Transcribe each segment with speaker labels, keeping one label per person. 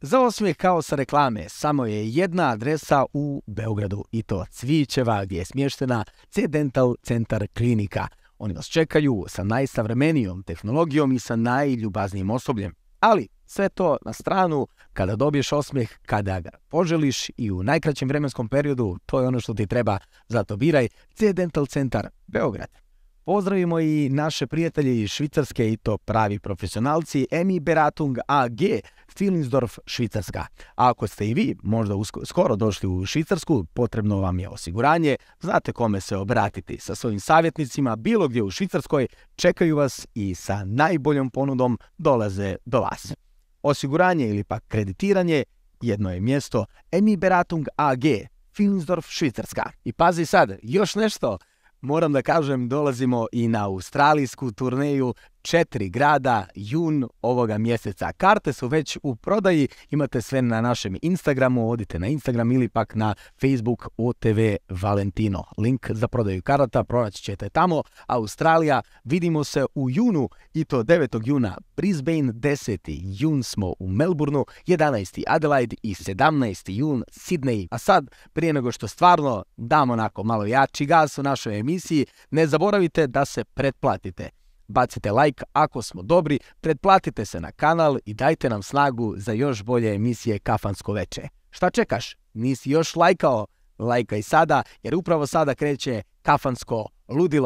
Speaker 1: Za osmijeh kao sa reklame samo je jedna adresa u Beogradu i to Cvićeva gdje je smještena C-Dental Centar klinika. Oni vas čekaju sa najsavremenijom tehnologijom i sa najljubaznijim osobljem. Ali sve to na stranu, kada dobiješ osmijeh, kada ga poželiš i u najkraćem vremenskom periodu, to je ono što ti treba, zato biraj C-Dental Centar Beograd. Pozdravimo i naše prijatelje iz Švicarske i to pravi profesionalci MI Beratung AG, Filingsdorf, Švicarska. A ako ste i vi možda skoro došli u Švicarsku, potrebno vam je osiguranje, znate kome se obratiti. Sa svojim savjetnicima bilo gdje u Švicarskoj čekaju vas i sa najboljom ponudom dolaze do vas. Osiguranje ili pak kreditiranje, jedno je mjesto MI Beratung AG, Filingsdorf, Švicarska. I pazi sad, još nešto. Moram da kažem, dolazimo i na australijsku turneju 4 grada, jun ovoga mjeseca. Karte su već u prodaji, imate sve na našem Instagramu, odite na Instagram ili pak na Facebook OTV Valentino. Link za prodaju karata pronaći ćete tamo. Australija, vidimo se u junu i to 9. juna Brisbane, 10. jun smo u Melbourneu, 11. Adelaide i 17. jun Sydney. A sad, prije nego što stvarno damo onako malo jači gas u našoj emisiji, ne zaboravite da se pretplatite. Bacite like ako smo dobri, pretplatite se na kanal i dajte nam snagu za još bolje emisije Kafansko veče. Šta čekaš? Nisi još lajkao? Lajkaj sada, jer upravo sada kreće Kafansko ludilo.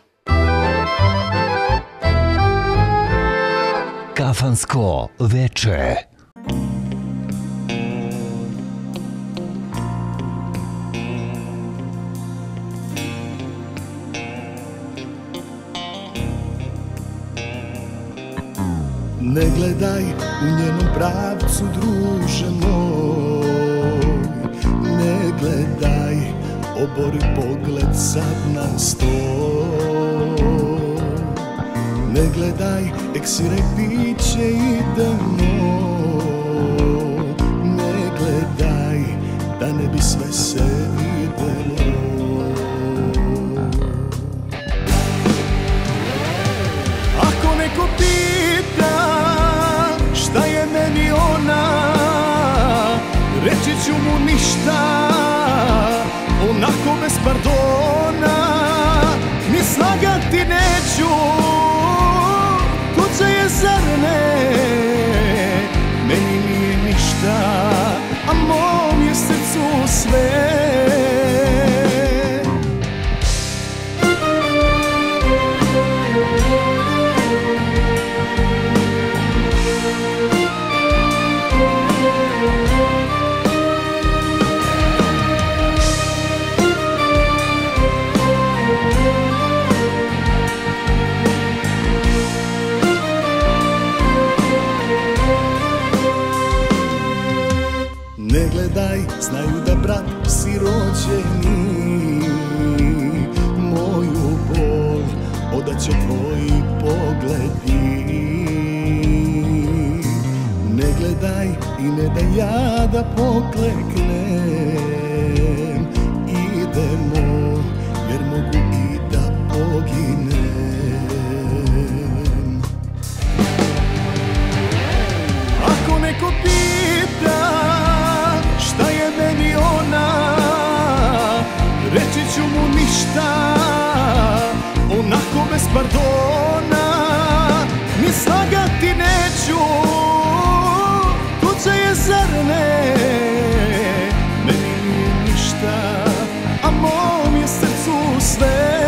Speaker 2: Kafansko veče.
Speaker 3: Ne gledaj u njenom pravcu, druže moj, ne gledaj, obori pogled sad na stol. Ne gledaj, eksiraj piće, idemo. Ne gledaj, da ne bi sve se videlo. Ako neko pita šta je meni ona, reći ću mu ništa, onako bez pardona. Ni slagati neću, tuđe je zar ne, meni nije ništa, a mom je srcu sve. Ne gledaj, znaju da brat si rođeni, moju bol odaće tvoji pogledi. Ne gledaj i ne daj ja da pokleknem, idemo jer mogu i da poginem. Ako neko pita šta je meni ona, reći ću mu ništa, onako bez pardona. Ni slagati neću, tuđe je zar ne, meni nije ništa, a mom je srcu sve.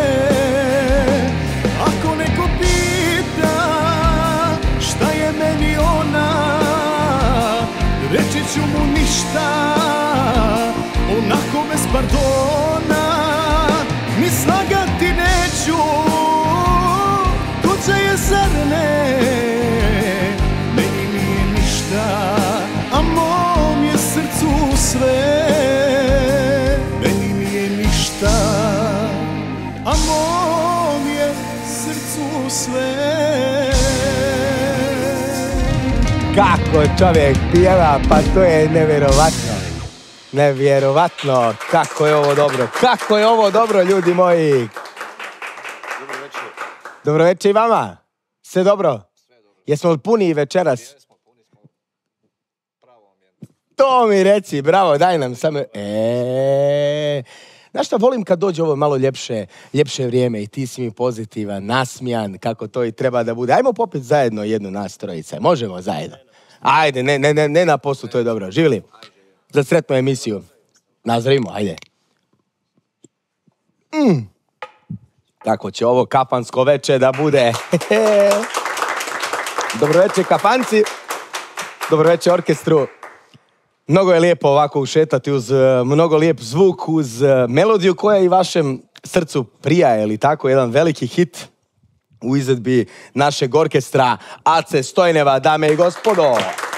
Speaker 3: Ako neko pita šta je meni ona, reći ću mu ništa, onako bez pardona. Ni slagati neću, tuđe je zar ne, meni nije ništa, a mom je srcu sve. Meni nije ništa, a mom je srcu sve.
Speaker 1: Kako čovjek pjeva, pa to je nevjerovatno. Nevjerovatno, kako je ovo dobro. Kako je ovo dobro, ljudi moji.
Speaker 4: Dobro večer.
Speaker 1: Dobro večer i vama. Sve dobro?
Speaker 4: Sve dobro.
Speaker 1: Jesmo li puni večeras?
Speaker 4: Jesmo, puni smo. Pravo
Speaker 3: To mi reci, bravo, daj nam samo... Znaš šta, volim kad dođe ovo malo ljepše vrijeme i ti si mi pozitivan, nasmijan, kako to i treba da bude. Ajmo popiti zajedno jednu nas trojice. Možemo zajedno. Ajde, ne na poslu, to je dobro. Živjeli? Za sretnu emisiju. Nazdravimo, ajde. Kako će ovo kafansko veče da bude. Dobro večer, kafanci. Dobro večer, orkestru. Mnogo je lijepo ovako ušetati uz mnogo lijep zvuk, uz melodiju koja i vašem srcu prija, je li tako? Jedan veliki hit u izvedbi našeg orkestra Ace Stojneva, dame i gospodo.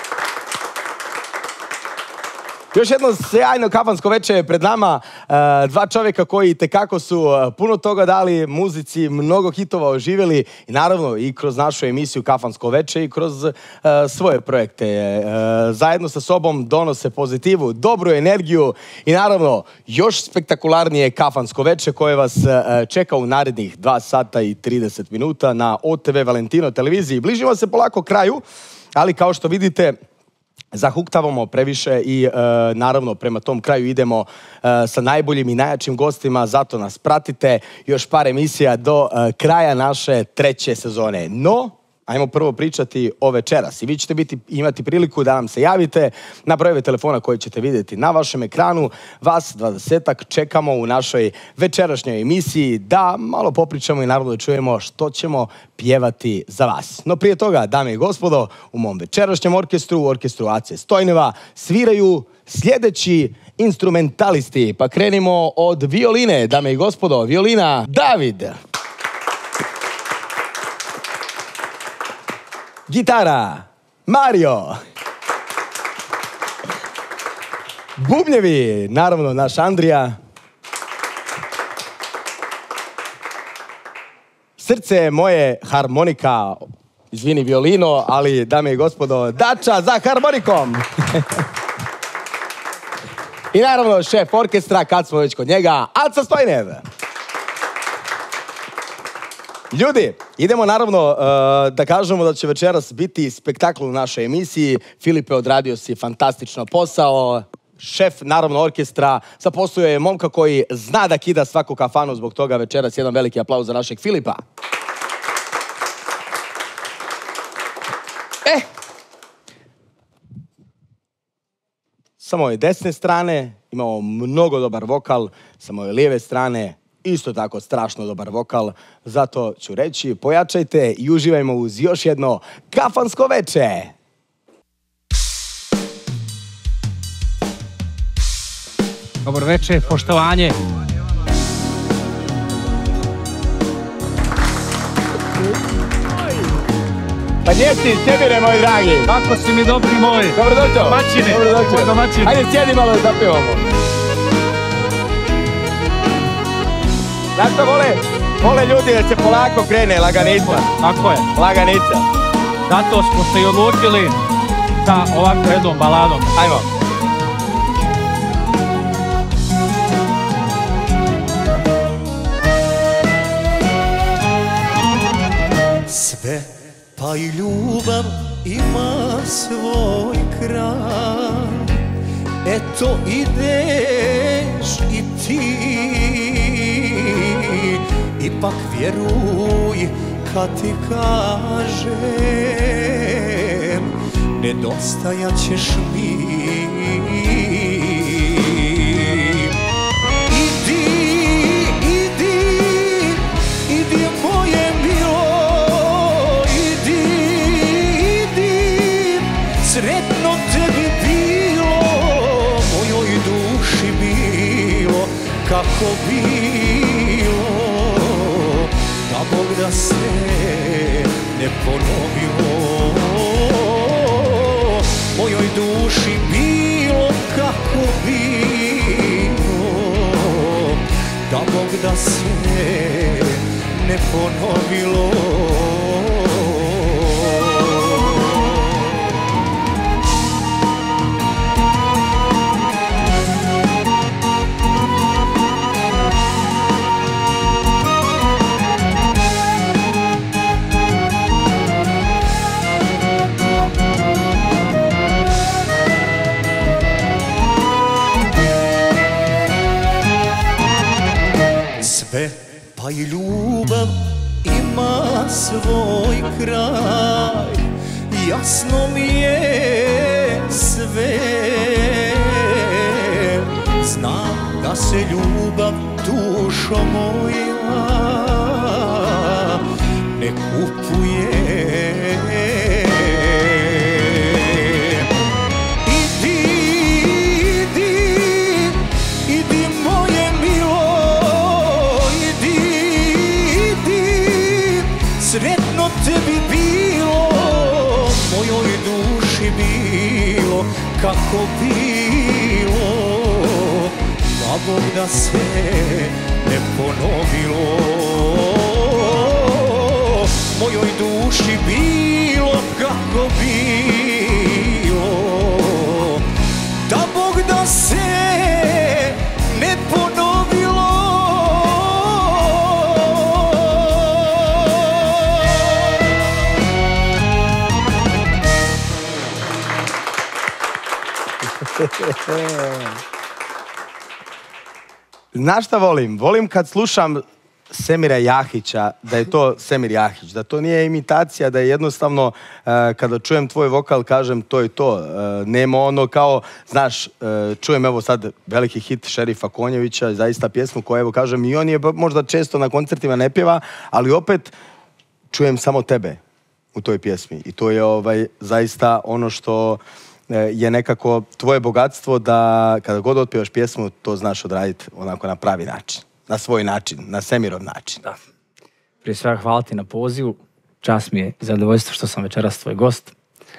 Speaker 3: Još jedno sjajno kafansko večer je pred nama. Dva čovjeka koji itekako su puno toga dali muzici, mnogo hitova oživjeli i naravno i kroz našu emisiju Kafansko večer i kroz svoje projekte. Zajedno sa sobom donose pozitivu, dobru energiju i naravno još spektakularnije kafansko večer koje vas čeka u narednih 2 sata i 30 minuta na OTV Valentino televiziji. Bližimo se polako kraju, ali kao što vidite, zahuktavamo previše i naravno prema tom kraju idemo sa najboljim i najjačim gostima, zato nas pratite još par emisija do kraja naše 3. sezone. No, ajmo prvo pričati o večeras i vi ćete imati priliku da nam se javite na brojeve telefona koje ćete vidjeti na vašem ekranu. Vas 20-ak čekamo u našoj večerašnjoj emisiji da malo popričamo i naravno da čujemo što ćemo pjevati za vas. No prije toga, dame i gospodo, u mom večerašnjem orkestru, u orkestru Ace Stojneva, sviraju sljedeći instrumentalisti. Pa krenimo od violine, dame i gospodo, violina David. Gitara, Mario. Bubnjevi, naravno, naš Andrija. Srce moje, harmonika, izvini violino, ali, dame i gospodo, Dača za harmonikom. I naravno, šef orkestra, kad smo već kod njega, Aca Stojnev. Ljudi, idemo naravno da kažemo da će večeras biti spektakl u našoj emisiji. Filipe, odradio si fantastično posao. Šef, naravno, orkestra zaposluje momka koji zna da kida svaku kafanu, zbog toga večeras jedan veliki aplauz za našeg Filipa. Sa moje desne strane imamo mnogo dobar vokal, sa moje lijeve strane isto tako strašno dobar vokal, zato ću reći pojačajte i uživajmo uz još jedno kafansko veče.
Speaker 5: Dobro večer, poštovanje.
Speaker 3: Pa njesti, sjebire, moj dragi.
Speaker 5: Kako si mi dobri moj?
Speaker 3: Dobrodošao.
Speaker 5: Domaćine.
Speaker 3: Dobrodošao.
Speaker 5: Domaćine.
Speaker 3: Ajde, sjedi malo da zapivamo. Znaš što vole ljudi da se polako krene, laganica.
Speaker 5: Tako je.
Speaker 3: Laganica.
Speaker 5: Zato smo se i odlučili sa ovakvom jednom baladom.
Speaker 3: Ajmo.
Speaker 6: Sve pa i ljubav ima svoj kraj. Eto ideš i ti, ipak vjeruj kad ti kažem, nedostajat ćeš mi. Idi moje milo, idi, sretno tebi bilo, mojoj duši bilo, kako bilo, da Bog da se ne ponovilo. Mojoj duši bilo, kako bilo, da Bog da se ne ponovilo. sve, pa i ljubav ima svoj kraj. Jasno mi je sve, znam da se ljubav, dušo moja, ne kupuje. Idi moje milo, idi, sretno tebi bilo, mojoj duši bilo, kako bilo, da Bog da se ne ponovilo. Mojoj duši bilo, kako bilo, da Bog da se ne ponovilo.
Speaker 3: Znaš šta volim? Volim kad slušam Semira Jahića, da je to Semir Jahić, da to nije imitacija, da je jednostavno kada čujem tvoj vokal kažem to je to. Nema ono kao, znaš, čujem evo sad veliki hit Šerifa Konjevića, zaista pjesmu koju evo kažem i on je možda često na koncertima ne pjeva, ali opet čujem samo tebe u toj pjesmi i to je zaista ono što je nekako tvoje bogatstvo da kada god otpjevaš pjesmu to znaš odraditi onako na pravi način. Na svoj način, na Semirov način.
Speaker 5: Da. Prije svega hvala ti na pozivu. Čast mi je i zadovoljstvo što sam večeras tvoj gost.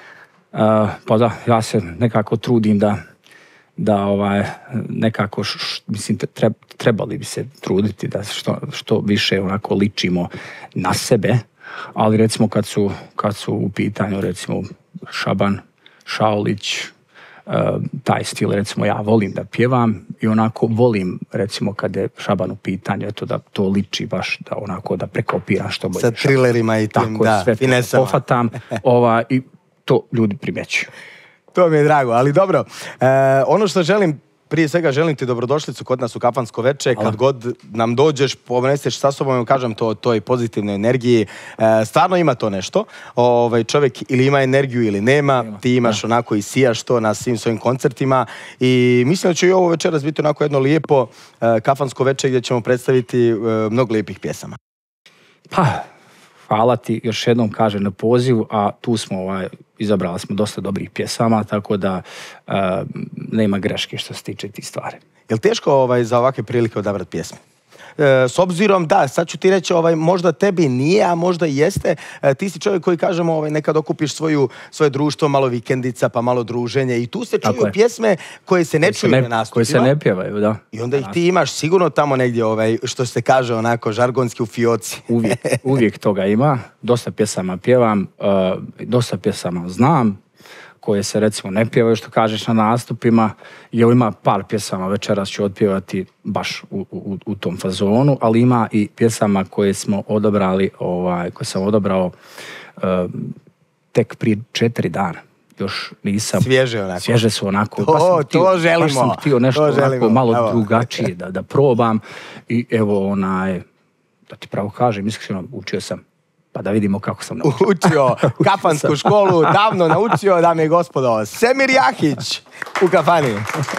Speaker 5: Pa da, ja se nekako trudim da nekako, mislim, trebali bi se truditi da što više onako ličimo na sebe, ali recimo kad su u pitanju recimo Šaban, Šaulić, taj stil, recimo ja volim da pjevam i onako volim recimo kad je Šaban u pitanju, eto da to liči baš da onako da prekopiram što bolje.
Speaker 3: Sa trilerima i tim,
Speaker 5: tako,
Speaker 3: da,
Speaker 5: sve
Speaker 3: finesama.
Speaker 5: Pofatam i to ljudi primjećuju.
Speaker 3: To mi je drago, ali dobro. Ono što želim, prije svega želim ti dobrodošlicu kod nas u Kafansko veče. Kad god nam dođeš, poneseš sa sobom i kažem to o toj pozitivnoj energiji. Stvarno ima to nešto. Čovjek ili ima energiju ili nema. Ti imaš onako i sijaš to na svim svojim koncertima. I mislim da će i ovo večeras biti onako jedno lijepo Kafansko veče gdje ćemo predstaviti mnogo lijepih pjesama.
Speaker 5: Pa, hvala ti još jednom kažem na pozivu, a tu smo izabrali smo dosta dobrih pjesama, tako da nema greške što se tiče tih stvari.
Speaker 3: Je li teško za ovakve prilike odabrati pjesme? S obzirom da, sad ću ti reći, možda tebi nije, a možda i jeste. Ti si čovjek koji, kažemo, nekad okupiš svoje društvo, malo vikendica, pa malo druženje i tu se čuju pjesme koje se ne čuju na nastupima.
Speaker 5: Koje se ne pjevaju, da.
Speaker 3: I onda ih ti imaš sigurno tamo negdje, što se kaže onako žargonski u fioci.
Speaker 5: Uvijek toga ima. Dosta pjesama pjevam, dosta pjesama znam, koje se recimo ne pjevaju, što kažeš, na nastupima. I ima par pjesama, večeras ću otpjevati baš u tom fazonu, ali ima i pjesama koje smo odabrali, koje sam odabrao tek prije 4 dana. Još nisam...
Speaker 3: Svježe onako.
Speaker 5: Svježe su onako.
Speaker 3: To želimo.
Speaker 5: Baš sam htio nešto onako malo drugačije da probam. I evo da ti pravo kažem, iskreno učio sam. Pa da vidimo kako sam naučio.
Speaker 3: Učio kafansku školu, davno naučio, dame i gospodo, Semir Jahić u kafani.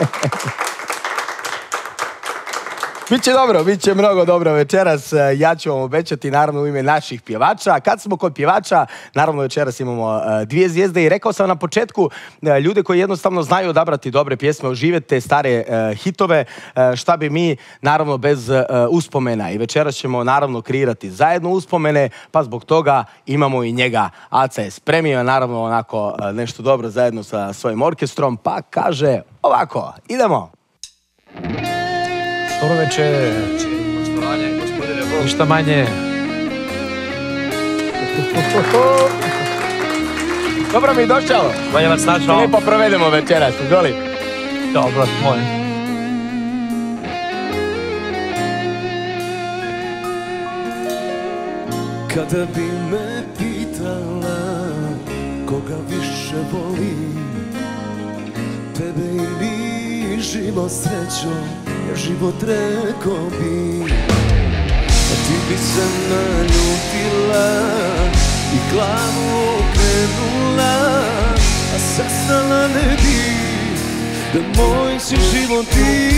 Speaker 3: Biće dobro, biće mnogo dobro večeras. Ja ću vam obećati, naravno, u ime naših pjevača. Kad smo kod pjevača, naravno večeras imamo 2 zvijezde i rekao sam na početku, ljude koji jednostavno znaju odabrati dobre pjesme, oživjeti stare hitove, šta bi mi, naravno, bez uspomena. I večeras ćemo, naravno, kreirati zajedno uspomene, pa zbog toga imamo i njega. Aca je spremio, naravno, onako nešto dobro zajedno sa svojim orkestrom, pa kaže ovako, idemo!
Speaker 7: Dobro večer.
Speaker 4: Poštovanje, gospodine Bog.
Speaker 7: Ništa manje.
Speaker 3: Dobro mi došao.
Speaker 7: Bolje vas našao.
Speaker 3: Lijepo provedemo večeras, izvoli.
Speaker 7: Dobro, molim.
Speaker 6: Kada bi me pitala koga više volim, tebe ili život srećom, ja život rekao bi. a ti bi se naljutila i glavu okrenula, a saznala ne bi da moj si život ti.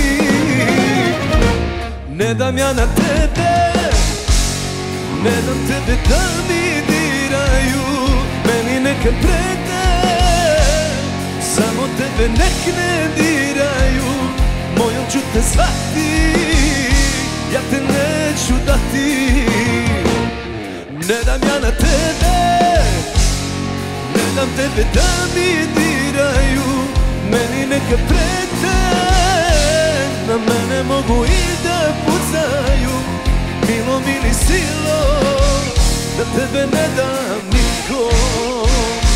Speaker 6: Ne dam ja na tebe, ne dam tebe da mi diraju, meni neka prete, samo tebe nek ne diraju, mojom ću te zvati, ja te neću dati. Ne dam ja na tebe, ne dam tebe da mi diraju, meni neka prete, na mene mogu i da pucaju, milom ili silom, da tebe ne dam nikom.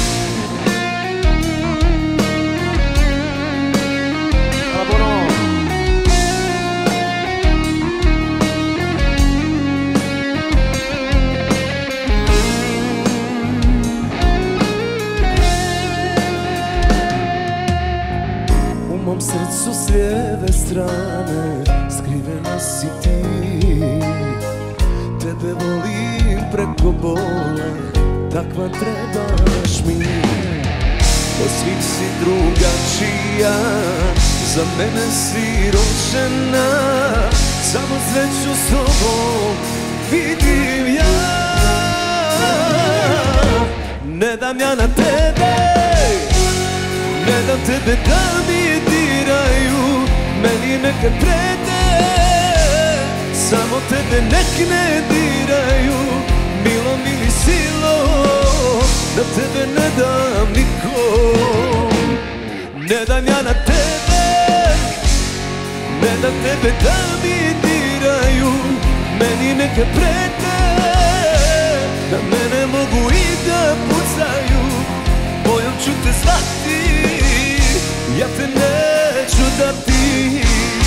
Speaker 6: U mom srcu s lijeve strane skrivena si ti, tebe volim preko bola, takva trebaš mi. Od svih si drugačija, za mene si rođena, samo sreću s tobom vidim ja. Ne dam ja na tebe, ne dam tebe da mi diraju, meni neka prete, samo tebe nek ne diraju, milom ili silom, da tebe ne dam nikom. Ne dam ja na tebe, ne dam tebe da mi diraju, meni neka prete, da mene mogu i da pucaju, mojom ću te zvati, ja te neću dati.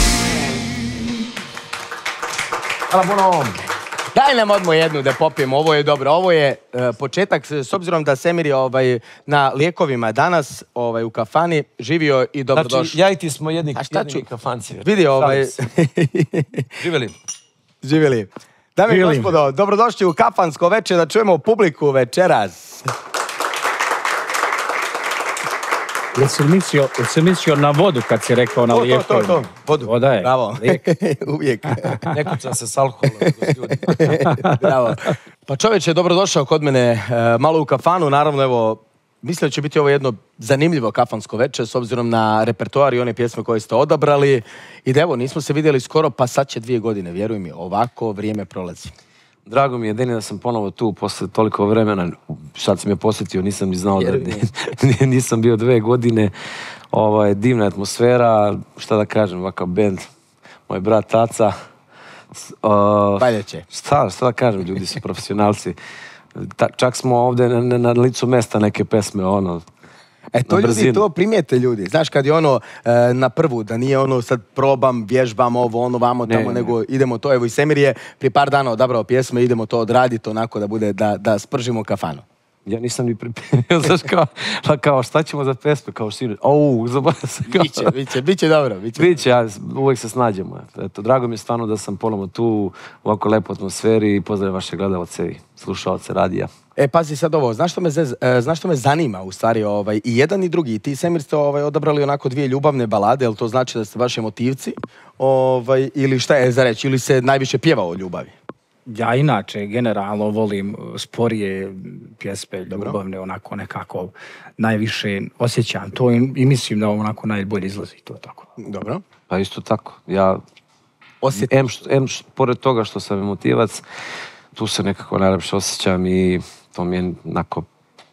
Speaker 3: Hvala puno. Daj nam odmah jednu da popijemo, ovo je dobro. Ovo je početak, s obzirom da Semir je na lijekovima danas u kafani, živio i dobrodošao.
Speaker 8: Znači, ja i ti smo jedni kafanci.
Speaker 3: Vidi
Speaker 8: Živjeli.
Speaker 3: Živjeli. Dame i gospodo, dobrodošli u kafansko večer, da čujemo publiku večeras.
Speaker 5: Jel si mislio na vodu kad si rekao na lijekovima?
Speaker 3: To. Vodu.
Speaker 5: Voda je.
Speaker 3: Bravo. Uvijek.
Speaker 8: Ne kućam se s alkoholom.
Speaker 3: Bravo. Pa čovječ je dobrodošao kod mene malo u kafanu. Naravno, evo, mislim da će biti ovo jedno zanimljivo kafansko večer s obzirom na repertoar i one pjesme koje ste odabrali. I da evo, nismo se vidjeli skoro, pa sad će 2 godine, vjeruj mi, ovako vrijeme prolazi.
Speaker 8: Drago mi je, Deni, da sam ponovo tu posle toliko vremena. Sad sam je posjetio, nisam ni znao da nisam bio 2 godine. Divna atmosfera, šta da kažem, ovakav bend, moj brat Taca.
Speaker 3: Paljeće.
Speaker 8: Šta da kažem, ljudi su profesionalci. Čak smo ovdje na licu mesta neke pesme,
Speaker 3: To ljudi, to primijete ljudi. Znaš, kad je na prvu, da nije sad probam, vježbam ovo, vamo, tamo, nego idemo to. Evo i Semir je prije par dana odabrao pjesme, idemo to odraditi onako da bude, da spržimo kafanu.
Speaker 8: Ja nisam ni pripremio, znaš, kao šta ćemo za pesme, kao sinu. Zaboravio sam.
Speaker 3: Biće dobro.
Speaker 8: Biće, ja uvijek se snađemo. Eto, drago mi je stvarno da sam ponovno tu u ovako lepoj atmosferi i pozdravim vaše gledalce i slušalce radija.
Speaker 3: Pazi sad ovo, znaš što me zanima u stvari, i jedan i drugi, i ti Semir ste odabrali onako 2 ljubavne balade, jel to znači da ste baš emotivci, ili šta je za reći, ili se najviše pjeva o ljubavi?
Speaker 5: Ja inače generalno volim sporije pjesme, ljubavne, onako nekako najviše osjećam to i mislim da onako najbolje izlazi to tako.
Speaker 3: Dobro.
Speaker 8: Pa isto tako, ja pored toga što sam emotivac, tu se nekako najlepše osjećam i to mi je onako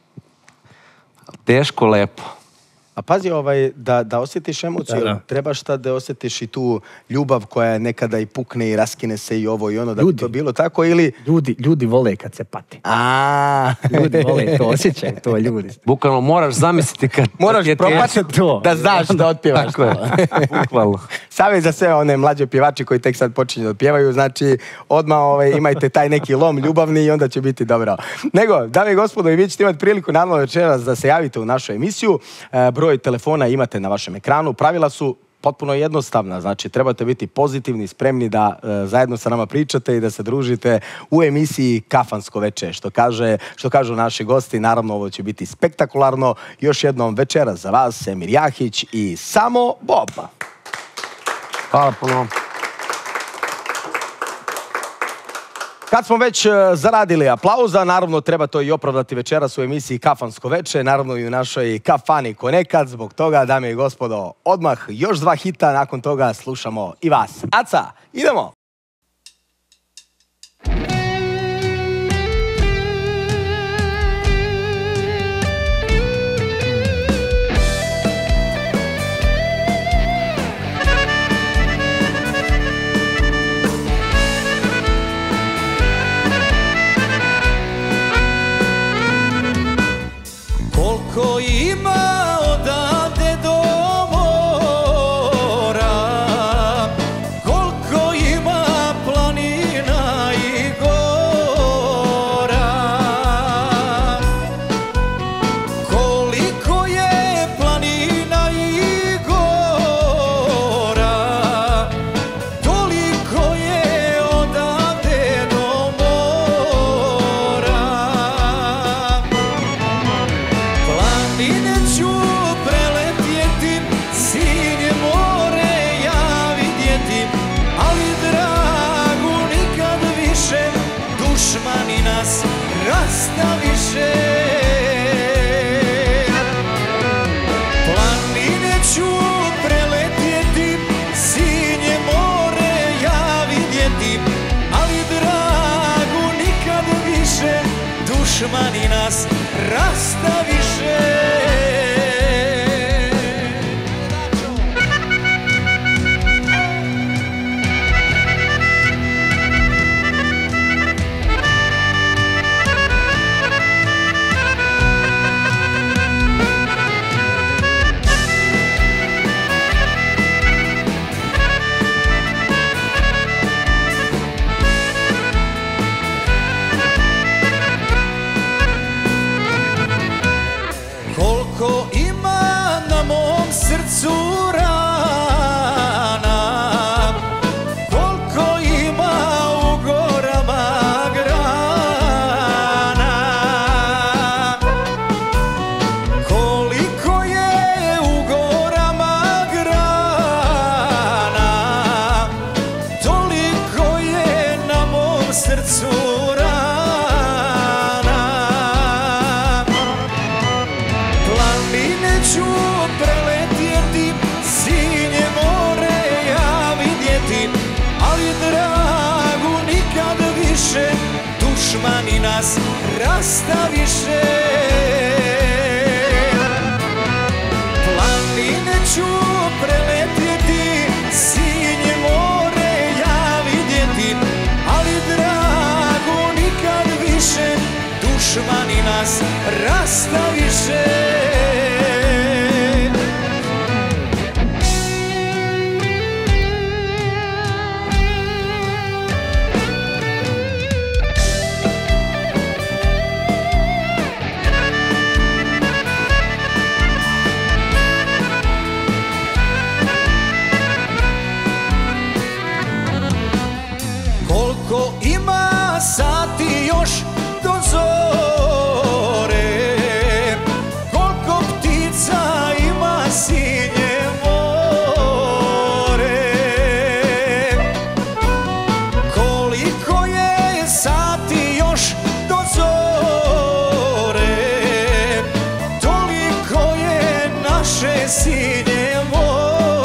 Speaker 8: teško, lepo.
Speaker 3: A pazi, da osjetiš emociju, trebaš da osjetiš i tu ljubav koja nekada i pukne i raskine se i ovo i ono, da bi to bilo tako ili...
Speaker 5: Ljudi vole kad se pati. Ljudi vole to, osjećaj to ljudi.
Speaker 8: Bukvalno moraš zamisliti kad...
Speaker 3: Moraš propatiti to, da znaš da otpjevaš.
Speaker 8: Tako je, bukvalno.
Speaker 3: Savjet za sve one mlađe pjevači koji tek sad počinju da otpjevaju, znači odmah imajte taj neki lom ljubavni i onda će biti dobro. Nego, dame i gospodo, i vi ćete imati priliku naravno večeras da se javite u našu emisiju. Broj telefona imate na vašem ekranu. Pravila su potpuno jednostavna. Znači, trebate biti pozitivni, spremni da zajedno sa nama pričate i da se družite u emisiji Kafansko veče. Što kažu naši gosti, naravno ovo će biti spektakularno. Još jednom večeras za vas, Emir Jahić i Samo Bob.
Speaker 8: Hvala puno.
Speaker 3: Kad smo već zaradili aplauza, naravno treba to i opravdati večeras u emisiji Kafansko veče, naravno i u našoj kafani ko nekad. Zbog toga, dame i gospodo, odmah još 2 hita, nakon toga slušamo i vas. Aca, idemo!
Speaker 6: Koliko ima odavde do mora, koliko ima planina i gora, koliko je planina i gora, toliko je odavde do mora. Planine ću preletjeti, sinje more ja vidjeti, ali dragu nikad više, dušmani nas rastaviše. Planine ću preletjeti, sinje more ja vidjeti, ali dragu nikad više, dušmani nas rastaviše. Koliko ima na mom srcu rana, koliko ima u gorama grana, koliko je u gorama grana, toliko je na mom srcu rana. Planine ću preletjeti, sinje more ja vidjeti, ali dragu nikad više, dušmani nas rastaviše. Planine ću preletjeti, sinje more ja vidjeti, ali dragu nikad više, dušmani nas rastaviše. Koliko ima sati još do zore, koliko ptica ima sinje more, koliko je sati još do zore, toliko je naše sinje more.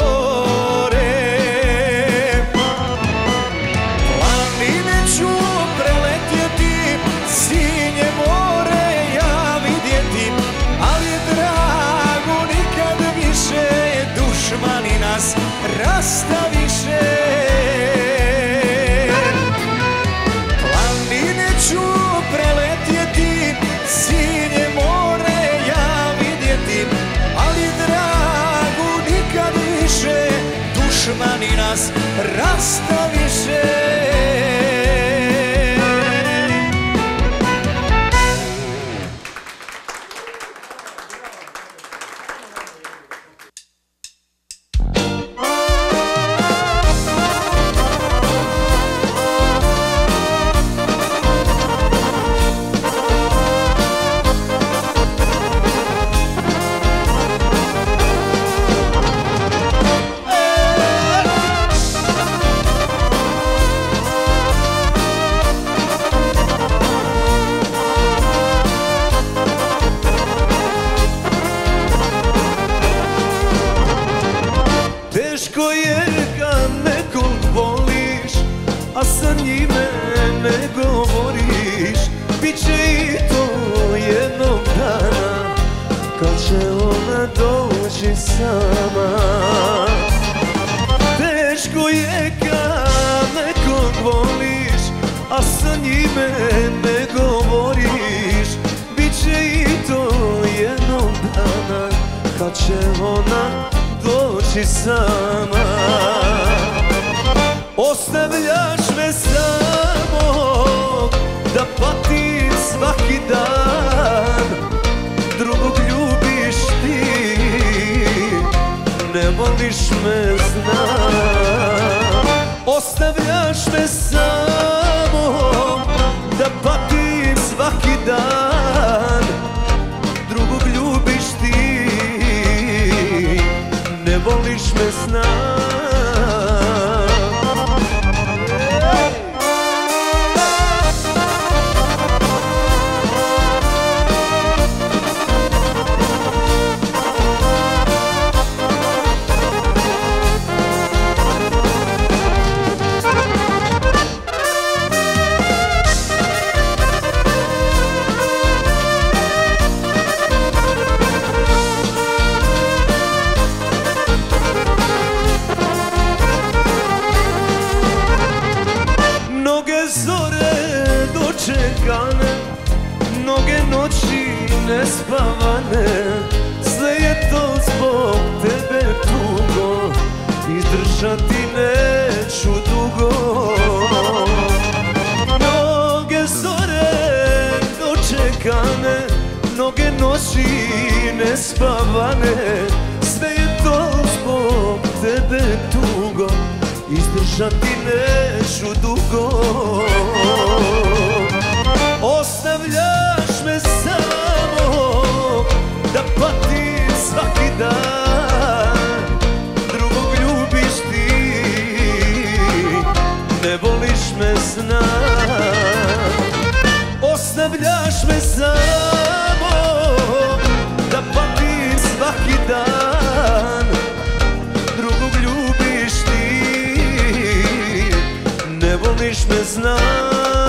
Speaker 6: Planine ću preletjeti, sinje more ja vidjeti, ali dragu nikad više, dušmani nas rastaviše. Planine ću preletjeti, sinje more ja vidjeti, ali dragu nikad više, dušmani nas rastaviše. Teško je kad nekog voliš, a sa njime ne govoriš. Biće i to jednog dana, kad će ona doći sama. Teško je kad nekog voliš, a sa njime ne govoriš. Biće i to jednog dana, kad će ona doći sama. Ostavljaš me samog da patim svaki dan, drugog ljubiš ti, ne voliš me, znam. Ostavljaš me samog da patim svaki dan, drugog ljubiš ti, ne voliš me, znam. Mnoge noći nespavane, sve je to zbog tebe tugo, izdržati neću dugo. Mnoge zore dočekane, mnoge noći nespavane, sve je to zbog tebe tugo, izdržati neću dugo. Ostavljaš me samo da patim svaki dan, drugog ljubiš ti, ne voliš me, znam. Ostavljaš me samo da patim svaki dan, drugog ljubiš ti, ne voliš me, znam.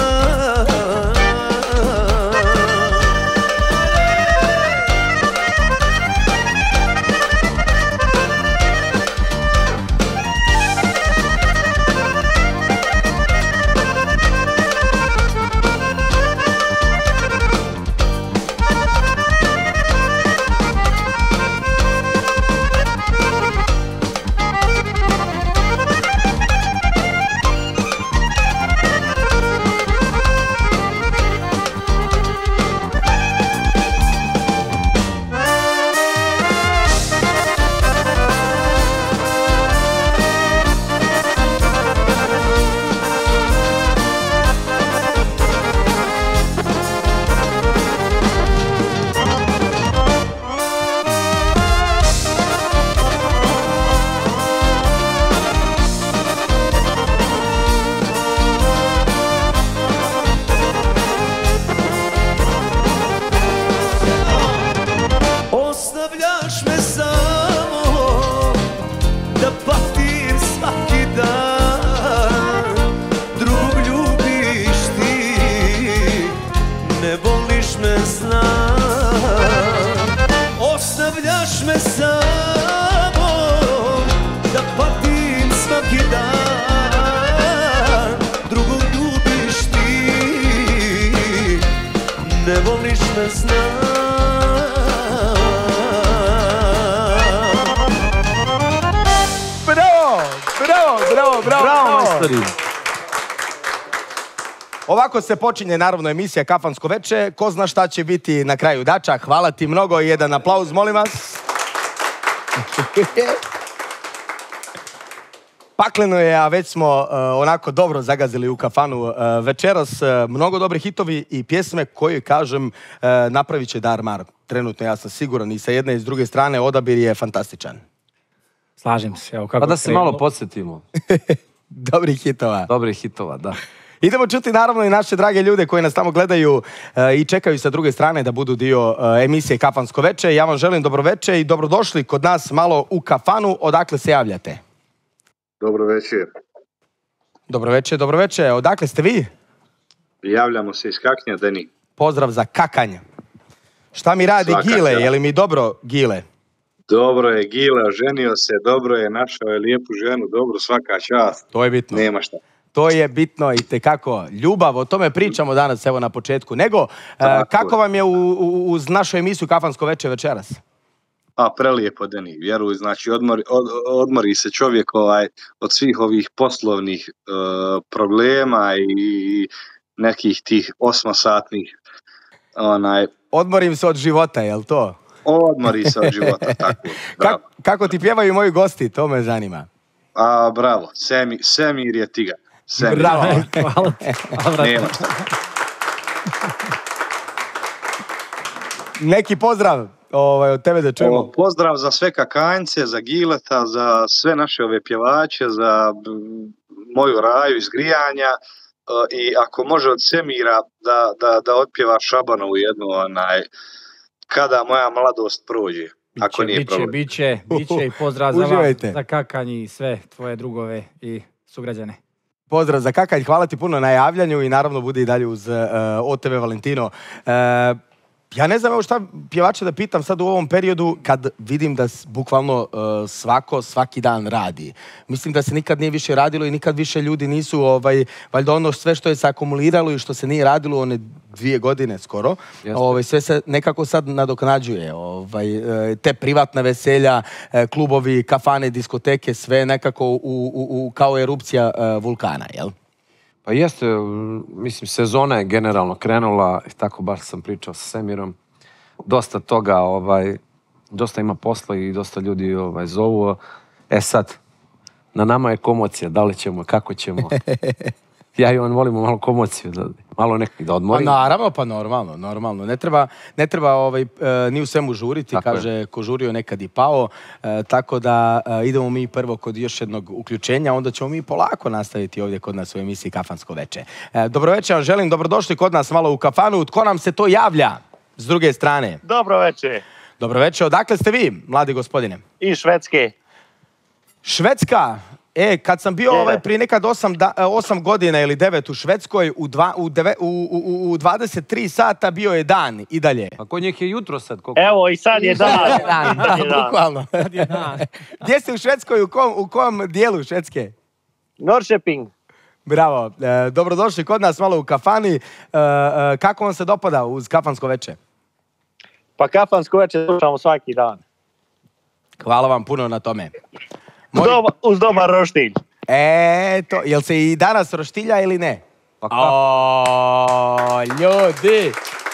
Speaker 6: Ne voliš me, znam.
Speaker 3: Bravo, majstori. Ovako se počinje naravno emisija Kafansko veče. Ko zna šta će biti na kraju. Dača, hvala ti mnogo. Jedan aplauz, molim vas. Pakleno je, a već smo onako dobro zagazili u kafanu večeras. Mnogo dobrih hitovi i pjesme koje, kažem, napravit će Darmar. Trenutno ja sam siguran i sa jedne i s druge strane odabir je fantastičan.
Speaker 5: Slažem se. Evo, kako
Speaker 8: pa da se malo podsjetimo.
Speaker 3: Dobrih hitova.
Speaker 8: Dobrih hitova, da.
Speaker 3: Idemo čuti naravno i naše drage ljude koji nas tamo gledaju i čekaju sa druge strane da budu dio emisije Kafansko veče. Ja vam želim dobroveče i dobrodošli kod nas malo u kafanu. Odakle se javljate?
Speaker 4: Dobro večer.
Speaker 3: Dobro večer. Odakle ste vi?
Speaker 4: Javljamo se iz Kaknja, Deni.
Speaker 3: Pozdrav za Kakanje. Šta mi radi
Speaker 4: Svaka
Speaker 3: Gile?
Speaker 4: čast.
Speaker 3: Je li mi dobro, Gile?
Speaker 4: Dobro je Gile, oženio se, dobro je, našao je lijepu ženu, dobro, svaka čast.
Speaker 3: To je bitno.
Speaker 4: Nema šta.
Speaker 3: To je bitno i tekako. Ljubav, o tome pričamo danas, evo na početku. Nego, kako vam je uz našu emisiju Kafansko veče večeras?
Speaker 4: A prelijepo, Deni, vjeruj, znači odmori se čovjek od svih ovih poslovnih problema i nekih tih 8-satnih
Speaker 3: Odmorim se od života, jel to?
Speaker 4: odmori se od života, tako. Bravo.
Speaker 3: Kako ti pjevaju moji gosti, to me zanima.
Speaker 4: A bravo, Semir je tigar. Semir.
Speaker 3: Bravo.
Speaker 5: Hvala ti.
Speaker 4: Nema šta.
Speaker 3: Neki pozdrav od tebe da čujemo.
Speaker 4: Pozdrav za sve Kakanjce, za Gileta, za sve naše ove pjevače, za moju Raju iz Grijanja i ako može od Semira da otpjeva Šabanovu jednu Kada moja mladost prođe. Ako nije problem.
Speaker 5: Biće i pozdrav za vas, za Kakanj i sve tvoje drugove i sugrađane.
Speaker 3: Pozdrav za Kakanj, hvala ti puno na javljanju i naravno budi i dalje uz OTV Valentino. Ja ne znam evo šta pjevača da pitam sad u ovom periodu kad vidim da bukvalno svaki dan radi. Mislim da se nikad nije više radilo i nikad više ljudi nisu, valjda ono sve što je se akumuliralo i što se nije radilo one 2 godine skoro, sve se nekako sad nadoknađuje. Te privatna veselja, klubovi, kafane, diskoteke, sve nekako kao erupcija vulkana, jel?
Speaker 8: Pa jeste, mislim, sezona je generalno krenula, tako baš sam pričao sa Semirom. Dosta toga, dosta ima posla i dosta ljudi zovu. Sad, na nama je komocija, da li ćemo, kako ćemo. Ja i on volimo malo komociju, malo nekako da odmorimo.
Speaker 3: Naravno, pa normalno. Ne treba ni u svemu žuriti, tako kaže, je. Ko žurio nekad i pao. Tako da idemo mi prvo kod još jednog uključenja, onda ćemo mi polako nastaviti ovdje kod nas u emisiji Kafansko veče. Dobro večer vam želim, dobrodošli kod nas malo u kafanu. Tko nam se to javlja s druge strane?
Speaker 7: Dobro večer.
Speaker 3: Dobro večer, odakle ste vi, mladi gospodine?
Speaker 7: Iz Švedske.
Speaker 3: Švedska? Kad sam bio prije nekad 8 godina ili 9 u Švedskoj, u 23 sata bio je dan i dalje.
Speaker 8: A kod njih je jutro sad?
Speaker 7: Evo i sad je dan.
Speaker 3: Bukvalno. Gdje ste u Švedskoj, u kom dijelu Švedske?
Speaker 7: Norrköping.
Speaker 3: Bravo. Dobrodošli kod nas malo u kafani. Kako vam se dopada uz Kafansko veče?
Speaker 7: Pa Kafansko veče slušamo svaki dan.
Speaker 3: Hvala vam puno na tome.
Speaker 7: Uz dobar roštilj.
Speaker 3: Jel se i danas roštilja ili ne? Pa kako? Ljudi!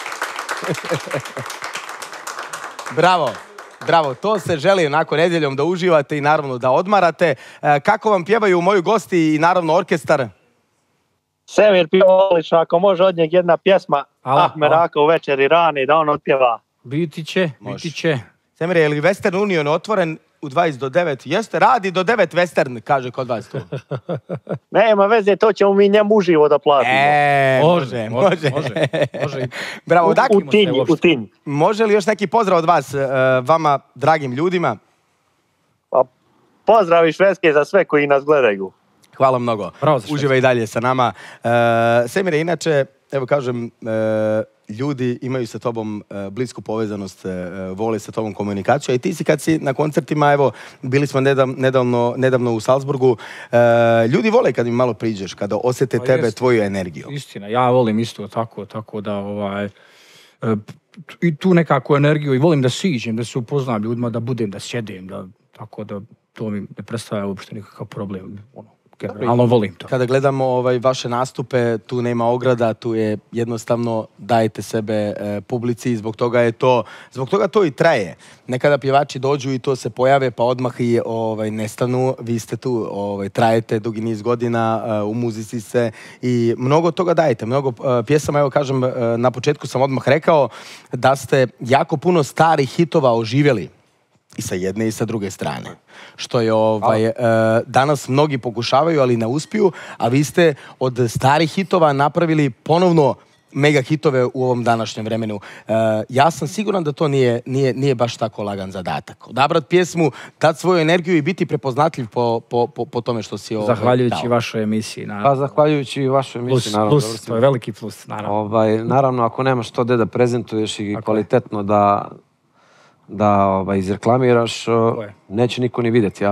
Speaker 3: Bravo, to se želi onako nedjeljom da uživate i naravno da odmarate. Kako vam pjevaju moji gosti i naravno orkestar?
Speaker 7: Semir pjeva odlično, ako može od njeg jedna pjesma Ahmeraka u večeri rani da on otpjeva.
Speaker 5: Biti će.
Speaker 3: Semir, je li Western Union otvoren u 20 do 9? Jeste, radi do 9 Western, kaže kod vas to.
Speaker 7: Nema veze, to ćemo mi njemu uživo da platimo.
Speaker 3: Može. Bravo,
Speaker 7: u Tinj.
Speaker 3: Može li još neki pozdrav od vas, vama, dragim ljudima?
Speaker 7: Pa, pozdrav iz Švedske za sve koji nas gledaju.
Speaker 3: Hvala mnogo. Uživaj i dalje sa nama. Semire, inače, evo kažem, ljudi imaju sa tobom blisku povezanost, vole sa tobom komunikaciju, a i ti si kad si na koncertima, evo, bili smo nedavno u Salzburgu, ljudi vole kad im malo priđeš, kada osjete tebe, tvoju energiju.
Speaker 5: Istina, ja volim isto tako da i tu nekakvu energiju i volim da siđem, da se upoznam ljudima, da budem, da sjedim, tako da to mi ne predstavlja uopšte nikakav problem, generalno volim to.
Speaker 3: Kada gledamo vaše nastupe, tu nema ograda, tu je jednostavno dajete sebe publici i zbog toga to i traje. Nekada pjevači dođu i to se pojave pa odmah i nestanu, vi ste tu, trajete dugi niz godina, u muzici ste i mnogo toga dajete, mnogo pjesama, evo kažem, na početku sam odmah rekao da ste jako puno starih hitova oživjeli. I sa jedne i sa druge strane. Što je danas mnogi pokušavaju, ali ne uspiju, a vi ste od starih hitova napravili ponovno mega hitove u ovom današnjem vremenu. Ja sam siguran da to nije baš tako lagan zadatak. Odabrat pjesmu, dati svoju energiju i biti prepoznatljiv po tome što si
Speaker 5: zahvaljujući vašoj emisiji, naravno.
Speaker 8: Pa zahvaljujući vašoj emisiji, naravno.
Speaker 5: Plus, to je veliki plus, naravno.
Speaker 8: Naravno, ako nemaš to da prezentuješ i kvalitetno da izreklamiraš, neće niko ni vidjeti,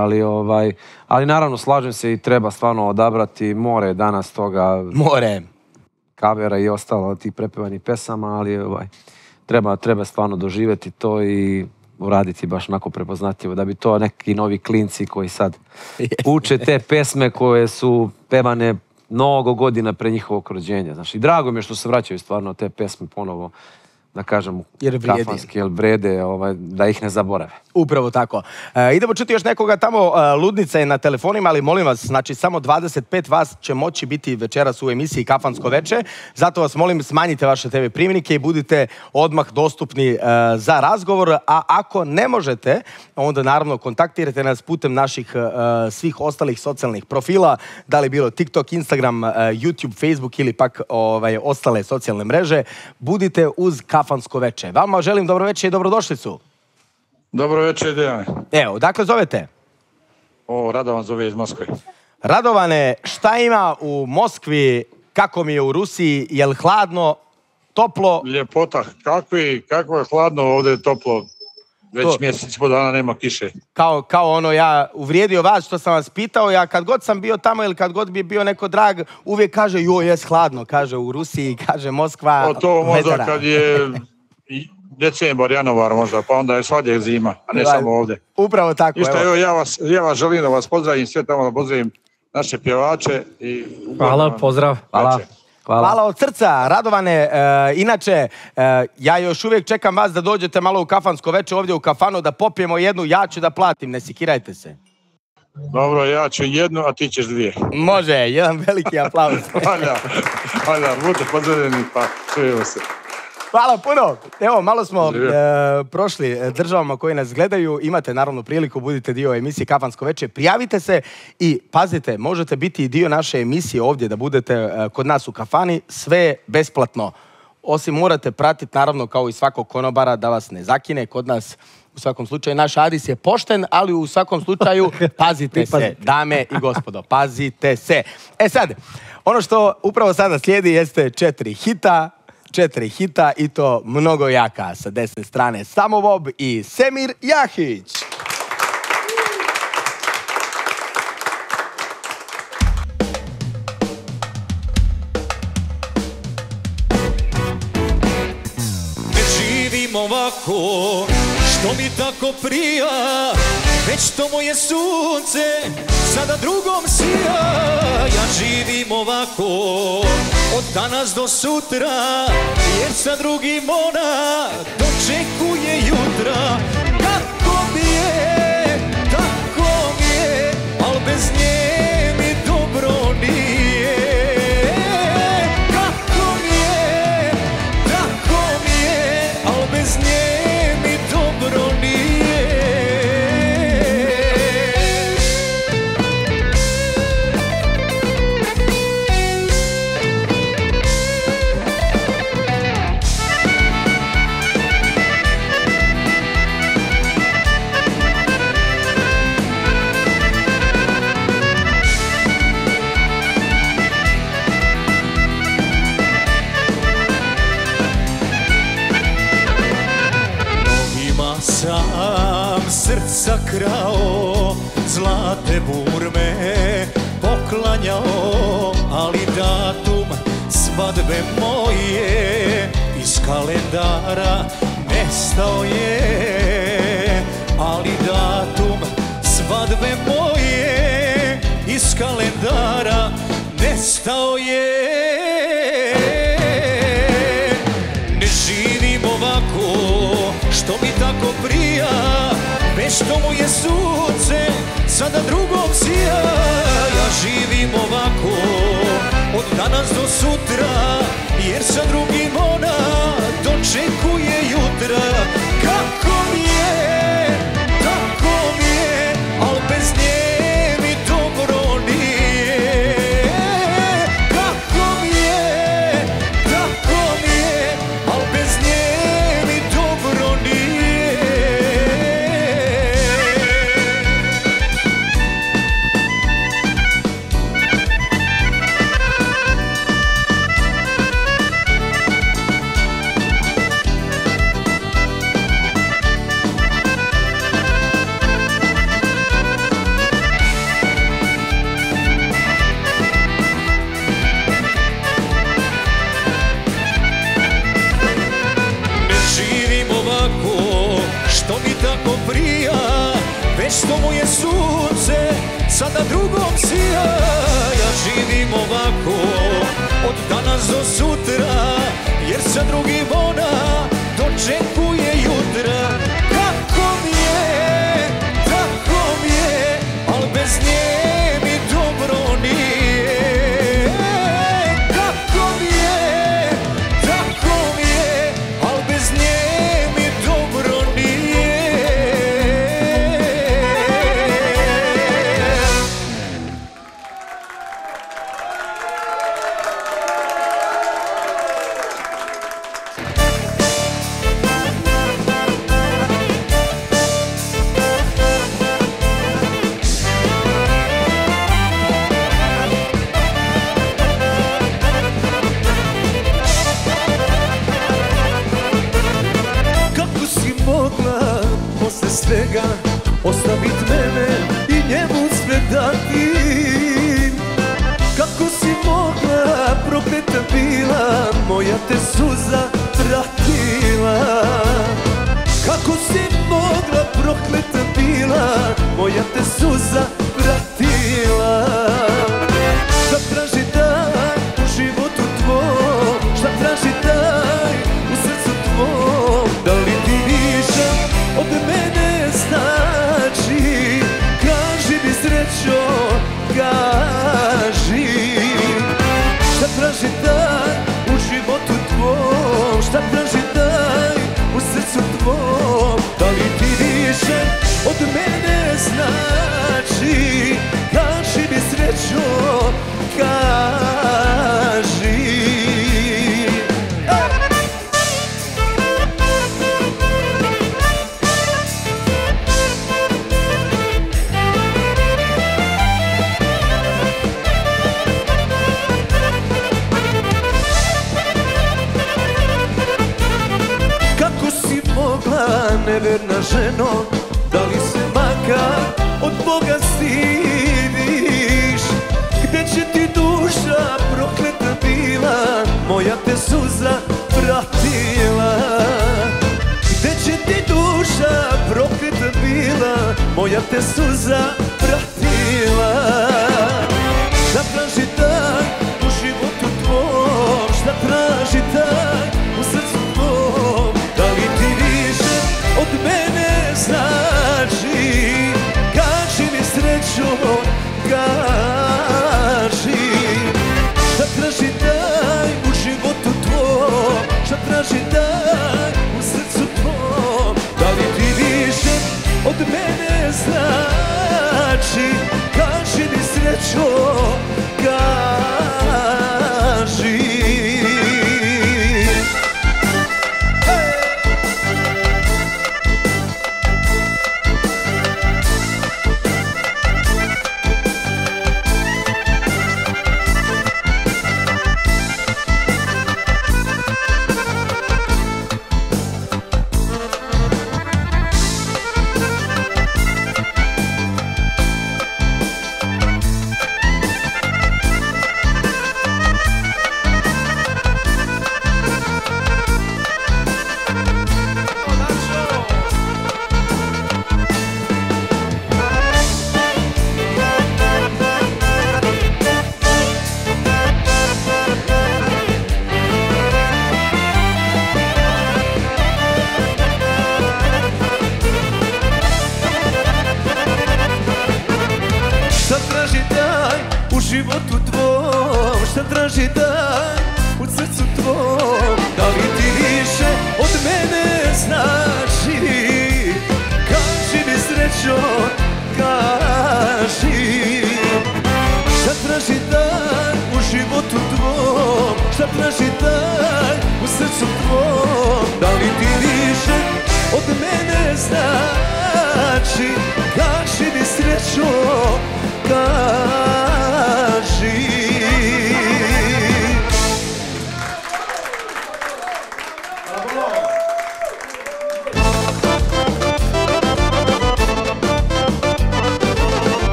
Speaker 8: ali naravno slažem se i treba stvarno odabrati more danas toga.
Speaker 3: More.
Speaker 8: Kavera i ostalo tih prepevanih pesama, ali treba stvarno doživjeti to i uraditi baš onako prepoznatljivo, da bi to neki novi klinci koji sad uče te pesme koje su pevane mnogo godina pre njihovog rođenja. Znači, drago mi je što se vraćaju stvarno te pesme ponovo, da kažem, kafanski, jer vrede, da ih ne zaborave.
Speaker 3: Upravo tako. Idemo čuti još nekoga tamo, Ludnica je na telefonima, ali molim vas, znači samo 25 vas će moći biti večeras u emisiji Kafansko veče, zato vas molim smanjite vaše TV primjenike i budite odmah dostupni za razgovor, a ako ne možete, onda naravno kontaktirajte nas putem naših svih ostalih socijalnih profila, da li bilo TikTok, Instagram, YouTube, Facebook ili pak ostale socijalne mreže. Budite uz Kafansko veče. Vama želim dobro večer i dobrodošlicu.
Speaker 9: Dobro večer, Dejane.
Speaker 3: Evo, dakle zovete?
Speaker 9: Radovan zove iz Moskve.
Speaker 3: Radovane, šta ima u Moskvi, kako mi je u Rusiji, je li hladno, toplo?
Speaker 9: Ljepota, kako je hladno, ovdje je toplo. Već mjesec po dana nema kiše.
Speaker 3: Kao ono, ja uvrijedio vas što sam vas pitao, ja kad god sam bio tamo ili kad god bi bio neko drag, uvijek kaže, jes hladno, kaže u Rusiji, kaže Moskva.
Speaker 9: To možda kad je decembar, januar možda, pa onda je svadje zima, a ne samo ovdje.
Speaker 3: Upravo tako.
Speaker 9: Evo, ja vas želim da vas pozdravim, sve tamo da pozdravim naše pjevače.
Speaker 5: Hvala, pozdrav.
Speaker 3: Hvala od srca, Radovane. Inače, ja još uvijek čekam vas da dođete malo u Kafansko veče ovdje u kafanu, da popijemo jednu, ja ću da platim, ne sikirajte se.
Speaker 9: Dobro, ja ću jednu, a ti ćeš dvije.
Speaker 3: Može, jedan veliki aplauz.
Speaker 9: Hvala, budite pozdravljeni, pa čujemo se.
Speaker 3: Hvala puno. Evo, malo smo prošli državama koji nas gledaju. Imate naravno priliku, budite dio emisije Kafansko veče. Prijavite se i pazite, možete biti dio naše emisije ovdje, da budete kod nas u kafani. Sve besplatno. Osim morate pratiti, naravno, kao i svakog konobara, da vas ne zakine. Kod nas, u svakom slučaju, naš Adis je pošten, ali u svakom slučaju pazite se, dame i gospodo, pazite se. E sad, ono što upravo sada slijedi jeste 4 hita i to mnogo jaka. Sa desne strane Samovob i Semir Jahić.
Speaker 6: Ne živim ovako, što mi tako prija, već to moje sunce sada drugom sija. Ja živim ovako od danas do sutra, jer sa drugim ona dočekuje jutra. Kako mi je, tako mi je, al bez nje mi dobro nije. Kako mi je, tako mi je, al bez nje mi dobro nije. Sam srca krao, zlate burme poklanjao, ali datum svadbe moje iz kalendara nestao je. Ali datum svadbe moje iz kalendara nestao je. Ne živim ovako, što mi tako prija, već to moje sunce sada drugom sija. Ja živim ovako od danas do sutra, jer sa drugim ona dočekuje jutra. Kako mi je, tako mi je, al bez nje mi dobro nije. Kako mi je, tako tako prija, već što mu je sunce sada drugom sija. Ja živim ovako od danas do sutra, jer sa drugim ona dočekuje jutra. Kako mi je, tako mi je, al bez nje mi dobro nije. Kako mi je, tako mi je, al bez nje mi dobro nije. Svega ostavit mene i njemu sve dati. Kako si mogla, prokleta bila, moja te suza pratila. Kako si mogla, prokleta bila, moja te suza pratila. Šta traži taj u životu tvoj, šta traži taj u srcu tvoj? Da li ti više od mene znači? Kaži mi srećo, kaži. Šta traži taj u životu tvoj, šta traži taj u srcu tvoj? Da li ti više od mene znači? Kaži mi srećo, kaži. Neverna ženo, da li se makar od Boga stidiš? Gde će ti duša prokleta bila, moja te suza pratila? Gde će ti duša prokleta bila, moja te suza pratila? Šta traži taj u životu tvoj, šta traži taj u srcu tvoj? Da li ti više od mene znači? Kaži mi srećo, kaži. Šta traži taj u životu tvoj, šta traži taj u srcu tvoj? Da li ti više od mene znači? Kaži mi srećo, kaži. životu tvom, šta traži daj u srcu tvom. Da li ti više od mene znači? Kaži mi srećo, kaži. Šta traži daj u životu tvom, šta traži daj u srcu tvom. Da li ti više od mene znači? Kaži mi srećo, kaži.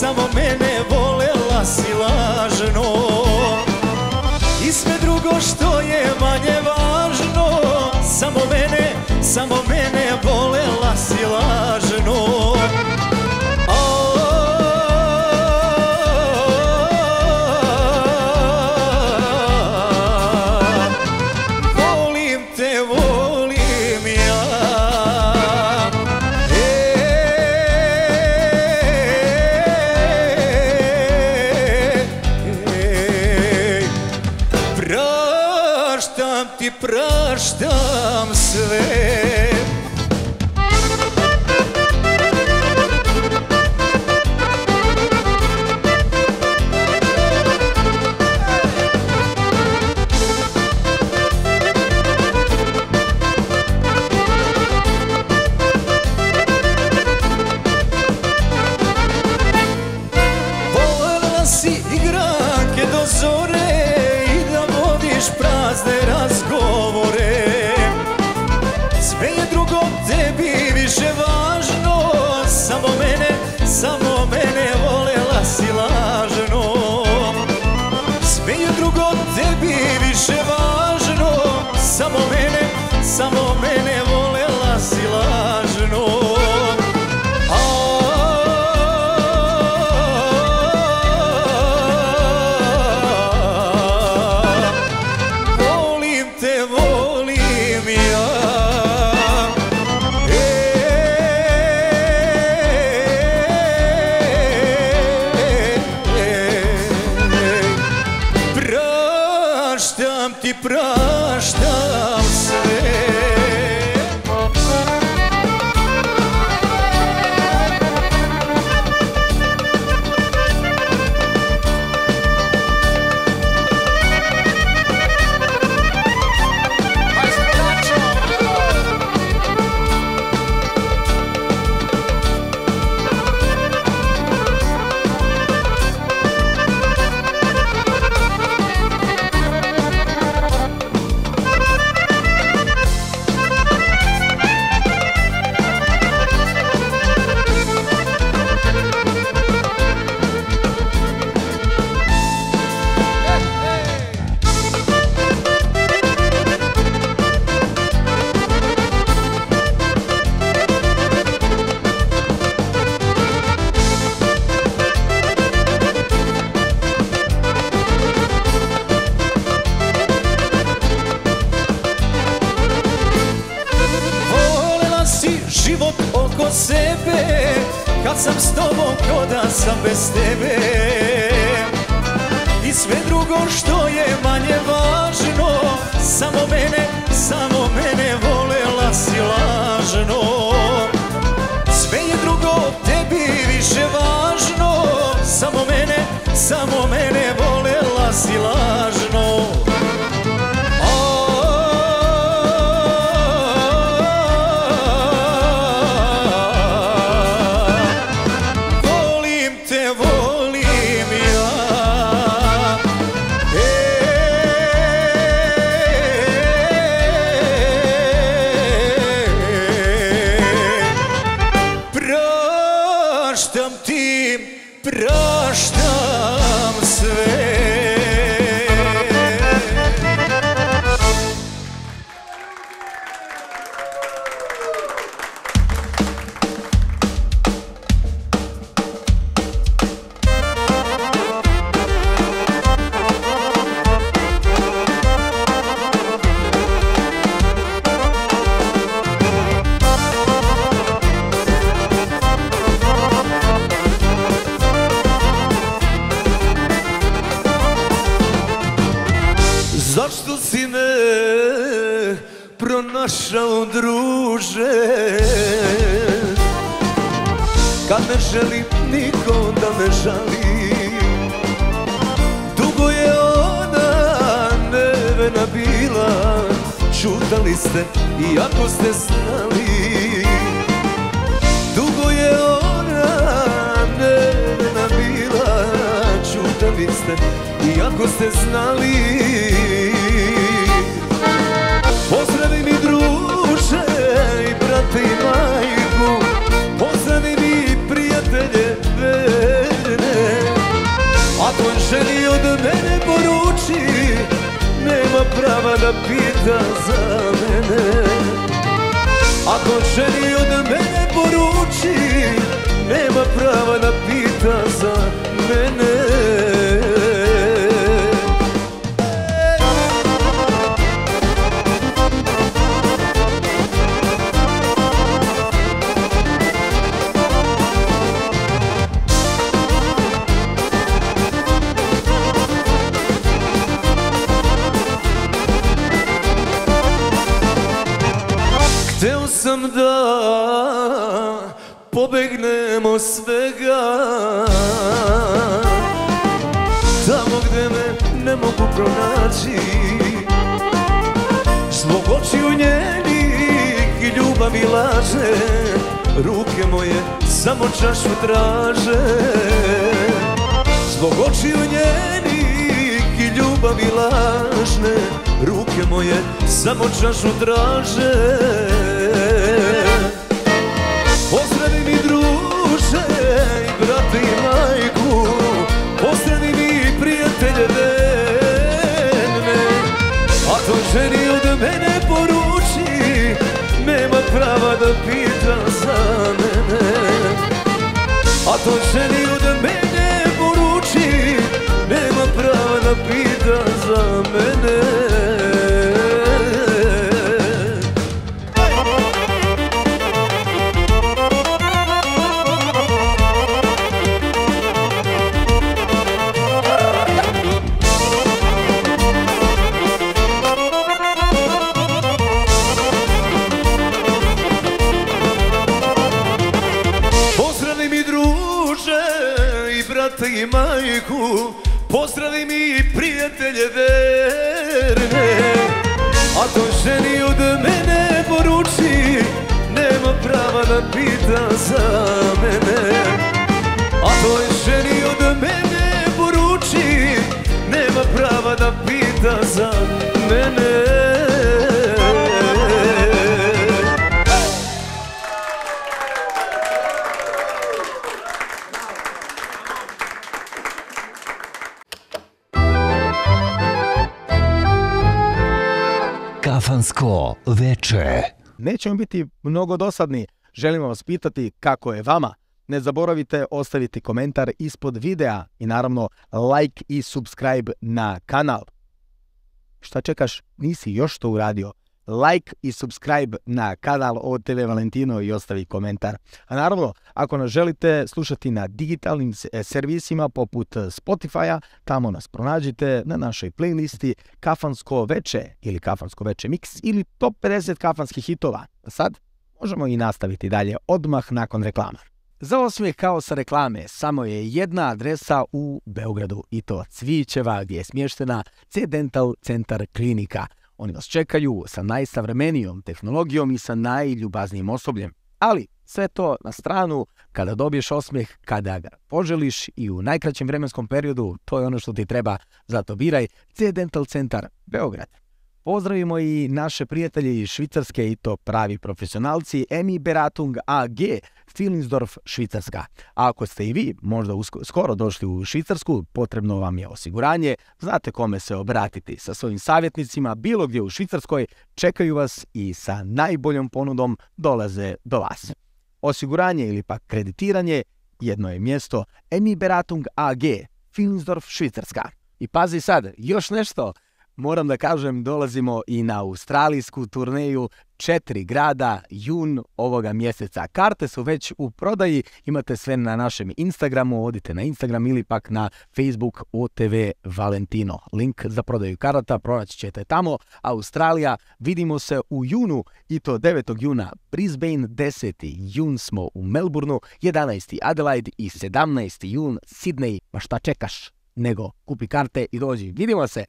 Speaker 6: samo mene volela si lažno. I sve drugo što je manje važno, samo mene volela si lažno. Volim te, volim ja. Praštam ti, praštam sve. Volela si igranke do zore i da vodiš prazne razgovore. Sve je drugo tebi više važno, samo mene volela si lažno. Sve je drugo tebi više važno, samo mene volela si lažno. Volim te, volim ja. Praštam ti, praštam sve. Volela si život oko sebe, kad sam s tobom ko da sam bez tebe. I sve drugo što je manje važno, samo mene volela si lažno. Sve je drugo tebi više važno, samo mene volela si lažno. Volim te, volim ja. Praštam ti, praštam sve. Zašto si me pronašao, druže, kad ne želim niko da me žali? Dugo je ona nevena bila, čutali ste iako ste znali. Dugo je ona nevena bila, čutali ste iako ste znali. Pozdravi mi, druže, i brate i majku, pozdravi mi, prijatelje verne. da pita za mene. Ako želi od mene poruči, nema prava da pita za mene. Hteo sam da pobegnemo svega, tamo gde me ne mogu pronaći, zbog očiju njenih i ljubavi laže, ruke moje samo čašu traže. Zbog očiju njenih i ljubavi lažne, ruke moje samo čašu traže. Pozdravi mi druže i brate i majku, pozdravi mi prijatelje verne. A to ženi od mene poruči, nema prava da pita za mene. A to ženi od mene poruči, nema prava da pita za mene. I majku, pozdravi mi prijatelje verne. A to ženi od mene poruči, nema prava da pita za mene. A to ženi od mene poruči, nema prava da pita za mene.
Speaker 2: Kafansko veče.
Speaker 1: Nećemo biti mnogo dosadni. Želimo vas pitati kako je vama. Ne zaboravite ostaviti komentar ispod videa i naravno like i subscribe na kanal. Šta čekaš? Nisi još to uradio? Like i subscribe na kanal OTV Valentino i ostavi komentar. A naravno, ako nas želite slušati na digitalnim servisima poput Spotify-a, tamo nas pronađite na našoj playlisti Kafansko veče ili Kafansko veče mix ili top 50 kafanskih hitova. A sad možemo i nastaviti dalje odmah nakon reklama. Za osmijeh kao sa reklame samo je jedna adresa u Beogradu i to Cvićeva gdje je smještena C-Dental Centar Klinika. Oni vas čekaju sa najsavremenijom tehnologijom i sa najljubaznijim osobljem. Ali sve to na stranu, kada dobiješ osmijeh, kada ga poželiš i u najkraćem vremenskom periodu, to je ono što ti treba, zato biraj C-Dental Centar Beograd. Pozdravimo i naše prijatelje iz Švicarske i to pravi profesionalci Emi Beratung AG, Filingsdorf, Švicarska. A ako ste i vi možda skoro došli u Švicarsku, potrebno vam je osiguranje, znate kome se obratiti. Sa svojim savjetnicima bilo gdje u Švicarskoj čekaju vas i sa najboljom ponudom dolaze do vas. Osiguranje ili pak kreditiranje, jedno je mjesto Emi Beratung AG, Filingsdorf, Švicarska. I pazi sad, još nešto. Moram da kažem, dolazimo i na australijsku turneju 4 grada, jun ovoga mjeseca. Karte su već u prodaji, imate sve na našem Instagramu, odite na Instagram ili pak na Facebook OTV Valentino. Link za prodaju karata pronaći ćete tamo. Australija, vidimo se u junu i to 9. juna Brisbane, 10. jun smo u Melbourneu, 11. Adelaide i 17. jun Sydney. Ma šta čekaš? Nego kupi karte i dođi. Vidimo se!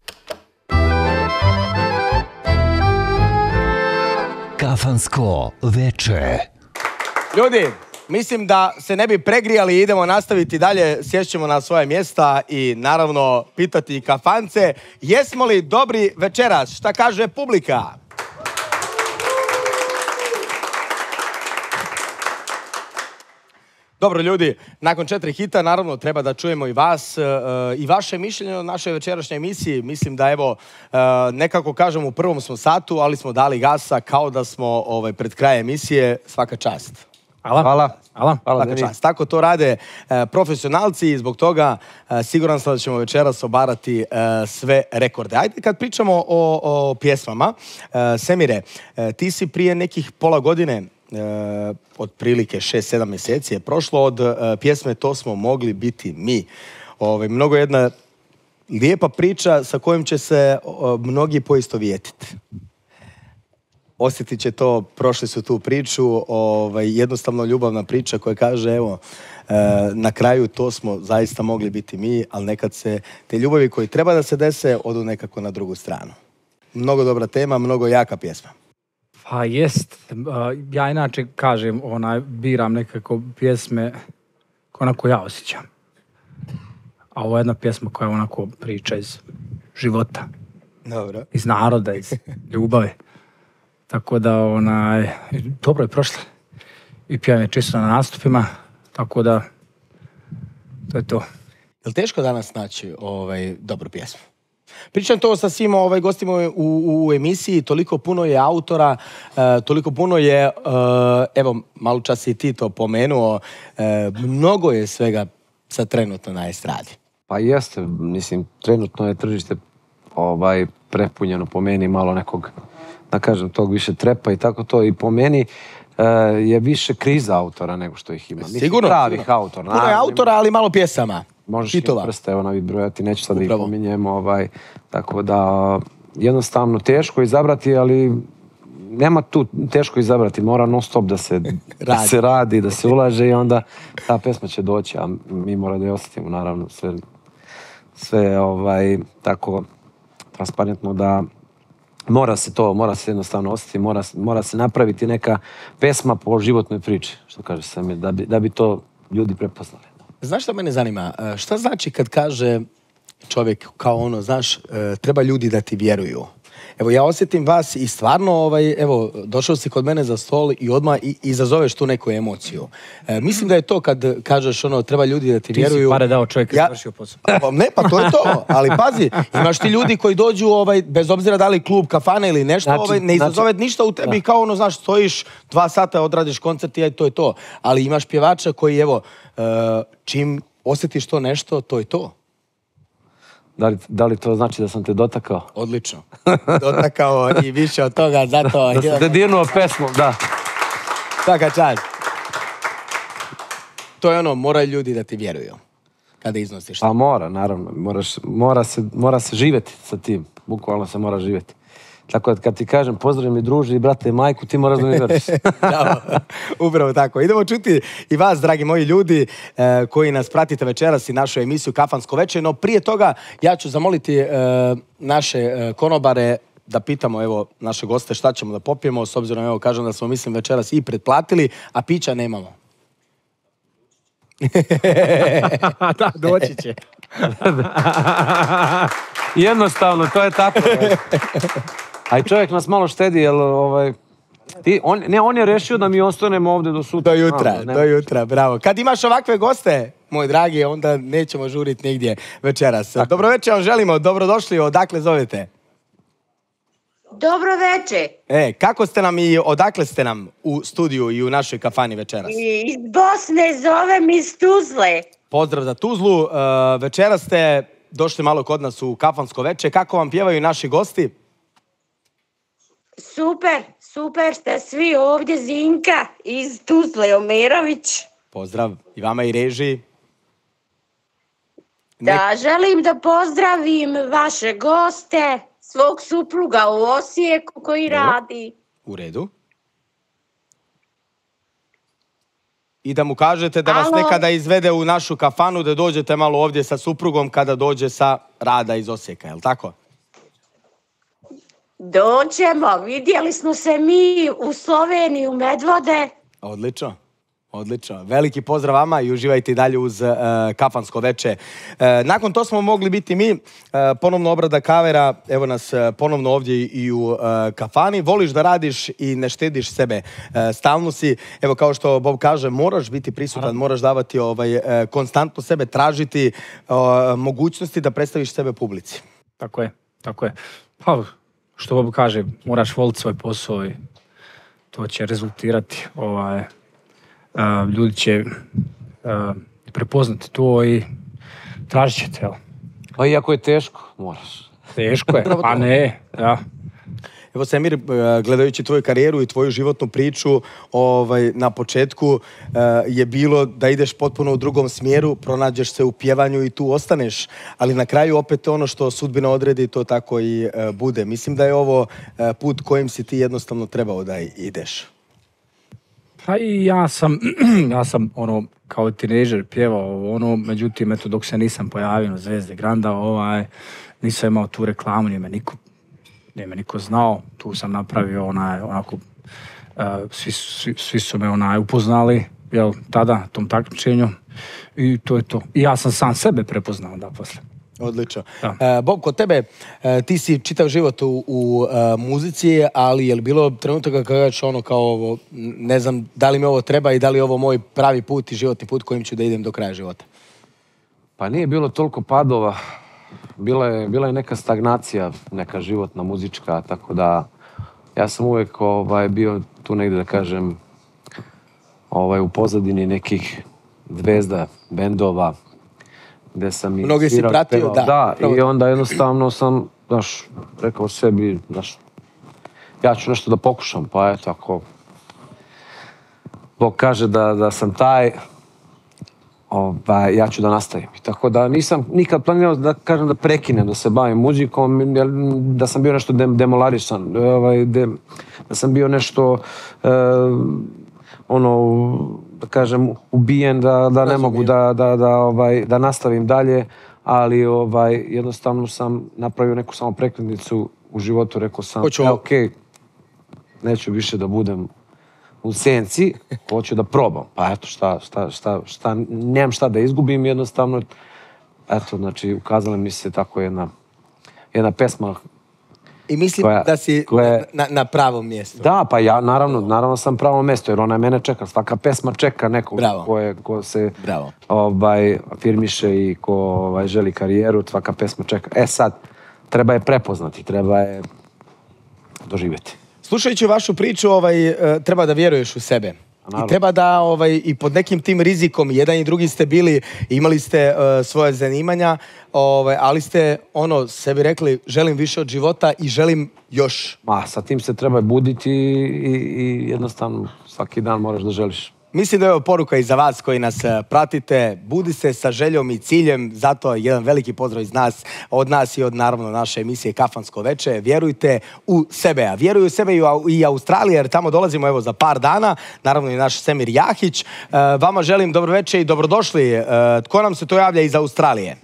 Speaker 2: Kafansko veče.
Speaker 3: Ljudi, mislim da se ne bi pregrijali, idemo nastaviti dalje, sješćemo na svoje mjesta i naravno pitati kafance, jesmo li dobri večeras? Šta kaže publika? Dobro ljudi, nakon 4 hita naravno treba da čujemo i vas i vaše mišljenje o našoj večerašnjoj emisiji. Mislim da evo, nekako kažem u prvom smo satu, ali smo dali gasa kao da smo pred krajem emisije. Svaka čast.
Speaker 8: Hvala.
Speaker 3: Svaka čast. Tako to rade profesionalci i zbog toga siguran sam da ćemo večeras obarati sve rekorde. Ajde kad pričamo o pjesmama, Semire, ti si prije nekih pola godine, otprilike 6-7 mjeseci je prošlo od pjesme To smo mogli biti mi. Mnogo jedna lijepa priča sa kojom će se mnogi poistovjetiti. Osjetit će to, prošli su tu priču, jednostavno ljubavna priča koja kaže, evo, na kraju to smo zaista mogli biti mi, ali nekad se te ljubavi koji treba da se dese odu nekako na drugu stranu. Mnogo dobra tema, mnogo jaka pjesma.
Speaker 5: Pa jest, ja inače kažem, biram nekako pjesme onako ja osjećam. A ovo je jedna pjesma koja je onako priča iz života.
Speaker 3: Dobro.
Speaker 5: Iz naroda, iz ljubave. Tako da, dobro je prošla. I pjevam je čisto na nastupima, tako da, to je to.
Speaker 3: Je li teško danas naći dobru pjesmu? Pričam to sa svim gostima u emisiji, toliko puno je autora, toliko puno je, evo, malo čas si ti to pomenuo, mnogo je svega sad trenutno na estradi.
Speaker 8: Pa jeste, mislim, trenutno je tržište prepunjeno po meni malo nekog, da kažem, tog više trepa i tako to. I po meni je više kriza autora nego što ih ima.
Speaker 3: Sigurno.
Speaker 8: Pravih autora.
Speaker 3: Puno je autora, ali malo pjesama.
Speaker 8: Možeš i prste, evo navi brojati, neću sad da ih pominjem. Tako da, jednostavno teško izabrati, ali nema tu teško izabrati. Mora non stop da se radi, da se ulaže i onda ta pesma će doći, a mi mora da je osjetimo, naravno, sve tako transparentno da mora se jednostavno osjetiti, mora se napraviti neka pesma po životnoj priči, što kaže Samir, da bi to ljudi prepoznali.
Speaker 3: Znaš što mene zanima? Šta znači kad kaže čovjek kao znaš, treba ljudi da ti vjeruju? Evo, ja osjetim vas i stvarno, evo, došao si kod mene za stol i odmah izazoveš tu neku emociju. Mislim da je to kad kažeš treba ljudi da ti vjeruju.
Speaker 5: Ti si pare dao čovjek završio posao.
Speaker 3: Ne, pa to je to. Ali pazi, imaš ti ljudi koji dođu, bez obzira da li klub, kafana ili nešto, ne izazove ništa u tebi kao znaš, stojiš 2 sata, odradiš koncert i to je to. Ali imaš pjevača koji, evo, čim osjetiš to nešto, to je to.
Speaker 8: Da li to znači da sam te dotakao?
Speaker 3: Odlično. Dotakao i više od toga, zato...
Speaker 8: Da sam te dirnuo pesmom, da.
Speaker 3: Svaka čast. To je moraju ljudi da ti vjeruju kada iznosiš.
Speaker 8: Pa mora, naravno. Mora se živjeti sa tim. Bukvalno se mora živjeti. Tako da kad ti kažem pozdrav mi druži, brate i majku, ti moraš da mi vjeriš.
Speaker 3: Upravo tako. Idemo čuti i vas, dragi moji ljudi, koji nas pratite večeras i našu emisiju Kafansko veče. No prije toga ja ću zamoliti naše konobare da pitamo, evo, naše goste šta ćemo da popijemo, s obzirom, evo, kažem da smo, mislim, večeras i pretplatili, a pića nemamo.
Speaker 5: Da, doći će.
Speaker 8: Jednostavno, to je tako. A i čovjek nas malo štedi, jer on je rešio da mi ostanemo ovdje do sutra.
Speaker 3: Do jutra, bravo. Kad imaš ovakve goste, moj dragi, onda nećemo žuriti nigdje večeras. Dobro večer vam želimo, dobrodošli, odakle zovete?
Speaker 10: Dobro večer.
Speaker 3: Kako ste nam i odakle ste nam u studiju i u našoj kafani večeras?
Speaker 10: Iz Bosne, zovem iz Tuzle.
Speaker 3: Pozdrav za Tuzlu. Večeras ste došli malo kod nas u Kafansko veče. Kako vam pjevaju naši gosti?
Speaker 10: Super ste svi ovdje, Zinka iz Tuzle, Omerović.
Speaker 3: Pozdrav i vama i režiji.
Speaker 10: Da, želim da pozdravim vaše goste, svog supruga u Osijeku koji radi.
Speaker 3: U redu. I da mu kažete da vas nekada izvede u našu kafanu, da dođete malo ovdje sa suprugom kada dođe sa rada iz Osijeka, je li tako?
Speaker 10: Dođemo, vidjeli smo se mi u Sloveniji, u Medvode.
Speaker 3: Odlično. Odlično. Veliki pozdrav vama i uživajte i dalje uz kafansko veče. Nakon to smo mogli biti mi. Ponovno obrada kavera. Evo nas ponovno ovdje i u kafani. Voliš da radiš i ne štediš sebe. Stalno si, evo kao što Bob kaže, moraš biti prisutan, moraš davati konstantno sebe, tražiti mogućnosti da predstaviš sebe publici.
Speaker 5: Tako je. Pa, što Bob kaže, moraš voliti svoj posao i to će rezultirati. Ljudi će prepoznati to i tražit će te.
Speaker 8: Pa iako je teško, moraš.
Speaker 5: Teško je, a ne, da.
Speaker 3: Evo Semir, gledajući tvoju karijeru i tvoju životnu priču, na početku je bilo da ideš potpuno u drugom smjeru, pronađeš se u pjevanju i tu ostaneš, ali na kraju opet ono što sudbina odredi, to tako i bude. Mislim da je ovo put kojim si ti jednostavno trebao da ideš.
Speaker 5: Pa i ja sam kao tinejdžer pjevao međutim, eto, dok se nisam pojavio na Zvezde Granda, nisam imao tu reklamu, nije me niko znao, tu sam napravio onako, svi su me upoznali, tada, tom takmičenju, i to je to. I ja sam sam sebe prepoznao, da, posle.
Speaker 3: Odlično. Bob, kod tebe, ti si čitav život u muzici, ali je li bilo trenutaka kada kažeš kao ne znam da li mi ovo treba i da li je ovo moj pravi put i životni put kojim ću da idem do kraja života?
Speaker 8: Pa nije bilo toliko padova. Bila je neka stagnacija, neka životna, muzička, tako da ja sam uvijek bio tu negdje, da kažem, u pozadini nekih zvezda, bendova, gdje sam i
Speaker 3: mnogi si pratio,
Speaker 8: da. I onda jednostavno sam, rekao sebi, ja ću nešto da pokušam, pa eto, ako Bog kaže da sam taj, ja ću da nastavim. Tako da nisam nikad planirao da kažem da prekinem, da se bavim muzikom, da sam bio nešto demolarisan, da sam bio nešto, da kažem, ubijen, da ne mogu da nastavim dalje, ali jednostavno sam napravio neku samo prekretnicu u životu, rekao sam, okej, neću više da budem u senci, hoću da probam. Pa eto, nemam šta da izgubim, jednostavno, eto, znači, ukazala mi se tako jedna pesma.
Speaker 3: I mislim da si na pravom mjestu.
Speaker 8: Da, pa ja naravno sam pravo mjesto, jer ona mene čeka. Svaka pesma čeka nekog ko se afirmiše i ko želi karijeru, svaka pesma čeka. Sad, treba je prepoznati, treba je doživjeti.
Speaker 3: Slušajući vašu priču, treba da vjeruješ u sebe. I treba da i pod nekim tim rizikom, jedan i drugi ste bili, imali ste svoje zanimanja, ali ste sebi rekli, želim više od života i želim još.
Speaker 8: Sa tim se treba buditi i jednostavno svaki dan moraš da želiš.
Speaker 3: Mislim da je ovo poruka i za vas koji nas pratite. Budi se sa željom i ciljem, zato jedan veliki pozdrav od nas i od naravno naše emisije Kafansko veče. Vjerujte u sebe, a vjeruju u sebe i Australija, jer tamo dolazimo evo za par dana, naravno i naš Semir Jahić. Vama želim dobro večer i dobrodošli. Tko nam se to javlja iz Australije?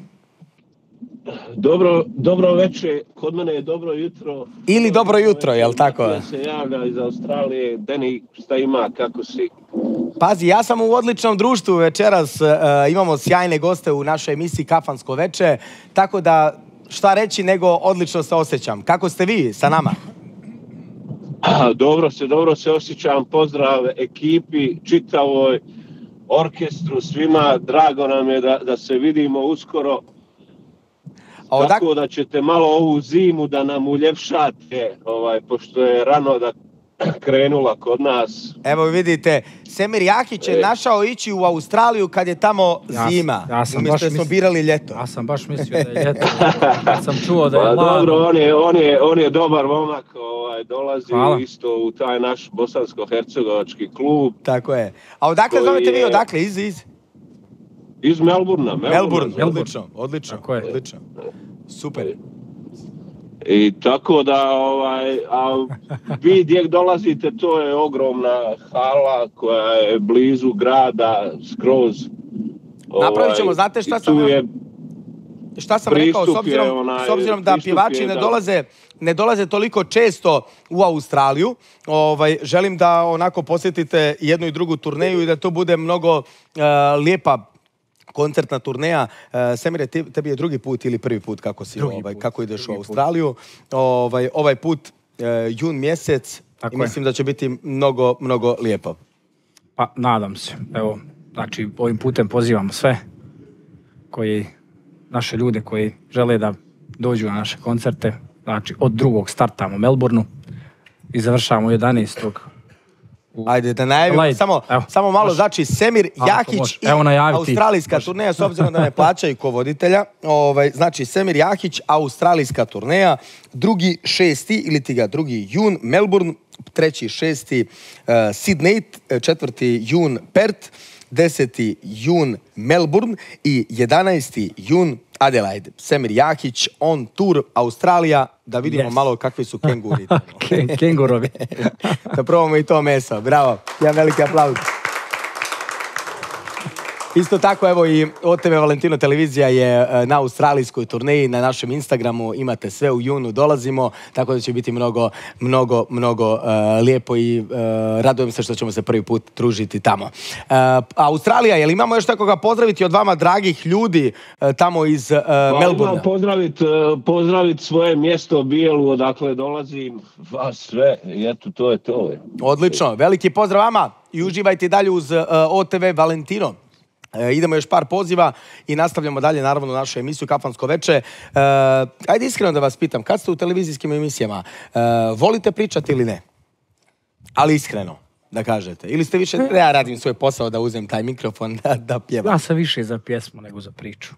Speaker 11: Dobro večer, kod mene je dobro jutro.
Speaker 3: Ili dobro jutro, jel tako?
Speaker 11: Ja se javlja iz Australije. Deni, šta ima, kako si?
Speaker 3: Pazi, ja sam u odličnom društvu večeras, imamo sjajne goste u našoj emisiji Kafansko veče, tako da šta reći nego odlično se osjećam. Kako ste vi sa nama?
Speaker 11: Dobro se osjećam, pozdrav ekipi, čitavoj orkestru, svima, drago nam je da se vidimo uskoro. Tako da ćete malo ovu zimu da nam uljepšate, pošto je rano da krenula kod nas.
Speaker 3: Evo vidite, Semir Jahić je našao ići u Australiju kad je tamo zima. Umjesto smo birali ljeto.
Speaker 5: Ja sam baš mislio da je ljeto. Kad sam čuo da je hladno.
Speaker 11: Dobro, on je dobar momak, dolazi isto u taj naš bosansko-hercegovački klub.
Speaker 3: Tako je. A odakle zovete vi, odakle?
Speaker 11: Iz Melbourna.
Speaker 3: Melbourne, odlično. Super.
Speaker 11: I tako da, vi gdje dolazite, to je ogromna hala koja je blizu grada, skroz.
Speaker 3: Napravit ćemo, znate šta sam... šta sam rekao, s obzirom da pjevači ne dolaze toliko često u Australiju, želim da onako posjetite jednu i drugu turneju i da to bude mnogo lijepa koncertna turneja. Semire, tebi je drugi put ili prvi put kako ideš u Australiju? Ovaj put jun mjesec i mislim da će biti mnogo, mnogo lijepo.
Speaker 5: Pa, nadam se. Evo, znači, ovim putem pozivamo sve naše ljude koji žele da dođu na naše koncerte. Znači, od 2. startamo u Melbourneu i završavamo 11.
Speaker 3: Ajde, da najavimo, samo malo, znači Semir Jahić i australijska turneja, s obzirom da ne plaćaju ko voditelja. Znači, Semir Jahić, australijska turneja, 2.6. ili ti ga 2. jun, Melbourne, 3.6. Sydney, 4. jun, Perth, 10. jun, Melbourne i 11. jun, Adelaide. Semir Jahić, on tour, Australija, da vidimo malo kakvi su kenguri.
Speaker 5: Kengurovi.
Speaker 3: Da probamo i to meso. Bravo. Jedan veliki aplauz. Isto tako, evo i OTV Valentino televizija je na australijskoj turneji, na našem Instagramu imate sve, u junu dolazimo, tako da će biti mnogo lijepo i radujem se što ćemo se prvi put družiti tamo. Australija, je li imamo još takoga pozdraviti od vama dragih ljudi tamo iz Melbourna?
Speaker 11: Pozdraviti svoje mjesto Bijelu, odakle dolazim, vas sve, i eto, to je to.
Speaker 3: Odlično, veliki pozdrav vama i uživajte dalje uz OTV Valentino. Idemo još par poziva i nastavljamo dalje, naravno, našu emisiju Kafansko veče. Ajde iskreno da vas pitam, kad ste u televizijskim emisijama, volite pričati ili ne? Ali iskreno, da kažete. Ili ste više, ja radim svoj posao da uzem taj mikrofon da pjevam?
Speaker 5: Ja sam više za pjesmu nego za priču.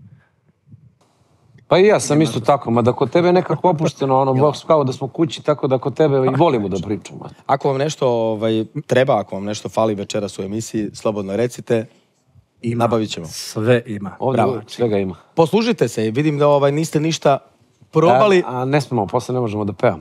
Speaker 8: Pa i ja sam isto tako, mada kod tebe je nekako opušteno, kao da smo kući, tako da kod tebe i volimo da pričamo.
Speaker 3: Ako vam nešto treba, ako vam nešto fali večeras u emisiji, slobodno recite. Nabavit ćemo.
Speaker 5: Sve ima.
Speaker 8: Svega ima.
Speaker 3: Poslužite se, vidim da niste ništa probali.
Speaker 8: A ne smemo, posle ne možemo da pevamo.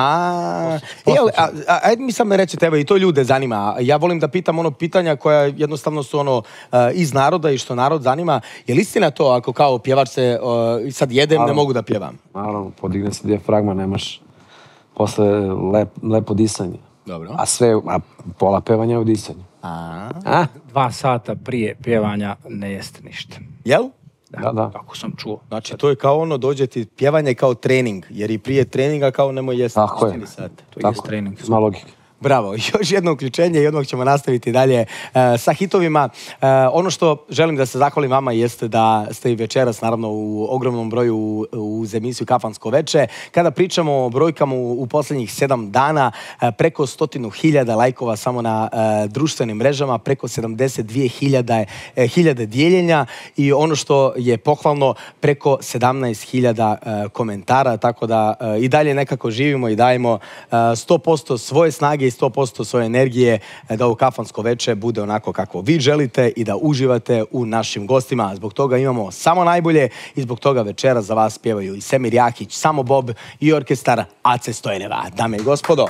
Speaker 3: Ajde mi sam recite, evo i to ljude zanima. Ja volim da pitam pitanja koja jednostavno su iz naroda i što narod zanima. Je li istina to ako kao pjevač se sad jedem, ne mogu da pjevam?
Speaker 8: Naravno, podigne se dijafragma, nemaš posle lepo disanje.
Speaker 3: Dobro.
Speaker 8: A pola pevanja je u disanju.
Speaker 5: 2 sata prije pjevanja ne jeste ništa.
Speaker 3: Jel?
Speaker 5: Da. Kako sam čuo.
Speaker 3: Znači, to je kao dođe ti pjevanje kao trening, jer i prije treninga kao nemoj jesti.
Speaker 8: Tako je.
Speaker 5: To je trening.
Speaker 8: Ima logike.
Speaker 3: Bravo, još jedno uključenje i odmah ćemo nastaviti dalje sa hitovima. Ono što želim da se zahvalim vama jeste da ste i večeras, naravno, u ogromnom broju uz emisiju Kafansko veče. Kada pričamo o brojkama u posljednjih 7 dana, preko 100.000 lajkova samo na društvenim mrežama, preko 72.000 dijeljenja i ono što je pohvalno, preko 17.000 komentara, tako da i dalje nekako živimo i dajemo 100% svoje snage i 100% svoje energije da u Kafansko veče bude onako kako vi želite i da uživate u našim gostima. Zbog toga imamo samo najbolje i zbog toga večera za vas pjevaju i Semir Jahić, Samo Bob i orkestar Ace Stojaneva. Dame i gospodo.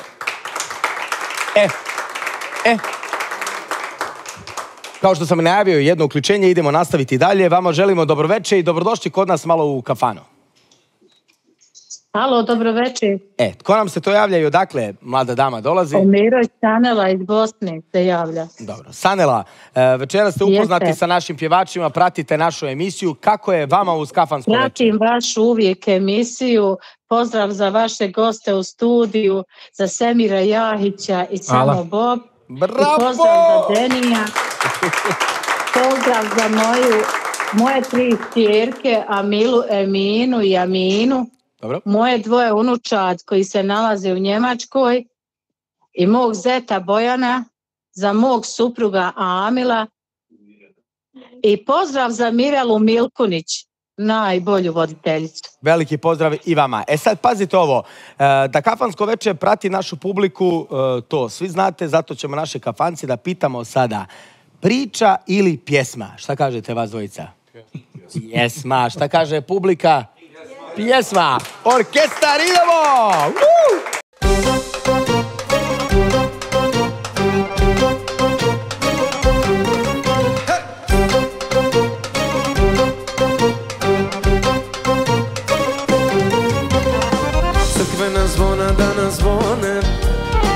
Speaker 3: Kao što sam najavio jedno uključenje, idemo nastaviti dalje. Vama želimo dobroveče i dobrodošli kod nas malo u kafanu.
Speaker 10: Halo, dobroveče.
Speaker 3: Tko nam se to javlja i odakle mlada dama dolazi?
Speaker 10: Miro iz Sanela iz Bosne se javlja.
Speaker 3: Dobro. Sanela, večera ste upoznati sa našim pjevačima, pratite našu emisiju. Kako je vama uz Kafansko veče?
Speaker 10: Pratim vašu uvijek emisiju. Pozdrav za vaše goste u studiju, za Semira Jahića i Samo Bob.
Speaker 3: Bravo!
Speaker 10: I pozdrav za Denija. Pozdrav za moje 3 cijerke, Amilu, Eminu i Aminu.
Speaker 3: Dobro.
Speaker 10: Moje 2 unučad koji se nalaze u Njemačkoj i mog zeta Bojana, za mog supruga Amila i pozdrav za Mirelu Milkunić, najbolju voditeljicu.
Speaker 3: Veliki pozdrav i vama. Sad pazite ovo, da Kafansko veče prati našu publiku, to svi znate, zato ćemo naše kafanci da pitamo sada, priča ili pjesma? Šta kažete vas dvojica? Pjesma. Šta kaže publika? Pjesma. Orkestar, idemo!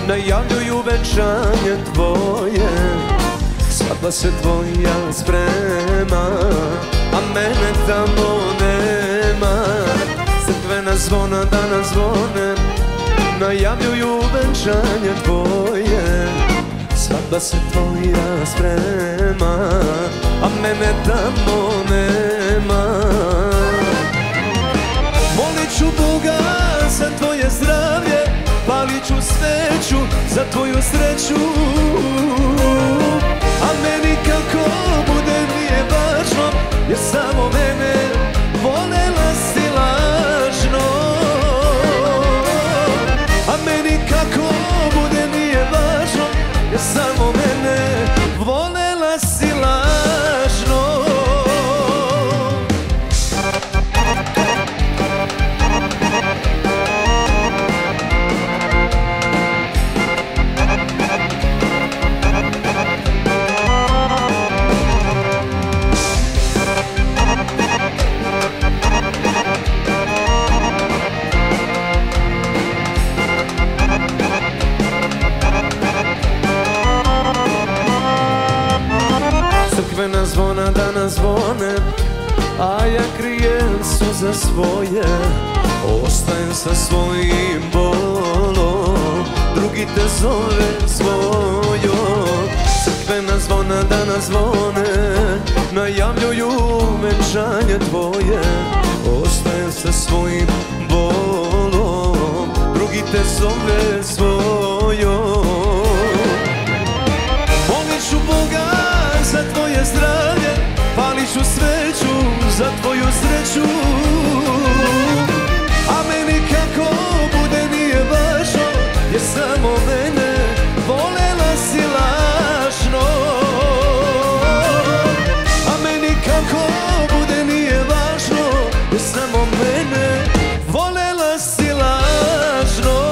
Speaker 6: najavljuju venčanje tvoje. Svadba se tvoja sprema, a mene tamo nema. Crkvena zvona danas zvone, najavljuju venčanje tvoje. Svadba se tvoja sprema, a mene tamo nema. Molit ću Boga za tvoje zdravlje, palit ću sveću za tvoju sreću. A meni kako bude nije važno, jer samo mene volela si lažno. A meni kako bude nije važno, jer samo mene volela si lažno. Crkvena zvona danas zvone, a ja krijem suze svoje. Ostajem sa svojim bolom, drugi te zove svojom. Crkvena zvona danas zvone, najavljuju venčanje tvoje. Ostajem sa svojim bolom, drugi te zove svojom. Molit ću Boga za tvoje zdravlje, palit ću sveću za tvoju sreću. A meni kako bude nije važno, jer samo mene volela si lažno. A meni kako bude nije važno, jer samo mene volela si lažno.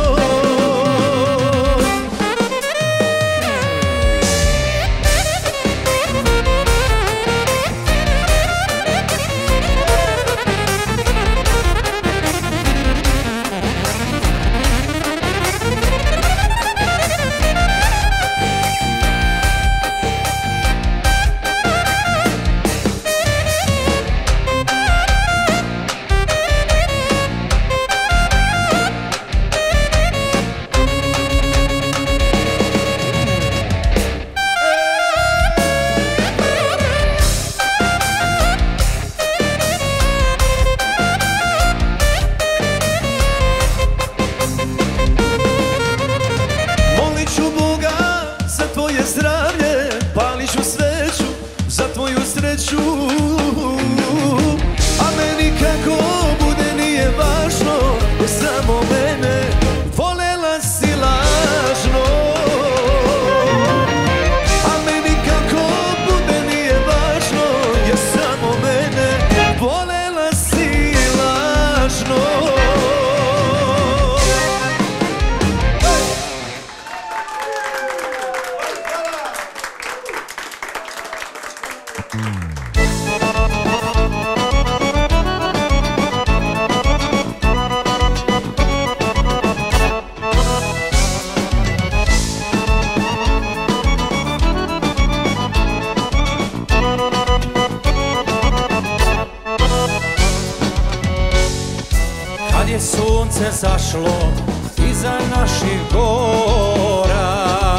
Speaker 12: Zašlo iza naših gora,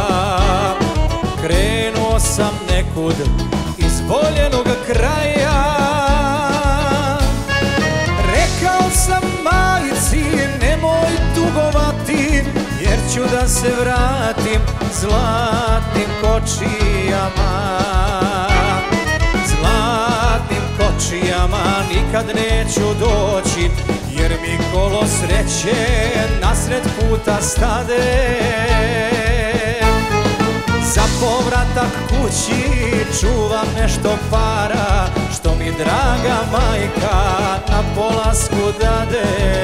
Speaker 12: krenuo sam nekud iz voljenog kraja. Rekao sam majici nemoj tugovati, jer ću da se vratim zlatnim kočijama. Zlatnim kočijama nikad neću doći, jer mi kolo sreće nasred puta stade. Za povratak kući čuvam nešto para, što mi draga majka na polasku dade.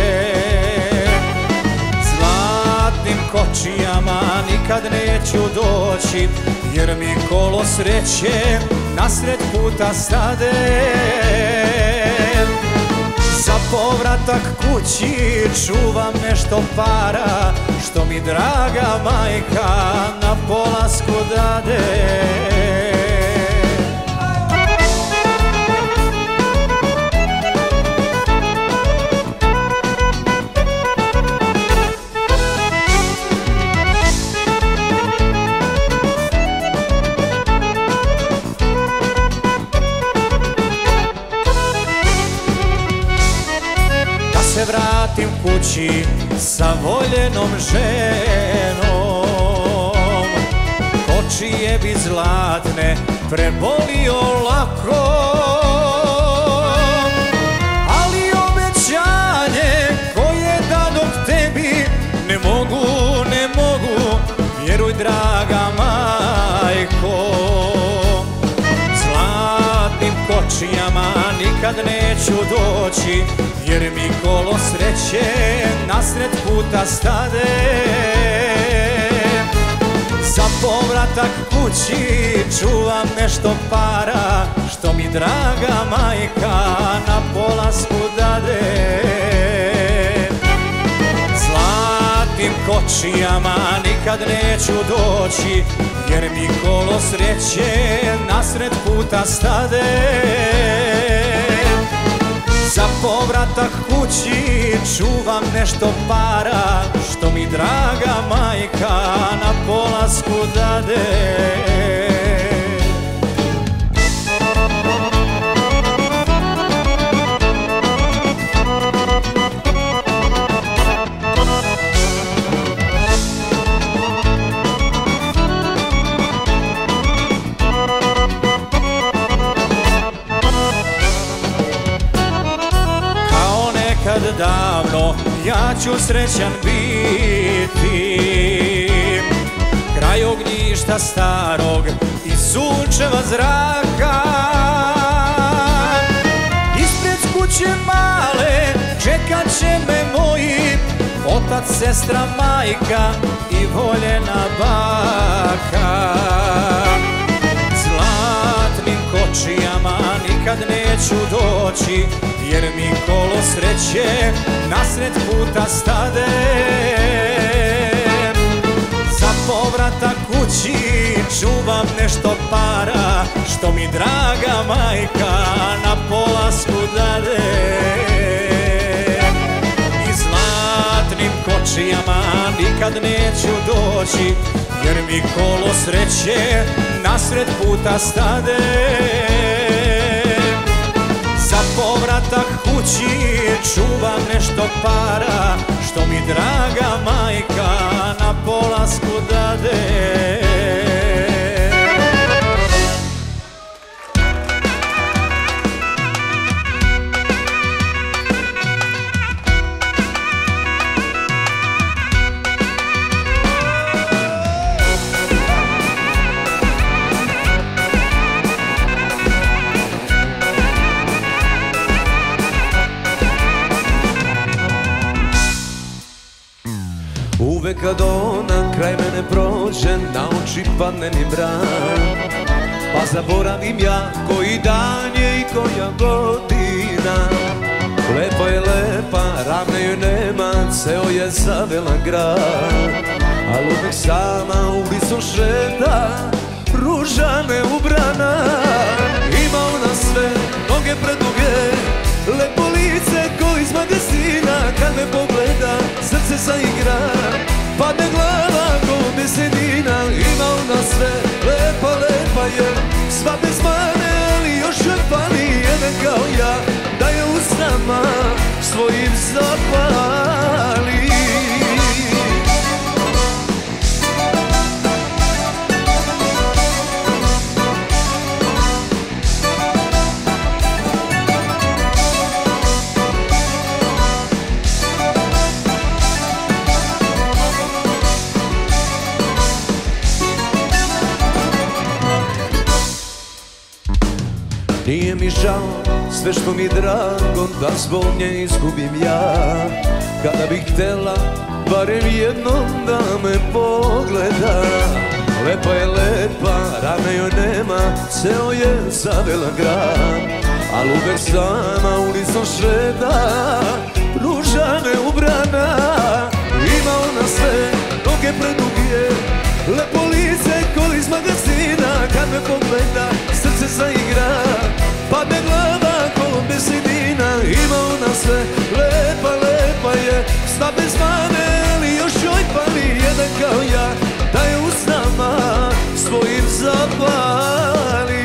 Speaker 12: Zlatnim kočijama nikad neću doći, jer mi kolo sreće nasred puta stade. Za povratak kući čuvam nešto para, što mi draga majka na polasku dade. Se vratim kući sa voljenom ženom, kočije bi zlatne prebolio lako, ali obećanje koje dadok tebi ne mogu, vjeruj draga majko. Zlatnim kočijama nikad neću doći, jer mi kolo sreće nasred puta stade. Za povratak kući čuvam nešto para, što mi draga majka na polasku dade. Zlatnim kočijama nikad neću doći, jer mi kolo sreće nasred puta stade. Za povratak kući čuvam nešto para, što mi draga majka na polasku dade. Kad davno ja ću srećan biti, kraj ognjišta starog i sunčeva zraka. Ispred kuće male čekat će me moji otac, sestra, majka i voljena baka. Zlatnim kočijama nikad neću doći, jer mi kolo sreće nasred puta stade. Za povratak kući čuvam nešto para, što mi draga majka na polasku dade. I zlatnim kočijama nikad neću doći, jer mi kolo sreće nasred puta stade. Za povratak kući čuvam nešto para, što mi draga majka na polasku dade.
Speaker 6: Uvek kad ona kraj mene prođe, na oči padne mi mrak, pa zaboravim ja koji dan je i koja godina. Lepa je lepa, ravne joj nema, ceo je zavela grad, al uvek sama ulicom šeta, ruža neubrana. Ima ona sve, noge preduge, lepo lice ko iz magazina. Kad me pogleda, srce zaigra, padne glava ko desetina. Ima ona sve, lepa, lepa je, sva bez mane, ali još joj fali jedan kao ja, da je usnama svojim zapali. Nije mi žao sve što mi drago, da zbog nje izgubim ja. Kada bih htela barem jednom da me pogleda. Lepa je lepa, rane joj nema, ceo je zavela grad, al uvek sama ulicom šeta, ruža neubrana. Ima ona sve, noge preduge, lepo lice ko iz magazina. Kad me pogleda, srce zaigra, padne glava ko bez sredina. Ima ona sve, lepa, lepa je, sva bez mane, ali još joj pali. Jedan kao ja, da je u snama svojim zapali.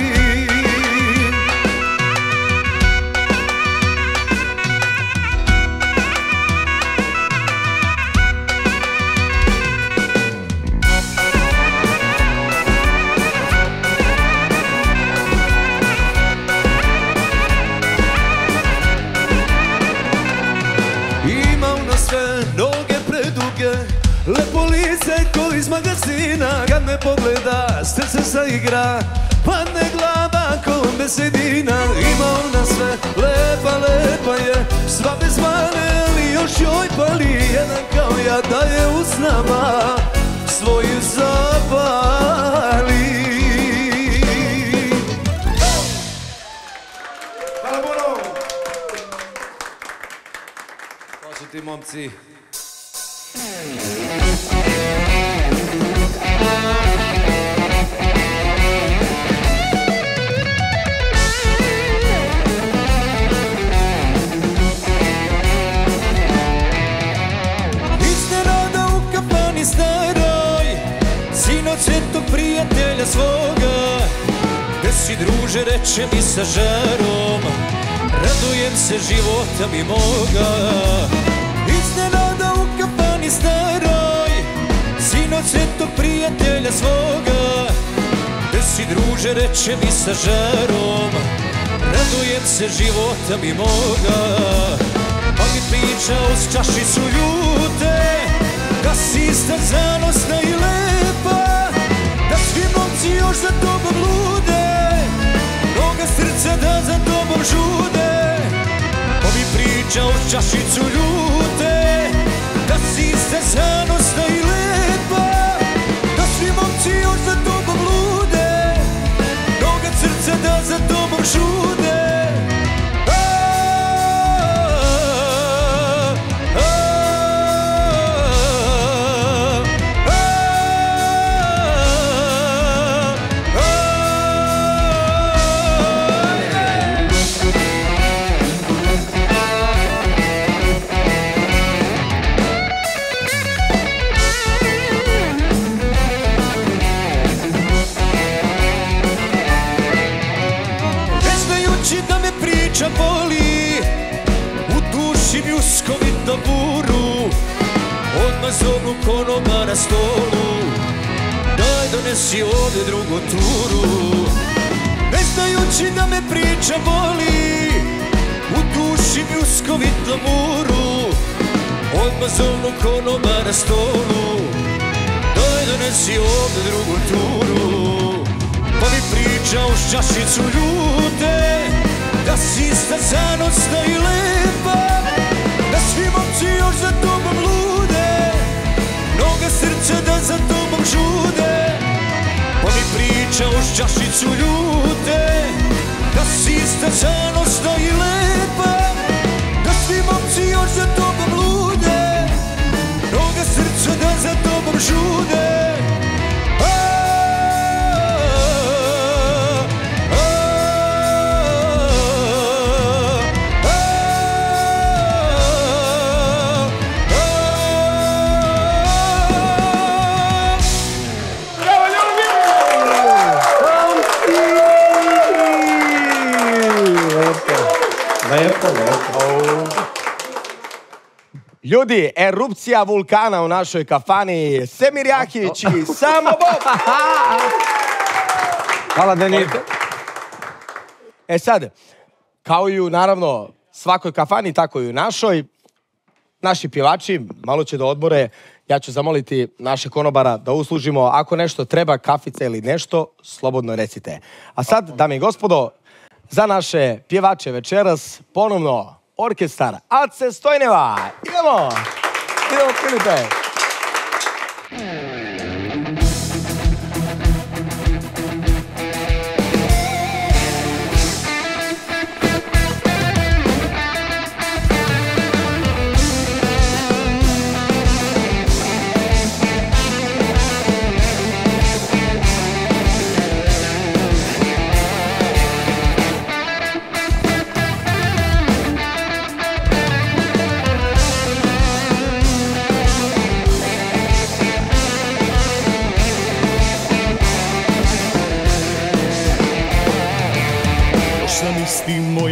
Speaker 6: Lepo lice ko iz magazina, kad me pogleda, srce zaigra, padne glava ko bez sredina. Ima ona sve, lepa, lepa je, sva bez mane, ali još joj pali. Jedan kao ja, da je u snama svojim zapali.
Speaker 3: Hvala puno!
Speaker 6: To su ti momci.
Speaker 12: Iznenada u kafani staroj, sinoć etog prijatelja svoga. Gde si druže, reče mi sa žarom, radujem se života mi moga. Iznenada u kafani staroj, sinoć etog prijatelja svoga. Gde si druže, reče mi sa žarom, radujem se života mi moga. Pa mi pričao s čašicu ljute, da si ista zanosna i lepa, da svi momci još za tobom lude, mnoga srca da za tobom žude. Pa mi pričao s čašicu ljute, da si ista zanosna i lepa, da svi momci još za tobom lude, mnoga srca da za tobom žude. Priča boli, u duši mi uskovita buru, odmah zovnu konoba na stolu, daj donesi ovde drugu turu. Ne znajući da me priča boli, u duši mi uskovita buru, odmah zovnu konoba na stolu, daj donesi ovde drugu turu. Pa mi pričao s čašicu ljute, da si ista zanosna i lepa, da svi momci još za tobom lude, mnoga srca da za tobom žude. Pa mi pričao s čašicu ljute, da si ista zanosna i lepa, da svi momci još za tobom lude, mnoga srca da za tobom žude.
Speaker 3: Ljudi, erupcija vulkana u našoj kafani. Semir Jahić i Samo Bob.
Speaker 8: Hvala, Deni.
Speaker 3: E sad, kao i u, naravno, svakoj kafani, tako i u našoj, naši pjevači malo će da odbore. Ja ću zamoliti naše konobara da uslužimo. Ako nešto treba, kafice ili nešto, slobodno recite. A sad, dame i gospodo, za naše pjevače večeras, ponovno orkestar Ace Stojneva. Idemo! Idemo, Filipe!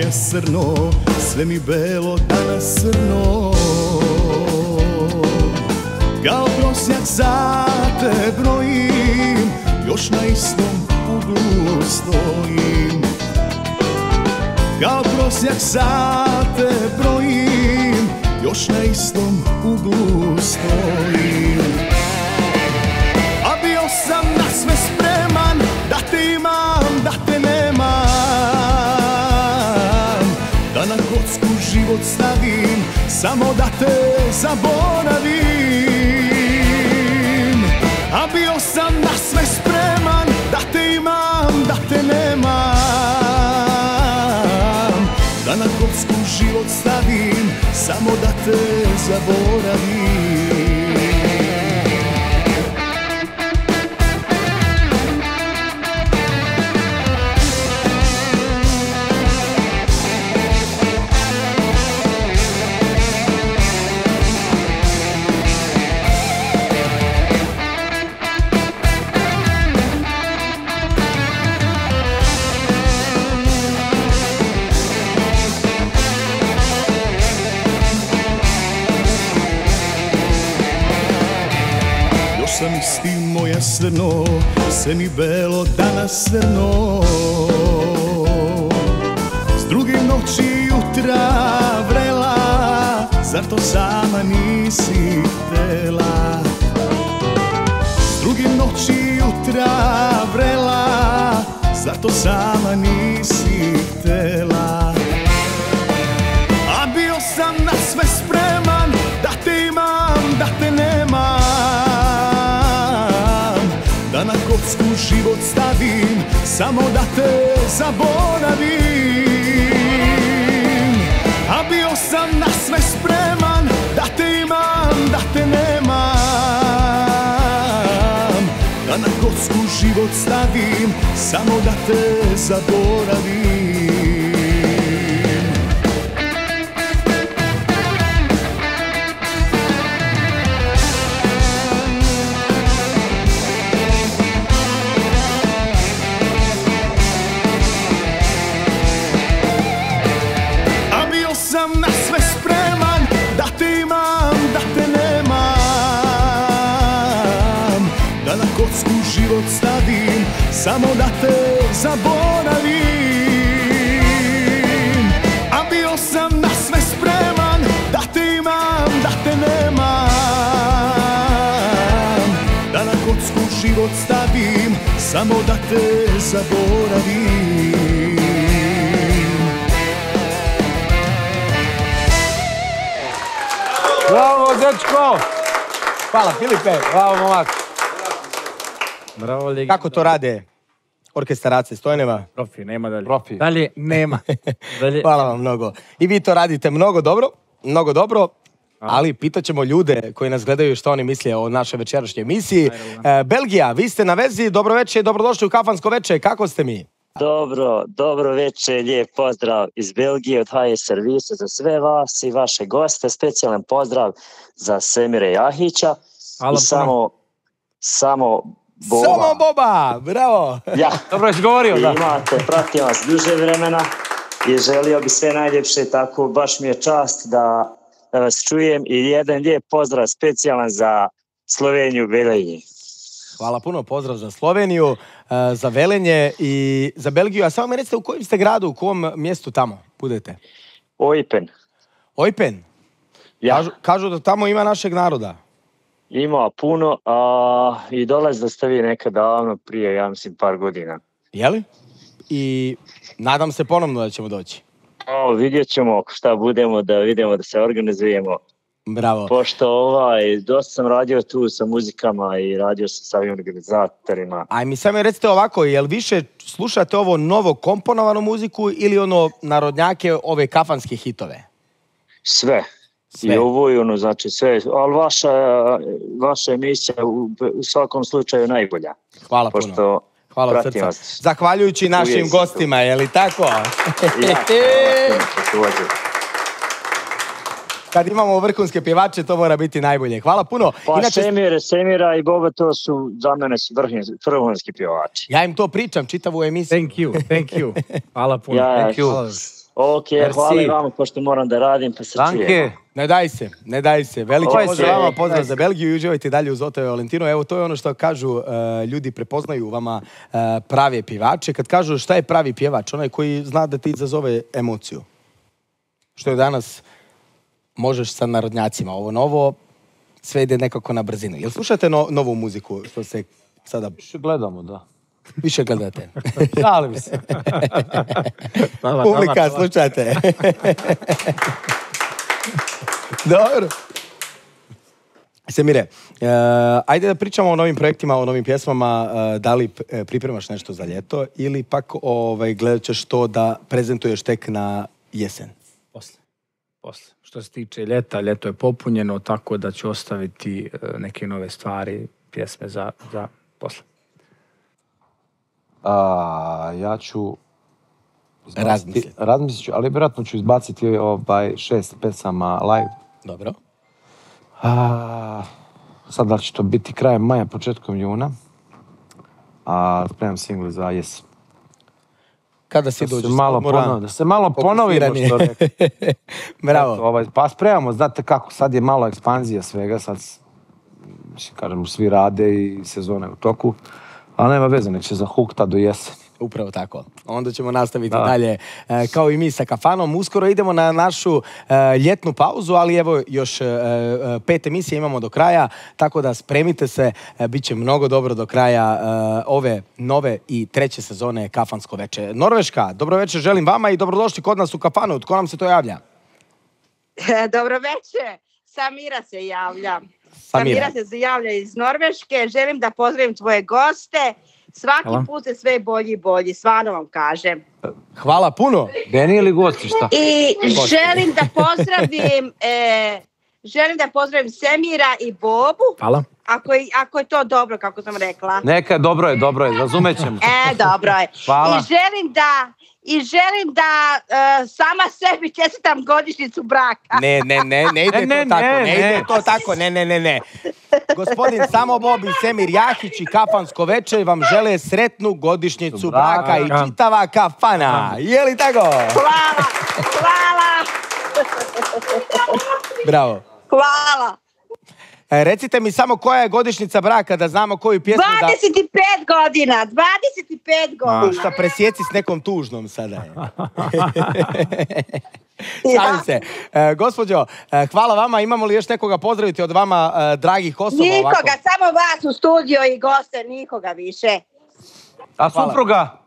Speaker 13: moje srno, sve mi belo danas crno. Kao prosjak za te brojim, još na istom uglu stojim. Kao prosjak za te brojim, još na istom uglu stojim. A bio sam na sve spreman, da te imam, da te nemam, da na kocku život stavim, samo da te zaboravim. A bio sam na sve spreman, da te imam, da te nemam, da na kocku život stavim, samo da te zaboravim. Sam isti moje srno, sve mi belo danas crno. S drugim noći jutra vrela, zar to sama nisi htela? S drugim noći jutra vrela, zar to sama nisi htela? A bio sam na sve spreman, da te imam, da te nemam, da na kocku život stavim, samo da te zaboravim. A bio sam na sve spreman, da te imam, da te nemam, da na kocku život stavim, samo da te zaboravim. Na sve spreman, da te imam, da te nemam, da na kocku život stavim, samo da te zaboravim. A bio sam na sve spreman, da te imam, da te nemam, da na kocku život stavim, samo da te zaboravim.
Speaker 8: Bravo, dečko!
Speaker 3: Hvala, Filipe.
Speaker 8: Bravo, momak.
Speaker 5: Bravo, Ligi.
Speaker 3: Kako to rade orkestarace Stojneva?
Speaker 5: Profi, nema dalje.
Speaker 8: Profi.
Speaker 5: Dalje nema. Dalje.
Speaker 3: Hvala vam mnogo. I vi to radite mnogo dobro, ali pitaćemo ljude koji nas gledaju što oni misle o našoj večerašnjoj emisiji. Belgija, vi ste na vezi, dobro večer i dobrodošli u Kafansko veče. Kako ste mi?
Speaker 14: Dobro večer, lijep pozdrav iz Belgije od HS Servisa za sve vas i vaše goste. Specijalan pozdrav za Semira Jahića i samo Boba.
Speaker 3: Samo Boba, bravo.
Speaker 14: Ja.
Speaker 8: Dobro si govorio, da.
Speaker 14: Imate, pratim vas duže vremena i želio bi sve najljepše, tako baš mi je čast da vas čujem i jedan lijep pozdrav specijalan za Sloveniju Velenje.
Speaker 3: Hvala puno, pozdrav za Sloveniju, za Velenje i za Belgiju. A samo mi recite u kojem ste gradu, u kom mjestu tamo budete?
Speaker 14: Ojpen.
Speaker 3: Ojpen?
Speaker 14: Ja.
Speaker 3: Kažu da tamo ima našeg naroda.
Speaker 14: Ima puno, i dolazi da ste vi nekad davno prije, ja mislim, par godina.
Speaker 3: Jeli? I nadam se ponovno da ćemo doći.
Speaker 14: Vidjet ćemo šta budemo, da vidimo da se organizujemo.
Speaker 3: Bravo.
Speaker 14: Pošto dosta sam radio tu sa muzikama i radio sam sa ovim organizatorima.
Speaker 3: Aj mi samo recite ovako, jel više slušate ovo novo komponovanu muziku ili ono narodnjake, ove kafanske hitove?
Speaker 14: Sve. I ovo i ono, znači sve. Ali vaša emisija u svakom slučaju najbolja.
Speaker 3: Hvala puno. Hvala od srca. Zahvaljujući našim gostima, je li tako? Kad imamo vrhunske pjevače, to mora biti najbolje. Hvala puno.
Speaker 14: Pa Semira i Boba, to su za mene vrhunski pjevači.
Speaker 3: Ja im to pričam, čitavu emisiju.
Speaker 5: Thank you. Hvala puno.
Speaker 14: Thank you. Ok, hvala i vama, pošto moram da radim, pa se čujem.
Speaker 3: Ne daj se. Veliki pozdrav vama, pozdrav za Belgiju i uživajte dalje uz Oto i Valentino. Evo, to je ono što kažu, ljudi prepoznaju vama prave pjevače. Kad kažu šta je pravi pjevač, onaj koji zna da ti izazove emociju. Što je danas, možeš sa narodnjacima, ovo novo, sve ide nekako na brzinu. Jel slušate novu muziku, što se sada...
Speaker 8: Više gledamo, da.
Speaker 3: Više gledate.
Speaker 8: Šalim se.
Speaker 3: Publika, slušajte. Dobro. Semire, ajde da pričamo o novim projektima, o novim pjesmama. Da li pripremaš nešto za ljeto ili pak gledat ćeš to da prezentuješ tek na jesen?
Speaker 5: Posle. Što se tiče ljeta, ljeto je popunjeno, tako da ću ostaviti neke nove stvari, pjesme za posle.
Speaker 8: Ja ću
Speaker 3: razmislit
Speaker 8: ću, ali vjerojatno ću izbaciti 6 pesama live.
Speaker 3: Dobro.
Speaker 8: Sad da će to biti krajem maja, početkom juna. A spremam single za jesen.
Speaker 3: Kada si dođeš?
Speaker 8: Da se malo ponovimo što rekao.
Speaker 3: Bravo.
Speaker 8: Pa spremamo, znate kako, sad je malo ekspanzija svega, sad kažemo svi rade i sezone u toku. Ali nema veze, nek će zahukta do jeseni.
Speaker 3: Upravo tako. Onda ćemo nastaviti dalje kao i mi sa Kafanom. Uskoro idemo na našu ljetnu pauzu, ali evo još 5 emisija imamo do kraja, tako da spremite se, bit će mnogo dobro do kraja ove nove i 3. sezone Kafansko veče. Norveška, dobro večer želim vama i dobrodošli kod nas u Kafanu. Tko nam se to javlja?
Speaker 15: Dobro večer, Samira se javlja. Samira se javlja iz Norveške. Želim da pozdravim tvoje goste. Svaki put je sve bolji i bolji, stvarno vam kažem.
Speaker 3: Hvala puno.
Speaker 8: Beni ili gosti, šta?
Speaker 15: I želim da pozdravim Semira i Bobu.
Speaker 5: Hvala.
Speaker 15: Ako je to dobro, kako sam rekla.
Speaker 8: Neka, dobro je, razumet ćemo.
Speaker 15: Dobro je.
Speaker 8: Hvala.
Speaker 15: I želim da sama sebi čestitam godišnjicu braka.
Speaker 3: Ne ide to tako. Ne. Gospodin Samo Bob i Semir Jahić i Kafansko veče vam žele sretnu godišnjicu braka i čitava Kafana. Je li tako?
Speaker 15: Hvala.
Speaker 3: Bravo.
Speaker 15: Hvala.
Speaker 3: Recite mi samo koja je godišnjica braka, da znamo koju pjesmu
Speaker 15: 25 godina.
Speaker 3: Šta presjeci s nekom tužnom sada je. Šalim se. Gospođo, hvala vama. Imamo li još nekoga pozdraviti od vama, dragih osoba?
Speaker 15: Nikoga, samo vas u studio i goste, nikoga više.
Speaker 8: A supruga?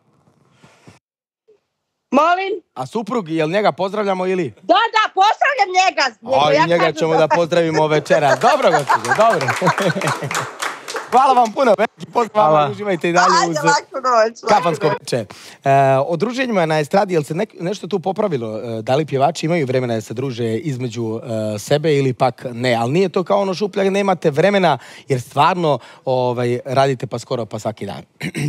Speaker 15: Molim?
Speaker 3: A suprug, jel njega pozdravljamo ili?
Speaker 15: Da, pozdravljam njega.
Speaker 3: Njega ćemo da pozdravimo večeras. Dobro, gospođo, dobro. Hvala vam puno, veliki pozdrav vama, uživajte i dalje uz Kafansko veče. O druženjima na estradi, jel se nešto tu popravilo? Da li pjevači imaju vremena da se druže između sebe ili pak ne? Ali nije to kao ono šuplja, nemate vremena jer stvarno radite pa skoro pa svaki dan.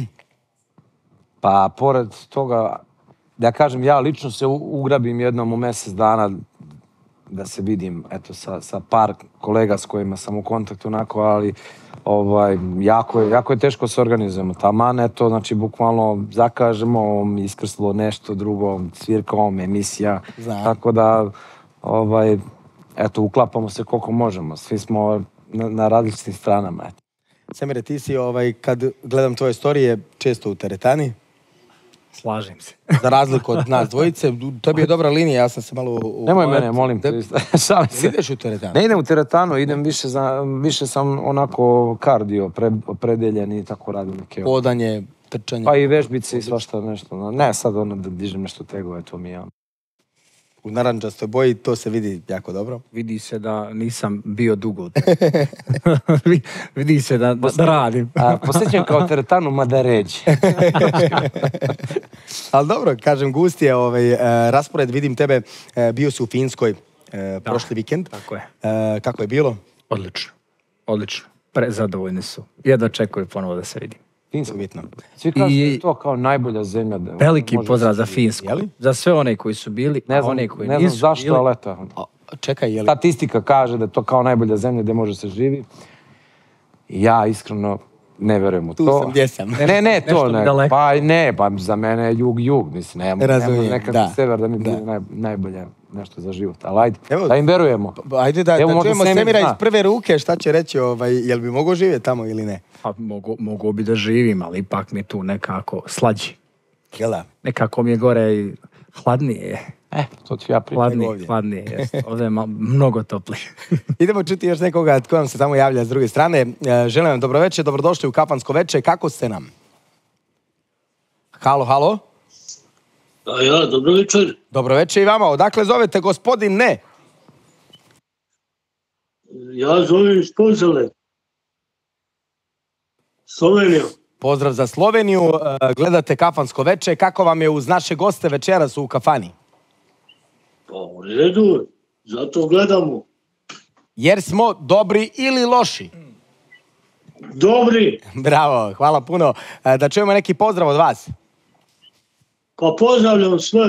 Speaker 8: Pa pored toga, da kažem, ja lično se ugrabim jednom u mjesec dana da se vidim, eto, sa par kolega s kojima sam u kontaktu onako, ali jako je teško se organizujemo. Taman, eto, znači, bukvalno zakažemo, iskrslo nešto drugo, svirkom, emisija, tako da, eto, uklapamo se koliko možemo. Svi smo na različitim stranama, eto.
Speaker 3: Semire, ti si, kad gledam tvoje storije, često u teretani?
Speaker 5: Slažem se.
Speaker 3: Za razliku od nas dvojice, tebi je dobra linija, ja sam se malo...
Speaker 8: Nemoj mene, molim te.
Speaker 3: Ideš u teretanu?
Speaker 8: Ne idem u teretanu, idem više sam onako kardio, predeljen i tako radim neke...
Speaker 3: Hodanje, trčanje.
Speaker 8: Pa i vežbice i svašta nešto. Ne sad da dižem nešto tegove, to mi je...
Speaker 3: U naranđastoj boji to se vidi jako dobro.
Speaker 5: Vidi se da nisam bio dugo. Vidi se da radim.
Speaker 8: Posjećam kao teretanu, mada ređi.
Speaker 3: Ali dobro, kažem, gust je raspored, vidim tebe, bio si u Finskoj prošli vikend.
Speaker 5: Tako je.
Speaker 3: Kako je bilo?
Speaker 5: Odlično. Prezadovoljni su. Jedva čekuju ponovo da se vidim.
Speaker 3: Finsko bitno.
Speaker 8: Svi kažu da je to kao najbolja zemlja.
Speaker 5: Veliki pozdrav za Finsku. Za sve one koji su bili, a one koji nisu bili.
Speaker 8: Ne znam zašto, ali eto.
Speaker 3: Čekaj, je li...
Speaker 8: Statistika kaže da je to kao najbolja zemlja gdje može se živi. Ja iskreno ne verujem u to.
Speaker 3: Tu sam gdje sam.
Speaker 8: Ne, to ne. Pa za mene je jug, mislim. Ne može nekako sever da mi bude najbolje nešto za život. Ali ajde, da im verujemo.
Speaker 3: Ajde da čujemo Semira iz prve ruke, šta će reći, jel bi mogao živjeti tamo ili ne?
Speaker 5: Pa mogu bi da živim, ali ipak mi tu nekako slađi.
Speaker 3: Jel da?
Speaker 5: Nekako mi je gore i hladnije.
Speaker 8: To ću ja pričati.
Speaker 5: Hladnije, jeste. Ovdje je mnogo toplije.
Speaker 3: Idemo čuti još nekoga tko nam se tamo javlja s druge strane. Želim vam dobro večer, dobrodošli u Kafansko veče. Kako ste nam? Halo?
Speaker 16: Ja, dobro večer.
Speaker 3: Dobro večer i vama. Odakle zovete, gospodin Ne?
Speaker 16: Ja zovem iz Kozele. Sloveniju.
Speaker 3: Pozdrav za Sloveniju. Gledate Kafansko veče. Kako vam je uz naše goste večeras u kafani?
Speaker 16: Pa u redu, zato gledamo.
Speaker 3: Jer smo dobri ili loši?
Speaker 16: Dobri.
Speaker 3: Bravo, hvala puno. Da čujemo neki pozdrav od vas.
Speaker 16: Pa pozdravljam sve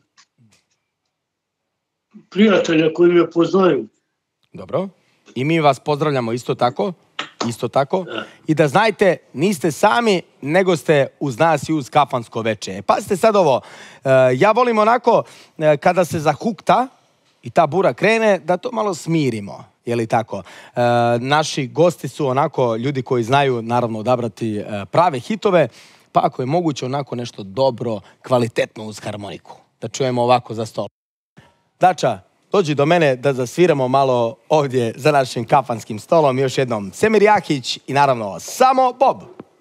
Speaker 16: prijatelja koji me poznaju.
Speaker 3: Dobro. I mi vas pozdravljamo isto tako. I da znajte, niste sami, nego ste uz nas i uz Kafansko veče. Pazite sad ovo, ja volim onako kada se zahukta i ta bura krene, da to malo smirimo, je li tako? Naši gosti su onako ljudi koji znaju naravno odabrati prave hitove, pa ako je moguće onako nešto dobro, kvalitetno uz harmoniku. Da čujemo ovako za stol. Dača, dođi do mene da zasviramo malo ovdje za našim kafanskim stolom. Još jednom Semir Jahić i naravno samo Bob.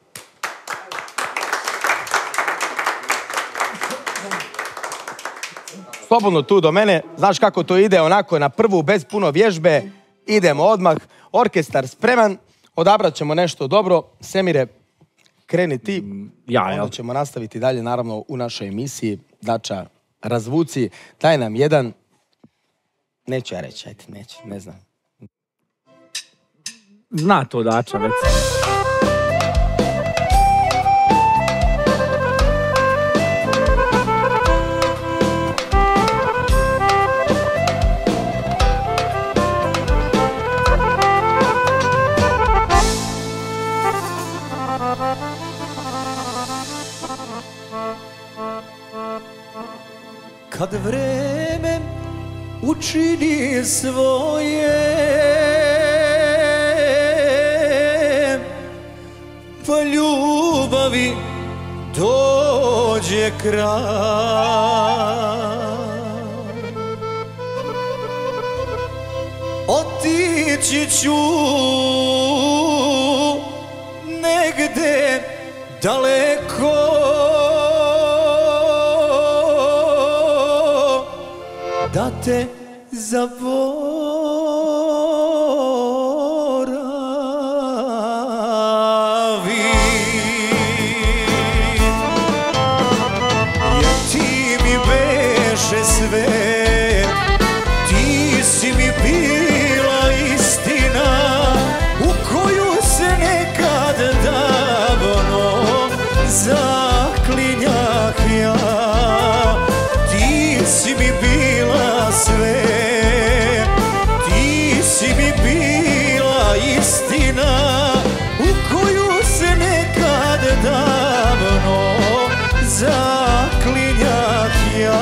Speaker 3: Slobodno tu do mene. Znaš kako to ide onako na prvu bez puno vježbe. Idemo odmah. Orkestar spreman. Odabrat ćemo nešto dobro. Semire, kreni ti. Onda ćemo nastaviti dalje naravno u našoj emisiji. Dača, razvuci. Daj nam jedan. Neću ja reći, ajde, neću, ne znam.
Speaker 5: Zna to Dača već.
Speaker 12: Kad vreme učini svoje, pa ljubavi dođe kraj. Otići ću negde daleko, da te zaboravim, jer ti mi beše sve, ti si mi bila istina u koju se nekad davno zaklinjah ja. Ti si mi bila sve, ti si mi bila istina u koju se nekad davno zaklinjah ja.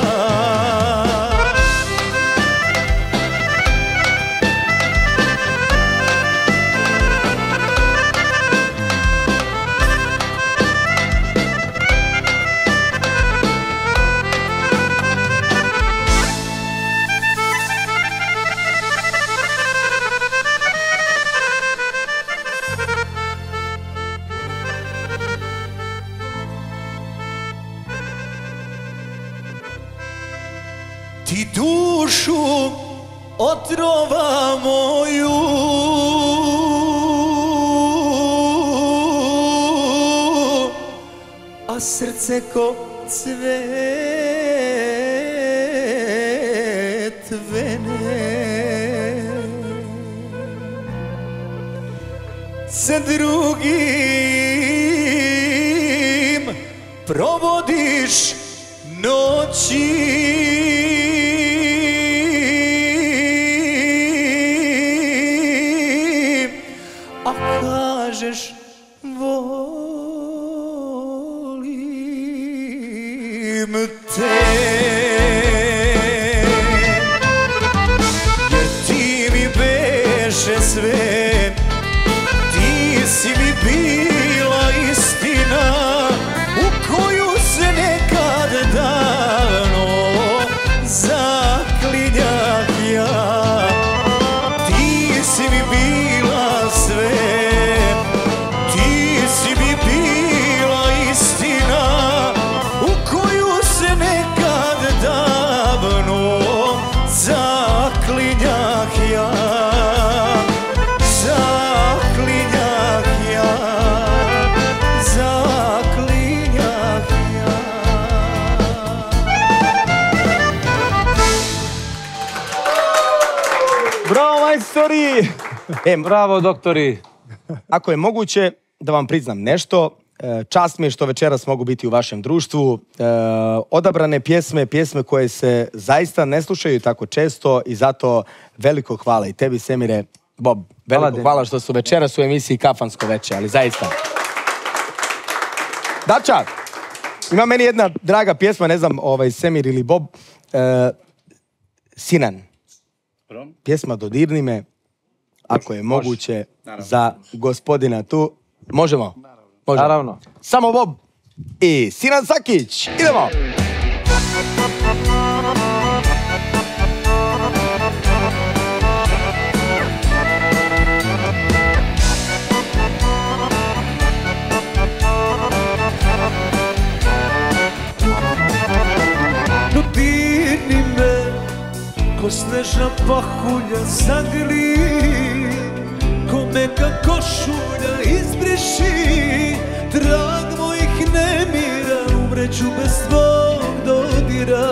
Speaker 12: Ti dušu otrova moju a srce ko cvet vene sa drugim provodiš noći. Kažeš volim te, jer ti mi beše sve, ti si mi bila istina u koju se nekad davno zaklinjah ja. Ti si mi bila sve, ti si mi bila istina u koju se nekad davno zaklinjah ja. Zaklinjah ja, zaklinjah ja.
Speaker 3: Bravo, majstori!
Speaker 8: Bravo, doktori!
Speaker 3: Ako je moguće da vam priznam nešto, čast mi je što večeras mogu biti u vašem društvu. Odabrane pjesme koje se zaista ne slušaju tako često i zato veliko hvala i tebi, Semire, Bob, veliko hvala što su večeras u emisiji Kafansko veče, ali zaista. Dača, ima meni jedna draga pjesma, ne znam, Semir ili Bob, Sinan. Pjesma Dodirni me, ako je moguće, za gospodina tu. Možemo? Možemo.
Speaker 8: Naravno.
Speaker 3: Samo Bob i Sinan Sakić. Idemo!
Speaker 6: Dodirni me, ko snežna pahulja zagri, ko meka košulja izbriši, trag mojih nemira, umreću bez tvog dodira.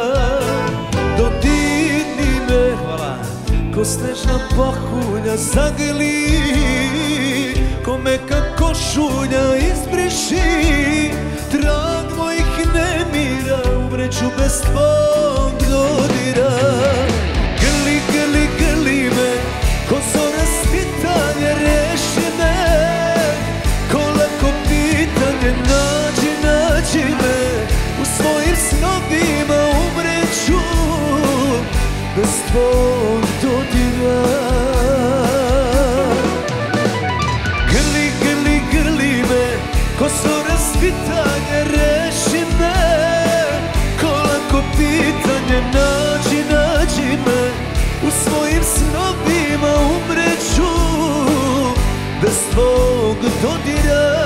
Speaker 6: Dodirni me, ko snežna pahulja zagri, ko meka košulja izbriši, trag mojih nemira, umreću bez tvog dodira. Grli, grli, grli me, ko zora svitanje reši me, ko lako pitanje nađi, nađi me, u svojim snovima umreću bez tvog dodira. Grli, grli, grli me, ko zora svitanje reši me, ko lako pitanje nađi, nađi me, u svojim snovima umreću bez tvog dodira.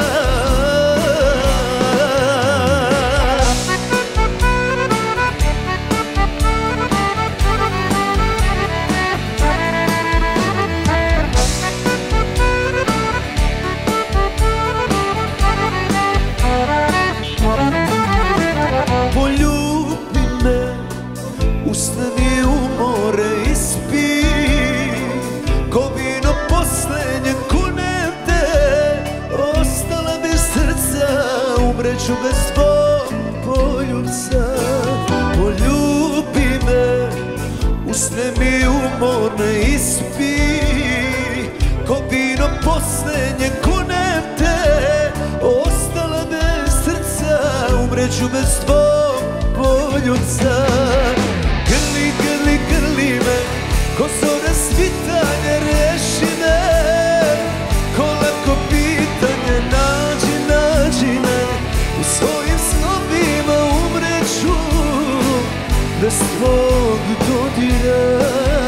Speaker 6: Poljubi me, ustani u more i spi, ko vino posljednje kunem te, ostala bez srca, umreću bez tvog poljubca. Poljubi me, usne mi umorne i spi, ko vino posljednje kunem te, ostala bez srca, umreću bez tvog poljubca. Grli, grli, grli me, ko zora svitanje reši me, ko lako pitanje nađi, nađi me, u svojim snovima umreću bez tvog dodira.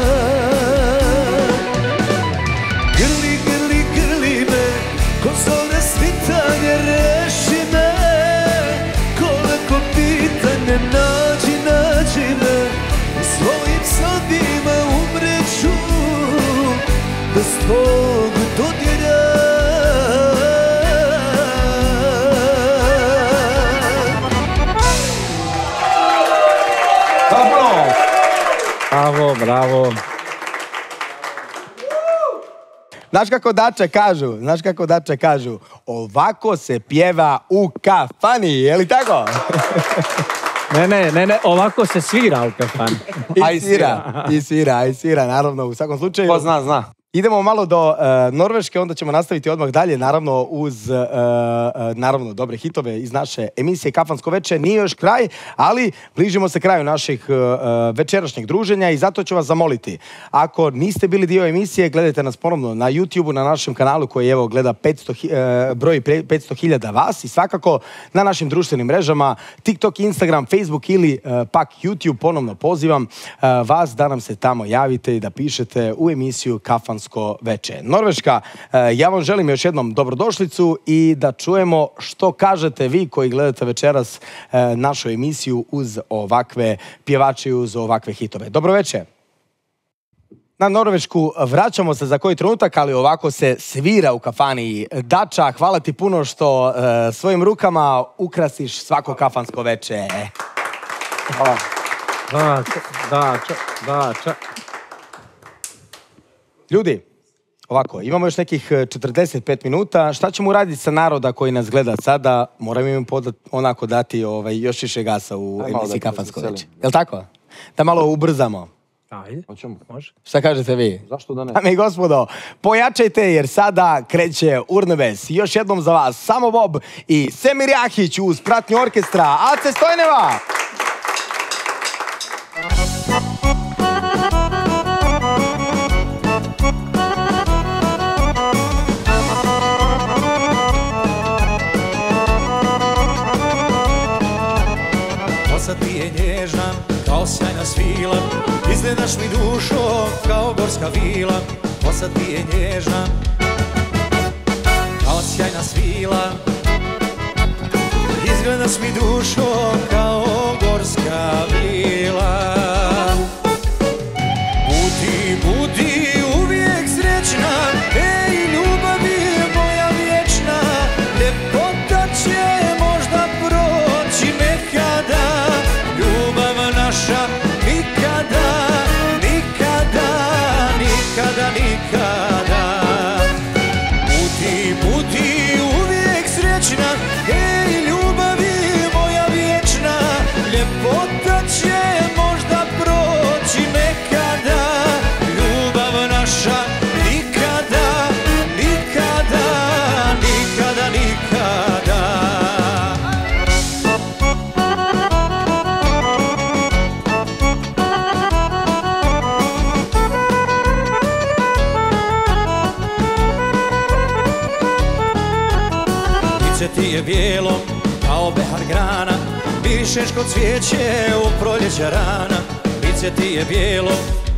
Speaker 6: Grli, grli, grli me, ko zora svitanje reši me, ko lako pitanje nađi, nađi me, u svojim snovima umreću bez tvog dodira.
Speaker 5: Bravo, bravo.
Speaker 3: Znaš kako Dače kažu, ovako se pjeva u kafani, je li tako?
Speaker 5: Ne, ovako se svira u kafani.
Speaker 3: I svira, naravno, u svakom slučaju.
Speaker 8: Ko zna.
Speaker 3: Idemo malo do Norveške, onda ćemo nastaviti odmah dalje, naravno uz dobre hitove iz naše emisije Kafansko veče. Nije još kraj, ali bližimo se kraju naših večerašnjeg druženja i zato ću vas zamoliti. Ako niste bili dio emisije, gledajte nas ponovno na YouTube-u, na našem kanalu koji evo gleda broji 500.000 vas i svakako na našim društvenim mrežama TikTok, Instagram, Facebook ili pak YouTube. Ponovno pozivam vas da nam se tamo javite i da pišete u emisiju Kafansko veče. Norveška, ja vam želim još jednom dobrodošlicu i da čujemo što kažete vi koji gledate večeras našu emisiju uz ovakve pjevače i uz ovakve hitove. Dobro večer. Na Norvešku vraćamo se za koji trenutak, ali ovako se svira u kafani. Dača, hvala ti puno što svojim rukama ukrasiš svako kafansko veče. Hvala.
Speaker 5: Dača.
Speaker 3: Ljudi, ovako, imamo još nekih 45 minuta. Šta ćemo uraditi sa naroda koji nas gleda sada? Moram im onako dati još više gasa u emisiji Kafansko veče. Jel' tako? Da malo ubrzamo.
Speaker 5: Ajde, može.
Speaker 3: Šta kažete vi?
Speaker 8: Zašto da ne?
Speaker 3: Dame i gospodo, pojačajte jer sada kreće Urnebes. Još jednom za vas, Samo Bob i Semir Jahić uz pratnju orkestra Ace Stojneva.
Speaker 12: Kosa ti je nježna kao sjajna svila, izgledaš mi dušo kao gorska vila. Kosa ti je nježna kao sjajna svila, izgledaš mi dušo kao gorska vila. Budi, budi uvijek srećna, ej ljubavi moja vječna, ljepota će možda proći nekada, ljubav naša nikada, nikada, nikada, nikada. Budi, budi uvijek srećna, ej ljubavi moja vječna, ljepota će možda proći nekada, ljubav naša nikada, nikada, nikada, nikada. Lice ti je bijelo kao behar grana, mirišeš kod cvijeće u proljeća rana. Lice ti je bijelo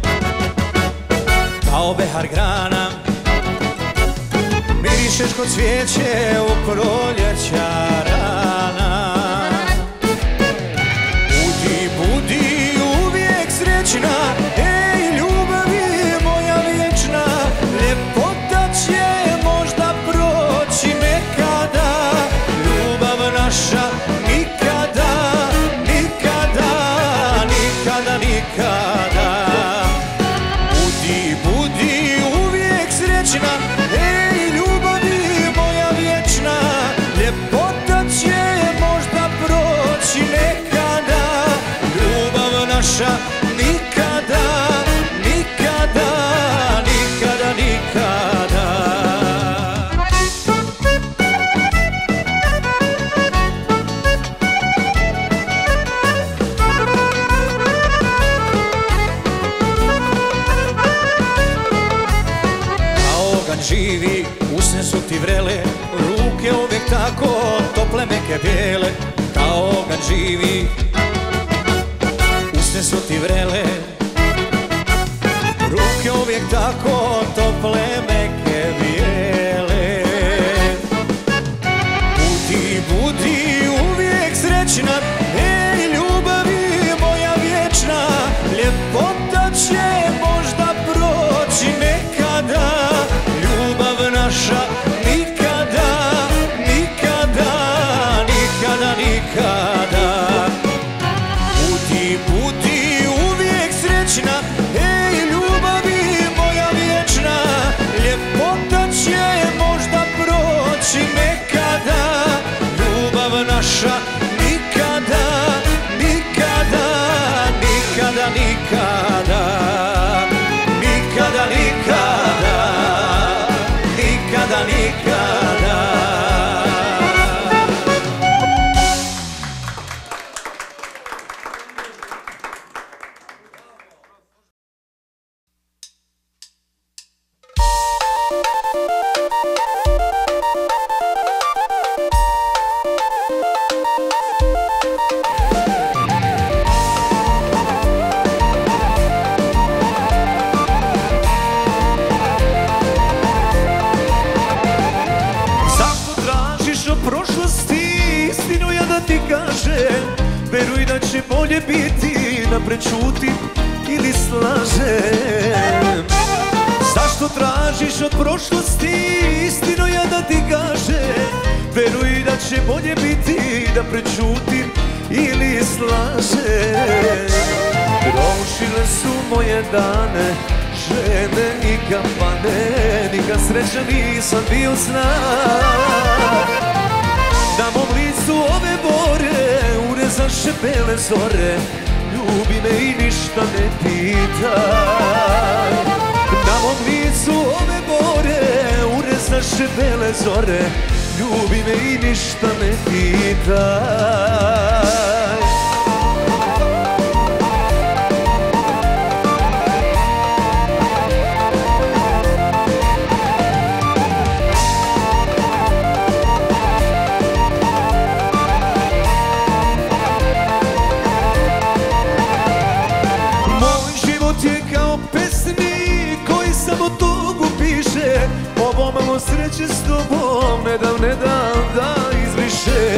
Speaker 12: kao behar grana, mirišeš kod cvijeće u proljeća rana. Budi, budi uvijek srećna, ej ljubavi moja vječna, ljepota će možda proći nekada, ljubav naša nikada, nikada, nikada, nikada. Budi, budi uvijek srećna, ej ljubavi moja vječna, ljepota će možda proći nekada, ljubav naša nikada, nikada, nikada, nikada. Kao oganj živi, usne su ti vrele, ruke uvijek tako tople, meke, bijele. Kao oganj živi, usne su ti vrele, ruke uvijek tako tople, meke, bijele. Budi, budi uvijek srećna, ej ljubavi moja vječna, ljepota će možda proći nekada, ljubav naša nikada, nikada, nikada, nikada. Budi, budi uvijek srećna, ej ljubavi moja vječna, ljepota
Speaker 6: da će bolje biti da prečutim ili slažem. Zašto tražiš od prošlosti istinu ja da ti kažem? Veruj da će bolje biti da prečutim ili slažem. Prošile su moje dane, žene i kampane, nikad srećan nisam bio znak. Na mom licu ove bore urezaše bele zore, ljubi me i ništa ne pitaj. Na mom licu ove bore urezaše bele zore, ljubi me i ništa ne pitaj. Ovo malo sreće s tobom ne dam da izbriše.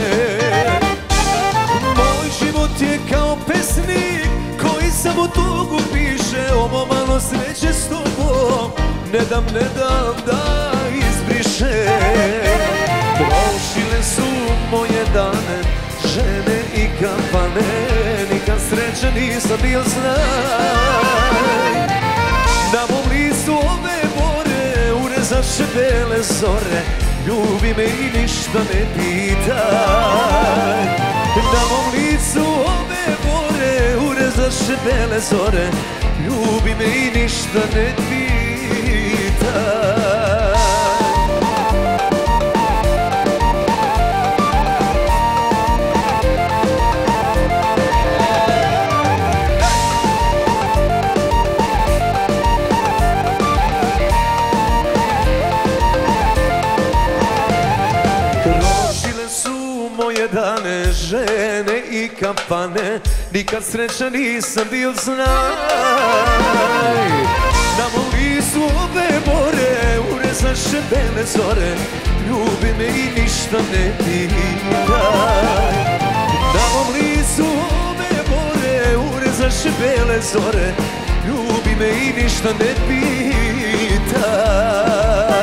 Speaker 6: Moj život je kao pesnik koji samo tugu piše. Ovo malo sreće s tobom ne dam da izbriše. Prošile su moje dane, žene i kampane, nikad sreća nisam bio znaj. Na mom listu ove urezaše bele zore, ljubi me i ništa ne pitaj. Na mom licu ove bore urezaše bele zore, ljubi me i ništa ne pitaj. Dane, žene i kampane, nikad srećan nisam bio znaj. Na mom listu ove bore urezaše bele zore, ljubi me i ništa ne pitaj. Na mom listu ove bore urezaše bele zore, ljubi me i ništa ne pitaj.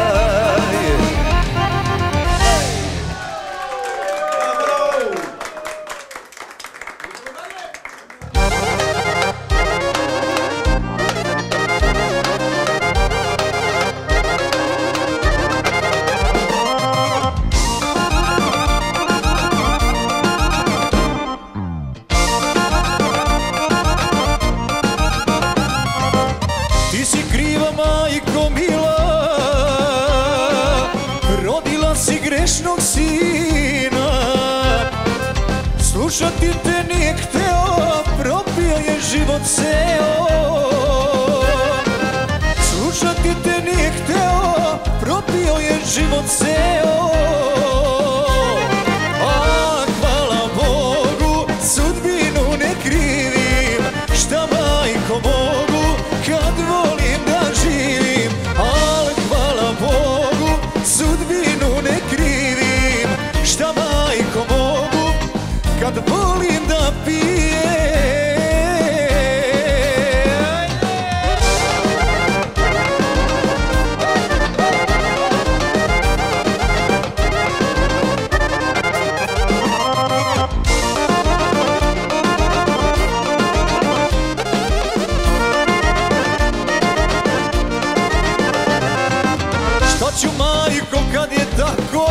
Speaker 6: Slušati te nije hteo, propio je život ceo. Slušati te nije hteo, propio je život ceo. A hvala Bogu, sudbinu ne krivim, šta majko mogu kad volim da živim. Al hvala Bogu, sudbinu ne krivim, šta majko mogu kad volim da pijem. Šta ću majko kad je tako,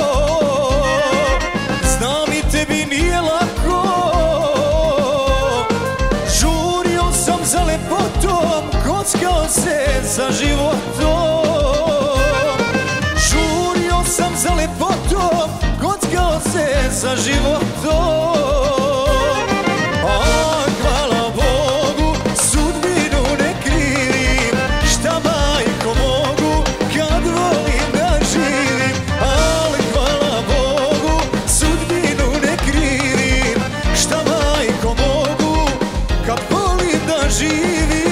Speaker 6: znam i tebi nije lako. Žurio sam za lepotom, kockao se za životom. Žurio sam za lepotom, kockao se za životom. A hvala Bogu, sudbinu ne krivim, šta majko mogu kad volim da živim. Al hvala Bogu, sudbinu ne krivim, šta majko mogu kad volim da živim.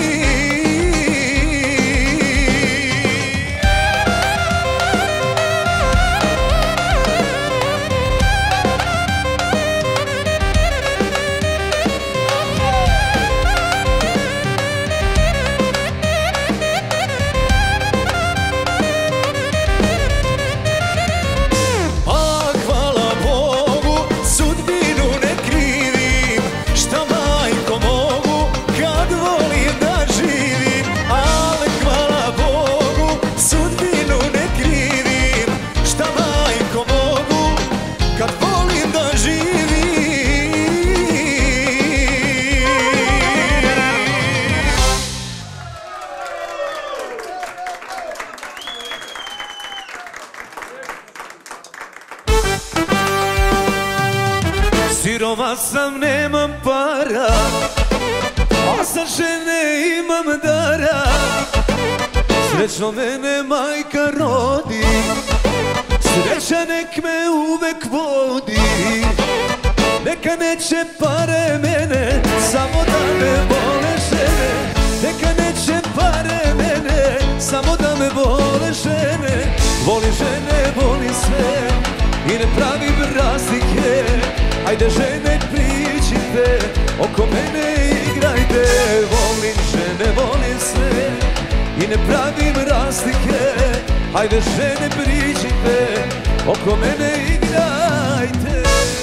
Speaker 6: Siroma sam, nemam para, a za žene imam dara. Srećno mene majka rodi, sreća nek me uvek vodi. Neka neće pare mene, samo da me vole žene. Neka neće pare mene, samo da me vole žene. Volim žene, volim sve i ne pravim razlike. Ajde žene priđite, oko mene igrajte. Volim žene, volim sve i ne pravim razlike. Ajde žene priđite, oko mene igrajte.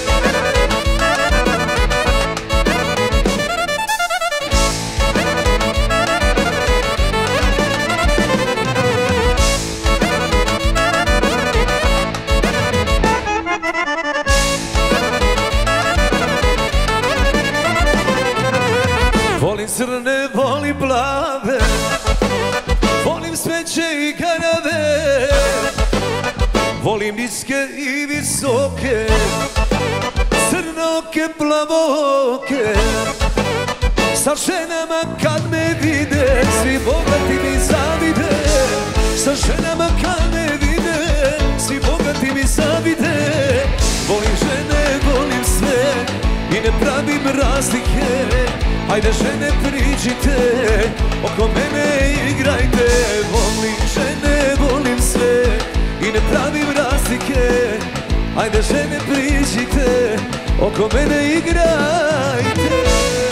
Speaker 6: Volim crne, volim plave, volim smeće i kanave. Volim niske i visoke, crnoke, plavoke. Sa ženama kad me vide, svi bogati mi zavide. Sa ženama kad me vide, svi bogati mi zavide. Volim žene, volim sve i ne pravim razlike. Ajde žene priđite, oko mene igrajte. Volim žene, volim sve i ne pravim razlike. Ajde žene priđite, oko mene igrajte.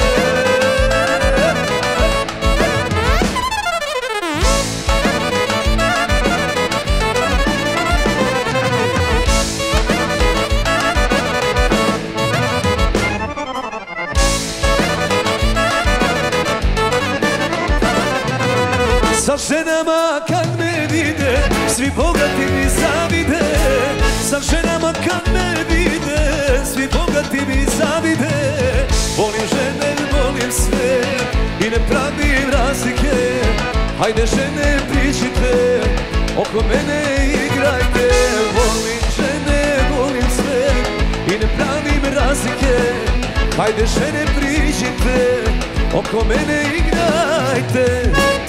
Speaker 6: Sa ženama kad me vide, svi bogati mi zavide. Sa ženama kad me vide, svi bogati mi zavide. Volim žene, volim sve i ne pravim razlike. Hajde žene priđite, oko mene igrajte. Volim žene, volim sve i ne pravim razlike. Hajde žene priđite, oko mene igrajte.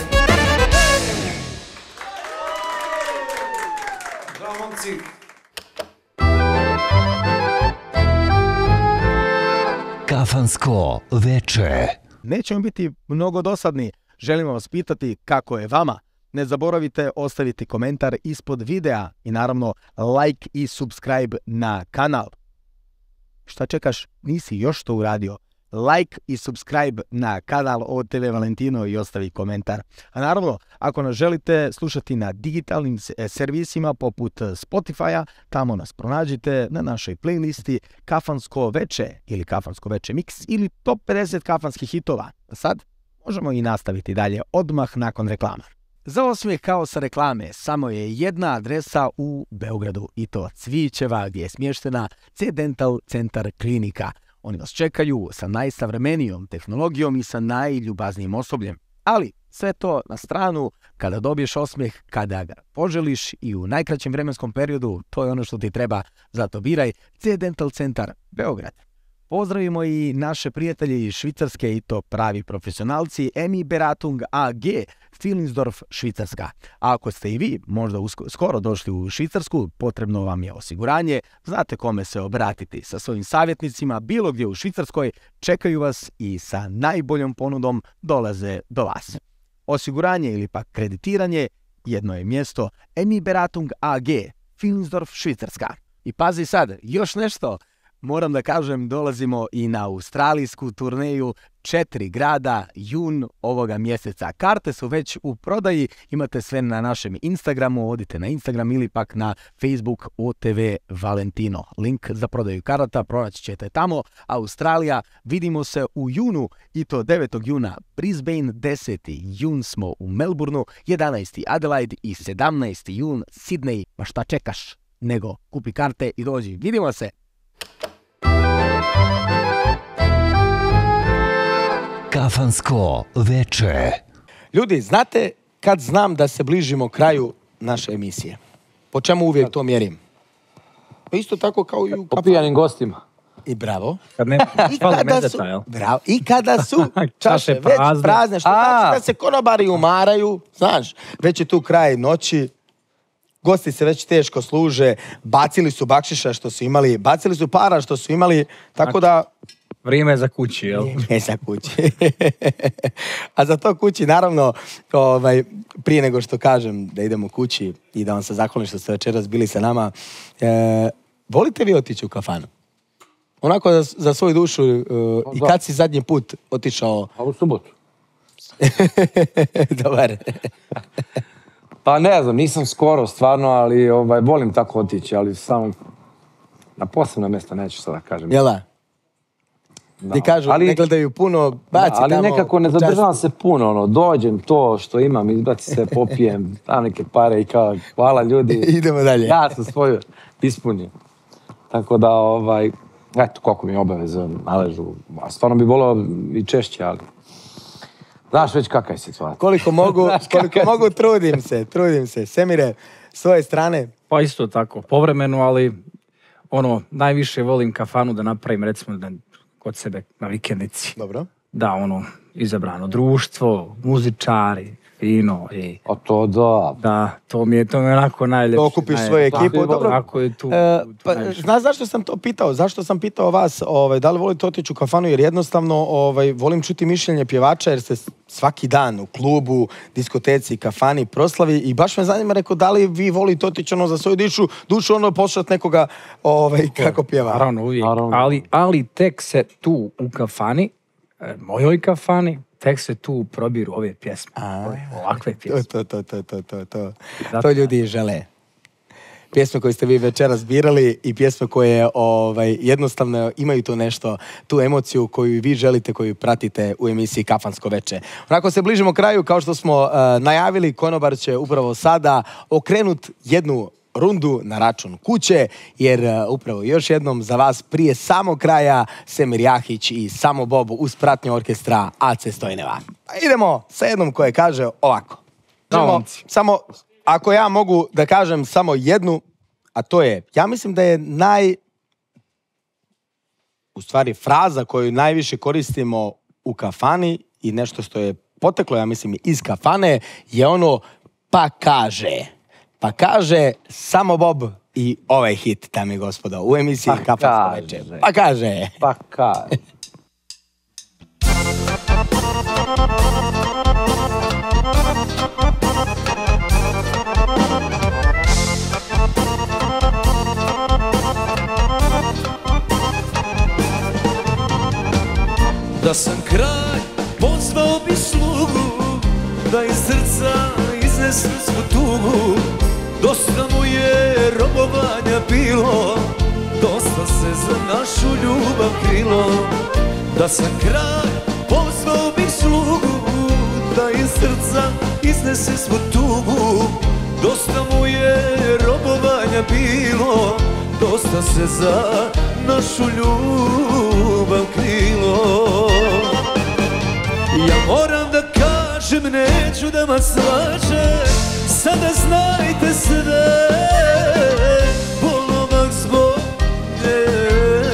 Speaker 2: Kafansko veče.
Speaker 1: Nećemo biti mnogo dosadni. Želimo vas pitati kako je vama. Ne zaboravite ostaviti komentar ispod videa i naravno like i subscribe na kanal. Šta čekaš? Nisi još to uradio? Like i subscribe na kanal OTV Valentino i ostavi komentar. A naravno, ako nas želite slušati na digitalnim servisima poput Spotify-a, tamo nas pronađite na našoj playlisti Kafansko veče ili Kafansko veče mix ili top 50 kafanskih hitova. Sad možemo i nastaviti dalje odmah nakon reklama. Za osmijeh kao sa reklame samo je jedna adresa u Beogradu i to Cvićeva gdje je smještena C-Dental Centar Klinika. Oni vas čekaju sa najsavremenijom tehnologijom i sa najljubaznijim osobljem. Ali sve to na stranu, kada dobiješ osmijeh, kada ga poželiš i u najkraćem vremenskom periodu, to je ono što ti treba, zato biraj C-Dental Centar Beograd. Pozdravimo i naše prijatelje iz Švicarske i to pravi profesionalci Emi Beratung AG, Filinsdorf, Švicarska. A ako ste i vi možda skoro došli u Švicarsku, potrebno vam je osiguranje, znate kome se obratiti. Sa svojim savjetnicima bilo gdje u Švicarskoj čekaju vas i sa najboljom ponudom dolaze do vas. Osiguranje ili pak kreditiranje, jedno je mjesto Emi Beratung AG, Filinsdorf, Švicarska. I pazi sad, još nešto. Moram da kažem, dolazimo i na australijsku turneju 4 grada, jun ovoga mjeseca. Karte su već u prodaji, imate sve na našem Instagramu, odite na Instagram ili pak na Facebook OTV Valentino. Link za prodaju karata pronaći ćete tamo. Australija, vidimo se u junu i to 9. juna Brisbane, 10. jun smo u Melbourneu, 11. Adelaide i 17. jun Sydney. Ma šta čekaš? Nego kupi karte i dođi. Vidimo se!
Speaker 2: Kafansko veče.
Speaker 3: Ljudi, znate kad znam da se bližimo kraju naše emisije? Po čemu uvijek to mjerim? Pa isto tako kao i u
Speaker 8: po pijanim gostima.
Speaker 3: I bravo.
Speaker 5: Kad ne,
Speaker 3: bravo. I kada su čaše već prazne, što znači da se konobari umaraju, znaš, već je tu kraj noći, gosti se već teško služe, bacili su bakšiša što su imali, bacili su para što su imali, tako da...
Speaker 5: Vrijeme je za kući, jel?
Speaker 3: Vrijeme je za kući. A za to kući, naravno, prije nego što kažem da idemo kući i da vam se zahvalim što ste večeras bili sa nama, volite vi otići u kafanu? Onako za svoju dušu. I kad si zadnji put otišao?
Speaker 8: A u subotu.
Speaker 3: Dobar.
Speaker 8: Pa ne znam, nisam skoro stvarno, ali volim tako otići, ali samo na posebno mjesto neću sada kažem.
Speaker 3: Jela? Ti kažu, ne gledaju puno, baci tamo.
Speaker 8: Ali nekako ne zadržavam se puno, dođem to što imam, izbaci se, popijem, dam neke pare i kao, hvala ljudi.
Speaker 3: Idemo dalje.
Speaker 8: Ja sam svoju ispunio. Tako da, eto, koliko mi obaveze naležu. Stvarno bi volio i češće, ali... Znaš već kakva je situacija.
Speaker 3: Koliko mogu, trudim se. Semire, s svoje strane?
Speaker 5: Pa isto tako, povremeno, ali najviše volim kafanu da napravim, recimo, kod sebe na vikendici.
Speaker 3: Dobro.
Speaker 5: Da, izabrano društvo, muzičari, fino i...
Speaker 8: A to da.
Speaker 5: Da, to mi je onako najljepše.
Speaker 3: Okupiš svoju ekipu, dobro.
Speaker 5: Ako je tu...
Speaker 3: Znaš zašto sam to pitao? Zašto sam pitao vas, da li volite otići u kafanu? Jer jednostavno volim čuti mišljenje pjevača, jer ste svaki dan u klubu, diskoteci, kafani, proslavi i baš me zanima, rekao, da li vi volite otići za svoju dušu, poslušati nekoga kako pjeva?
Speaker 5: Naravno, uvijek. Ali tek se tu u kafani, mojoj kafani, tek se tu probiru ove pjesme. Ovakve pjesme.
Speaker 3: To ljudi žele. Pjesme koje ste vi večeras birali i pjesme koje jednostavno imaju to nešto, tu emociju koju vi želite, koju pratite u emisiji Kafansko veče. Onako se bližimo kraju, kao što smo najavili, konobar će upravo sada okrenut jednu rundu na račun kuće, jer upravo još jednom za vas prije samog kraja Semir Jahić i Samo Bob uz pratnju orkestra AC Stojneva. Idemo sa jednom koje kaže ovako. Samo, ako ja mogu da kažem samo jednu, a to je, ja mislim da je u stvari fraza koju najviše koristimo u kafani i nešto što je poteklo, ja mislim, iz kafane, je pa kaže. Pa kaže Samo Bob i ovaj hit, dame i gospodo, u emisiji Kafansko veče. Pa kaže.
Speaker 8: Pa kaže.
Speaker 6: Da sam kralj, pozvao bi slugu, da iz srca iznesem svu tugu. Dosta mu je robovanja bilo, dosta se za našu ljubav krilo. Da sam kralj, pozvao bih slugu, da iz srca iznese svu tugu. Dosta mu je robovanja bilo, dosta se za našu ljubav krilo. Ja moram da kažem, neću da vas slažem, sada znajte sve, bolo vas zbog nje.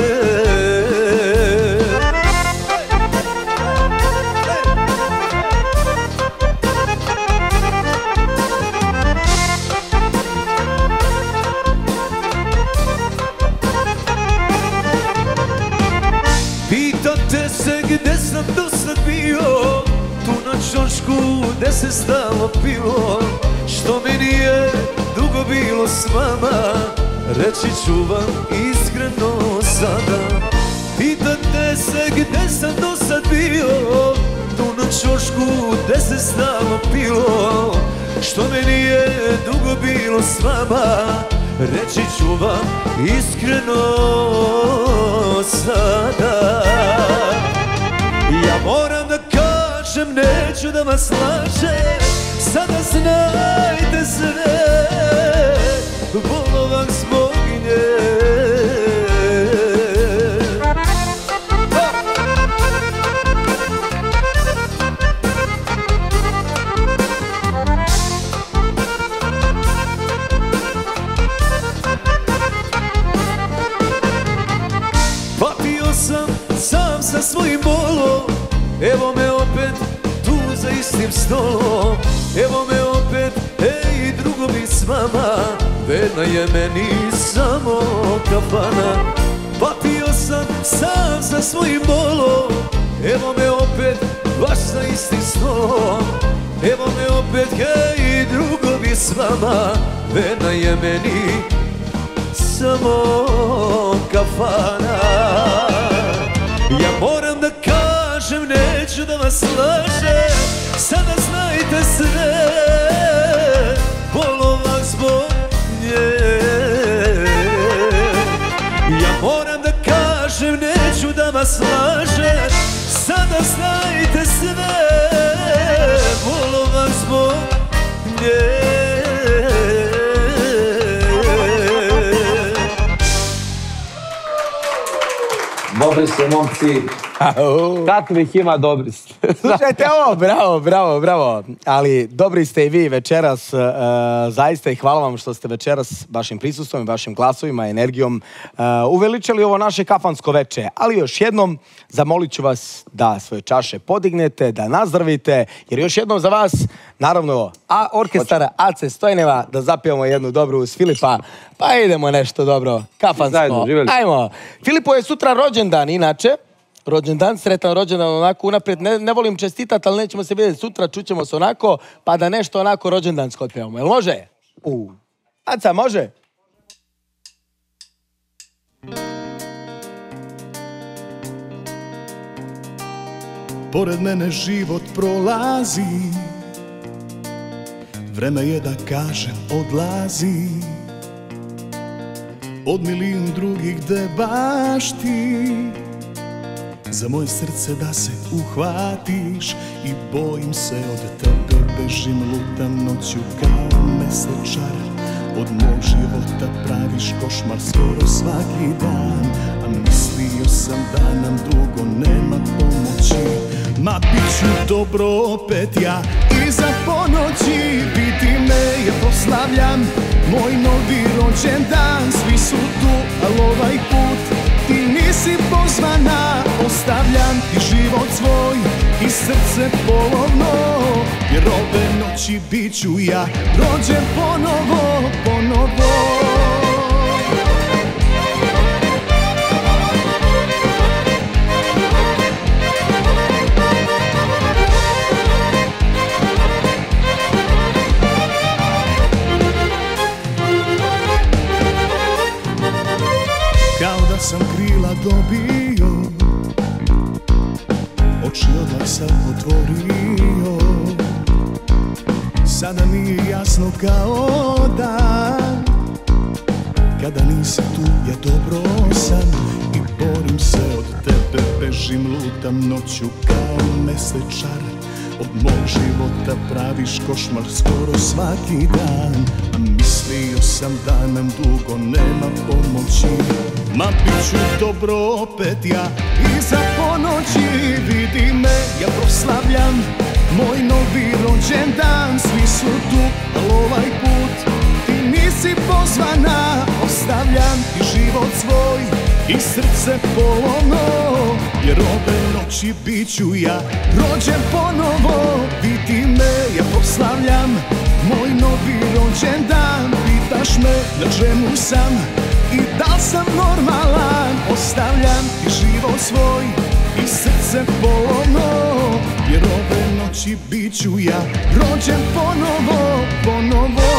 Speaker 6: Pitate se gde sam do sad bio, tu na ćošku gde se stalo pilo. Što mi nije dugo bilo s vama, reći ću vam iskreno sada. Pitate se gde sam do sad bio, tu na ćošku gde se stalo pilo. Što mi nije dugo bilo s vama, reći ću vam iskreno sada. Ja moram da kažem, neću da vas lažem, sada znajte sve, bolo vam zbog nje. Pa istim stolom. Evo me opet, ej, drugovi s vama, verna je meni samo kafana. Patio sam sam sa svojim bolom, evo me opet, baš za istim stolom. Evo me opet, hej, drugovi s vama, verna je meni samo kafana. Ja moram da kažem, neću da vas lažem, sada znajte sve, bolova zbog nje. Ja moram da kažem, neću da vas lažem, sada znajte sve, bolova zbog nje.
Speaker 8: Dobri ste, momci. Kakvih ima dobri ste.
Speaker 3: Slušajte ovo, bravo. Ali dobri ste i vi večeras, zaista i hvala vam što ste večeras vašim prisustvom, vašim glasovima, energijom uveličali ovo naše kafansko veče. Ali još jednom zamolit ću vas da svoje čaše podignete, da nazdravite, jer još jednom za vas, naravno, orkestar Ace Stojneva, da zapijemo jednu dobru uz Filipa, pa idemo nešto dobro, kafansko. Ajmo. Filipo je sutra rođendan, inače. Rođendan, sretan rođendan, onako unaprijed, ne volim čestitat, ali nećemo se vidjeti sutra, čućemo se onako, pa da nešto onako rođendansko otpevamo. Jel može? Aca, može?
Speaker 13: Pored mene život prolazi, vreme je da kažem odlazi. Od milijun drugih gde baš ti, za moje srce da se uhvatiš. I bojim se od tebe, bežim, lutam noću kao mesečar. Od mog života praviš košmar skoro svaki dan. A mislio sam da nam dugo nema pomoći. Ma bit ću dobro opet ja iza ponoći. Vidi me, ja proslavljam moj novi rođendan. Svi su tu, al ovaj put ti nisi pozvana. Ostavljam ti život svoj i srce polovno, jer ove noći bit ću ja rođen ponovo, ponovo. Kao da sam krila dobio, oči odmah sam otvorio. Sada mi je jasno kao dan, kada nisi tu ja dobro sam. I borim se od tebe, bežim, lutam noću kao mesečar. Od mog života praviš košmar skoro svaki dan. A mislio sam da nam dugo nema pomoći. Ma bit ću dobro opet ja iza ponoći. Vidi me, ja proslavljam moj novi rođendan. Svi su tu, al ovaj put ti nisi pozvana. Ostavljam ti život svoj i srce polovno, jer ove noći bit ću ja rođen ponovo. Vidi me, ja proslavljam moj novi rođendan. Pitaš me na čemu sam i da li sam normalan. Ostavljam ti život svoj i srce polovno, jer ove noći bit ću ja rođen ponovo, ponovo.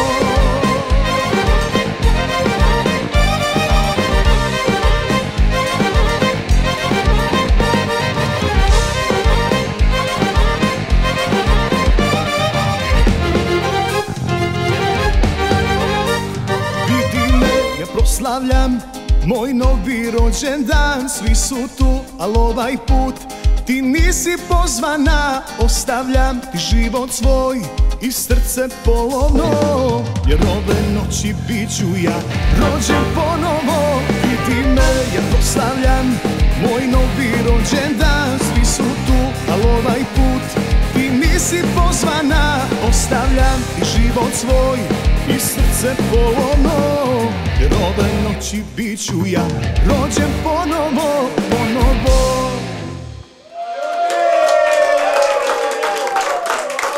Speaker 13: Proslavljam moj novi rođendan. Svi su tu, al ovaj put ti nisi pozvana. Ostavljam ti život svoj i srce polovno, jer ove noći bit ću ja rođen ponovo. Vidi me, ja proslavljam moj novi rođendan. Svi su tu, al ovaj put ti nisi pozvana. Ostavljam ti život svoj i srce polovno, jer ove noći bit ću ja rođen ponovo, ponovo.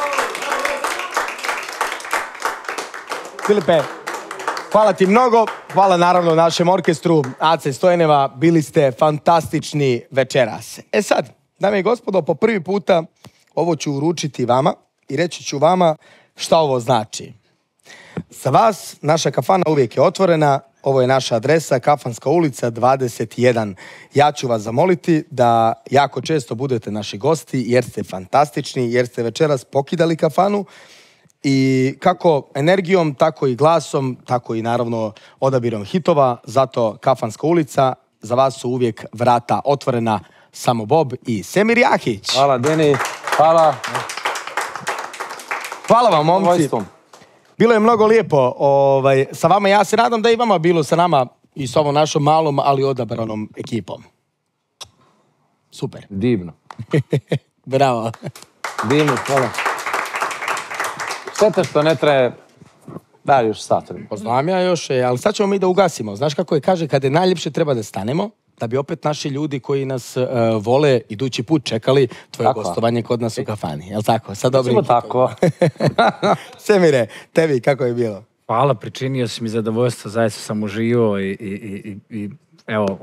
Speaker 3: Filipe, hvala ti mnogo. Hvala naravno našem orkestru Ace Stojaneva. Bili ste fantastični večeras. E sad, dame i gospodo, po prvi puta ovo ću uručiti vama i reći ću vama šta ovo znači. Za vas naša kafana uvijek je otvorena. Ovo je naša adresa, Kafanska ulica 21. Ja ću vas zamoliti da jako često budete naši gosti jer ste fantastični, jer ste večeras pokidali kafanu i kako energijom, tako i glasom, tako i naravno odabirom hitova. Zato Kafanska ulica, za vas su uvijek vrata otvorena. Samo Bob i Semir Jahić.
Speaker 8: Hvala Deni, hvala.
Speaker 3: Hvala vam, momci. Bilo je mnogo lijepo sa vama. Ja se nadam da i vama bilo sa nama i s ovom našom malom, ali odabranom ekipom. Super.
Speaker 8: Divno.
Speaker 3: Bravo.
Speaker 8: Divno, hvala. Šteta što ne traje još sat.
Speaker 3: Znam ja još, ali sad ćemo mi da ugasimo. Znaš kako je kaže, kada je najljepše treba da stanemo, da bi opet naši ljudi koji nas vole idući put čekali tvoje gostovanje kod nas u kafani. Jel' tako? Sa dobrim hitovima.
Speaker 8: Tako.
Speaker 3: Semire, tebi kako je bilo?
Speaker 5: Hvala, pričinio si mi zadovoljstvo, zaista sam uživao i evo,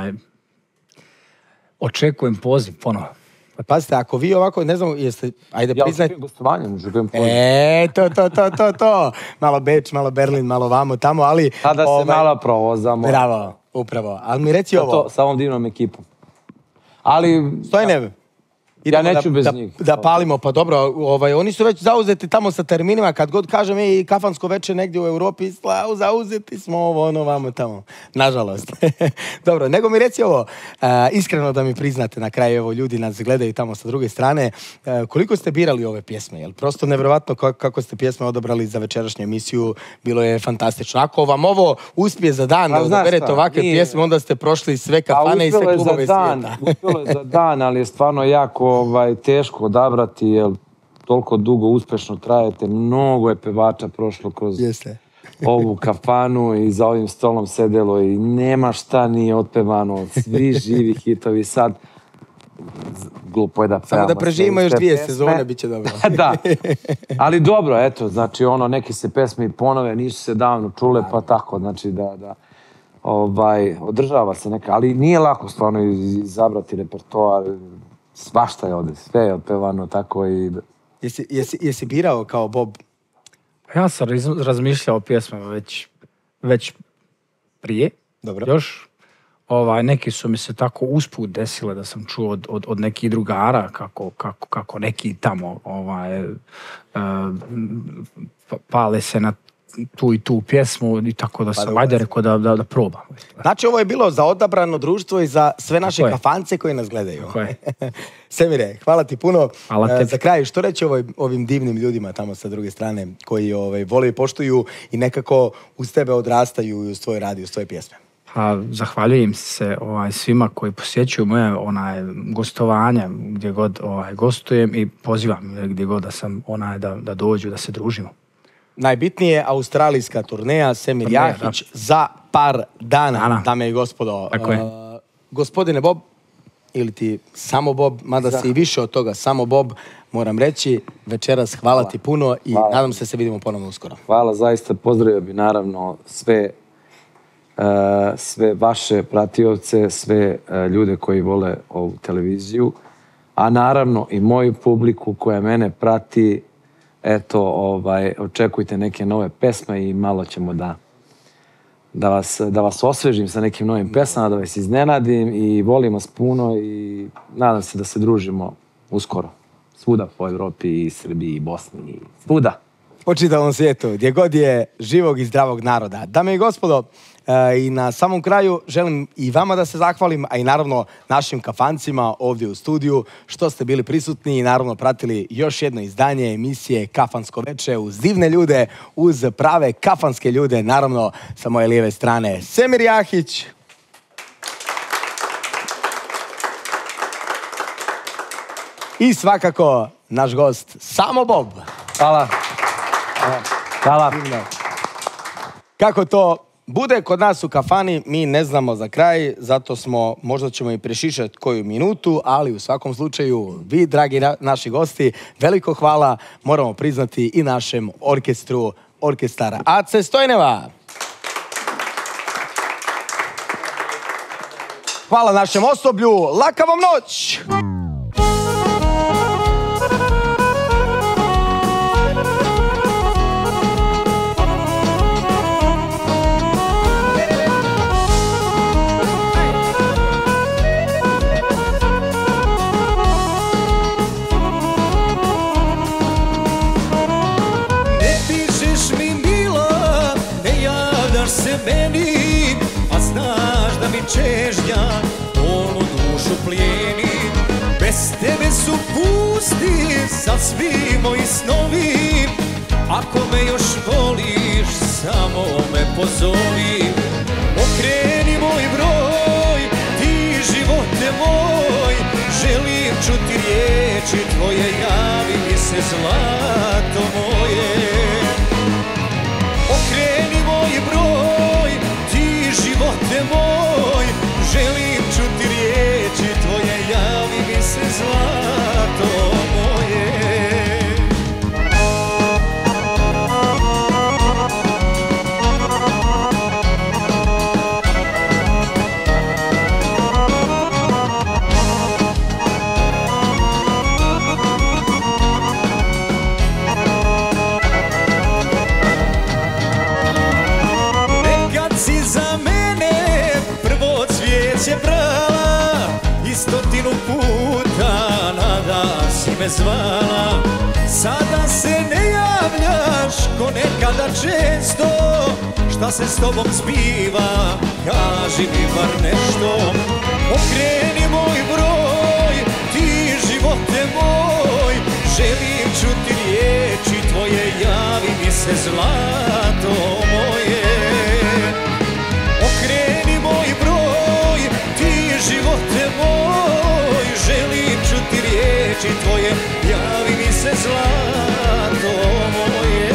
Speaker 5: očekujem poziv ponovo.
Speaker 3: Pazite, ako vi ovako, ne znam, jeste, ajde priznajte...
Speaker 8: Ja u gostovanjem želim poziv.
Speaker 3: To. Malo Beč, malo Berlin, malo vamo, tamo, ali...
Speaker 8: Sada se malo provozamo.
Speaker 3: Bravo, upravo. Ali mi reci ovo...
Speaker 8: Sa ovom divnom ekipom. Ali...
Speaker 3: Stojnev.
Speaker 8: Ja neću bez njih.
Speaker 3: Da palimo, pa dobro, oni su već zauzeti tamo sa terminima, kad god kažem i kafansko večer negdje u Europi, zauzeti smo vamo tamo. Nažalost. Dobro, nego mi reci ovo, iskreno da mi priznate na kraju, evo ljudi nas gledaju tamo sa druge strane, koliko ste birali ove pjesme? Jel prosto nevjerovatno kako ste pjesme odabrali za večerašnju emisiju, bilo je fantastično. Ako vam ovo uspije za dan da odaberete ovakve pjesme, onda ste prošli sve kafane i sve klubove svijeta.
Speaker 8: Uspjelo je za dan, ali je stvarno jako teško odabrati, jer toliko dugo uspešno trajete. Mnogo je pevača prošlo kroz ovu kafanu i za ovim stolom sedelo i nema šta nije otpevano. Svi živi hitovi. Sad glupo je da pevamo.
Speaker 3: Samo da preživimo još 2 sezone, bit će dobro.
Speaker 8: Da, ali dobro, eto, znači neke se pesme i ponove, nisu se davno čule, pa tako, znači da održava se neka, ali nije lako stvarno izabrati repertoar. Svašta je ovdje, sve je otpevano tako i...
Speaker 3: Jesi birao kao Bob?
Speaker 5: Ja sam razmišljao o pjesmama već prije.
Speaker 3: Dobro.
Speaker 5: Još. Neki su mi se tako usput desile da sam čuo od nekih drugara kako neki tamo pale se na tu i tu pjesmu i tako da sam ajde rekao da probam.
Speaker 3: Znači ovo je bilo za odabrano društvo i za sve naše kafance koji nas gledaju. Semire, hvala ti puno. Za kraj, što reći ovim divnim ljudima tamo sa druge strane koji vole i poštuju i nekako uz tebe odrastaju i uz tvoj rad i uz tvoje pjesme?
Speaker 5: Zahvaljujem se svima koji posjećuju moje gostovanja gdje god gostujem i pozivam gdje god da sam da dođu, da se družimo.
Speaker 3: Najbitnije australijska turneja Semir Jahić za par dana, dame i gospodo. Gospodine Bob, ili ti samo Bob, mada si i više od toga samo Bob, moram reći, večeras hvala ti puno i nadam se vidimo ponovno uskoro.
Speaker 8: Hvala, zaista pozdravio bi naravno sve vaše pratioce, sve ljude koji vole ovu televiziju, a naravno i moju publiku koja mene prati. Eto, očekujte neke nove pesme i malo ćemo da vas osvežim sa nekim novim pesmama, da vas iznenadim i volim vas puno i nadam se da se družimo uskoro. Svuda po Evropi i Srbiji i Bosni i svuda.
Speaker 3: Po čitavom svijetu, gdje god je živog i zdravog naroda. Dame i gospodo, i na samom kraju želim i vama da se zahvalim, a i naravno našim kafancima ovdje u studiju što ste bili prisutni i naravno pratili još jedno izdanje emisije Kafansko veče uz divne ljude, uz prave kafanske ljude, naravno sa moje lijeve strane Semir Jahić. I svakako naš gost Samo Bob.
Speaker 8: Hvala. Hvala.
Speaker 3: Kako to bude kod nas u kafani, mi ne znamo za kraj, zato možda ćemo i prešišati koju minutu, ali u svakom slučaju, vi, dragi naši gosti, veliko hvala, moramo priznati i našem orkestru orkestara. Ace Stojneva. Hvala našem osoblju. Laka vam noć!
Speaker 12: Meni, a znaš da mi čežnja polnu dušu plijeni. Bez tebe su pusti svi moji snovi. Ako me još voliš, samo me pozovi. Okreni moj broj, ti živote moj. Želim čuti riječi tvoje, javi mi se zlato moje. Okreni moj broj, ti živote moj. Želim čuti riječi tvoje, javi mi se zlato moje. Stotinu puta nada si me zvala. Sada se ne javljaš ko nekada često. Šta se s tobom zbiva, kaži mi bar nešto. Okreni moj broj, ti živote moj. Želim čuti riječi tvoje, javi mi se zlato moje. Okreni moj broj, ti živote moj. Želim čuti riječi tvoje, javi mi se zlato moje.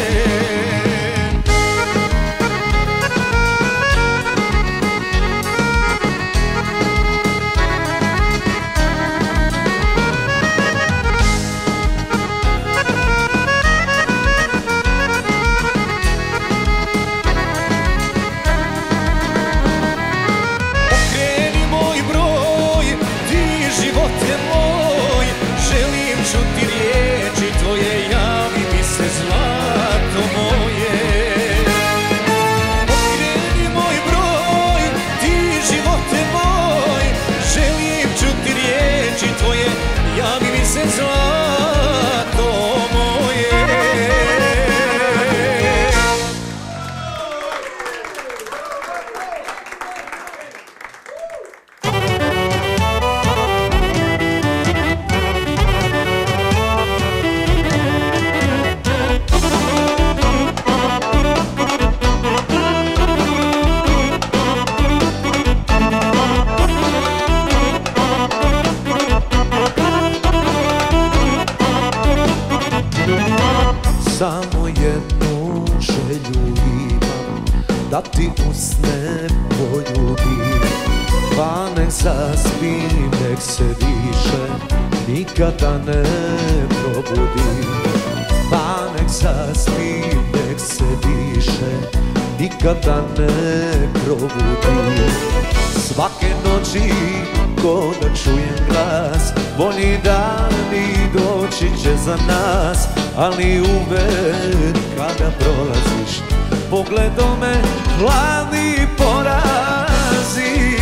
Speaker 12: Čuti riječi tvoje, javi mi se zlato moje. Okreni moj broj, ti živote moj. Želim čuti riječi tvoje, javi mi se zlato moje.
Speaker 6: Samo jednu želju imam, da ti usne poljubim. Pa nek zaspim, nek se više nikada ne probudim. Pa nek zaspim, nek se više nikada ne probudim. Svake noći ko da čujem glas, bolji dani doći će za nas. Ali uvek kada prolaziš, pogledom me hladni poraziš.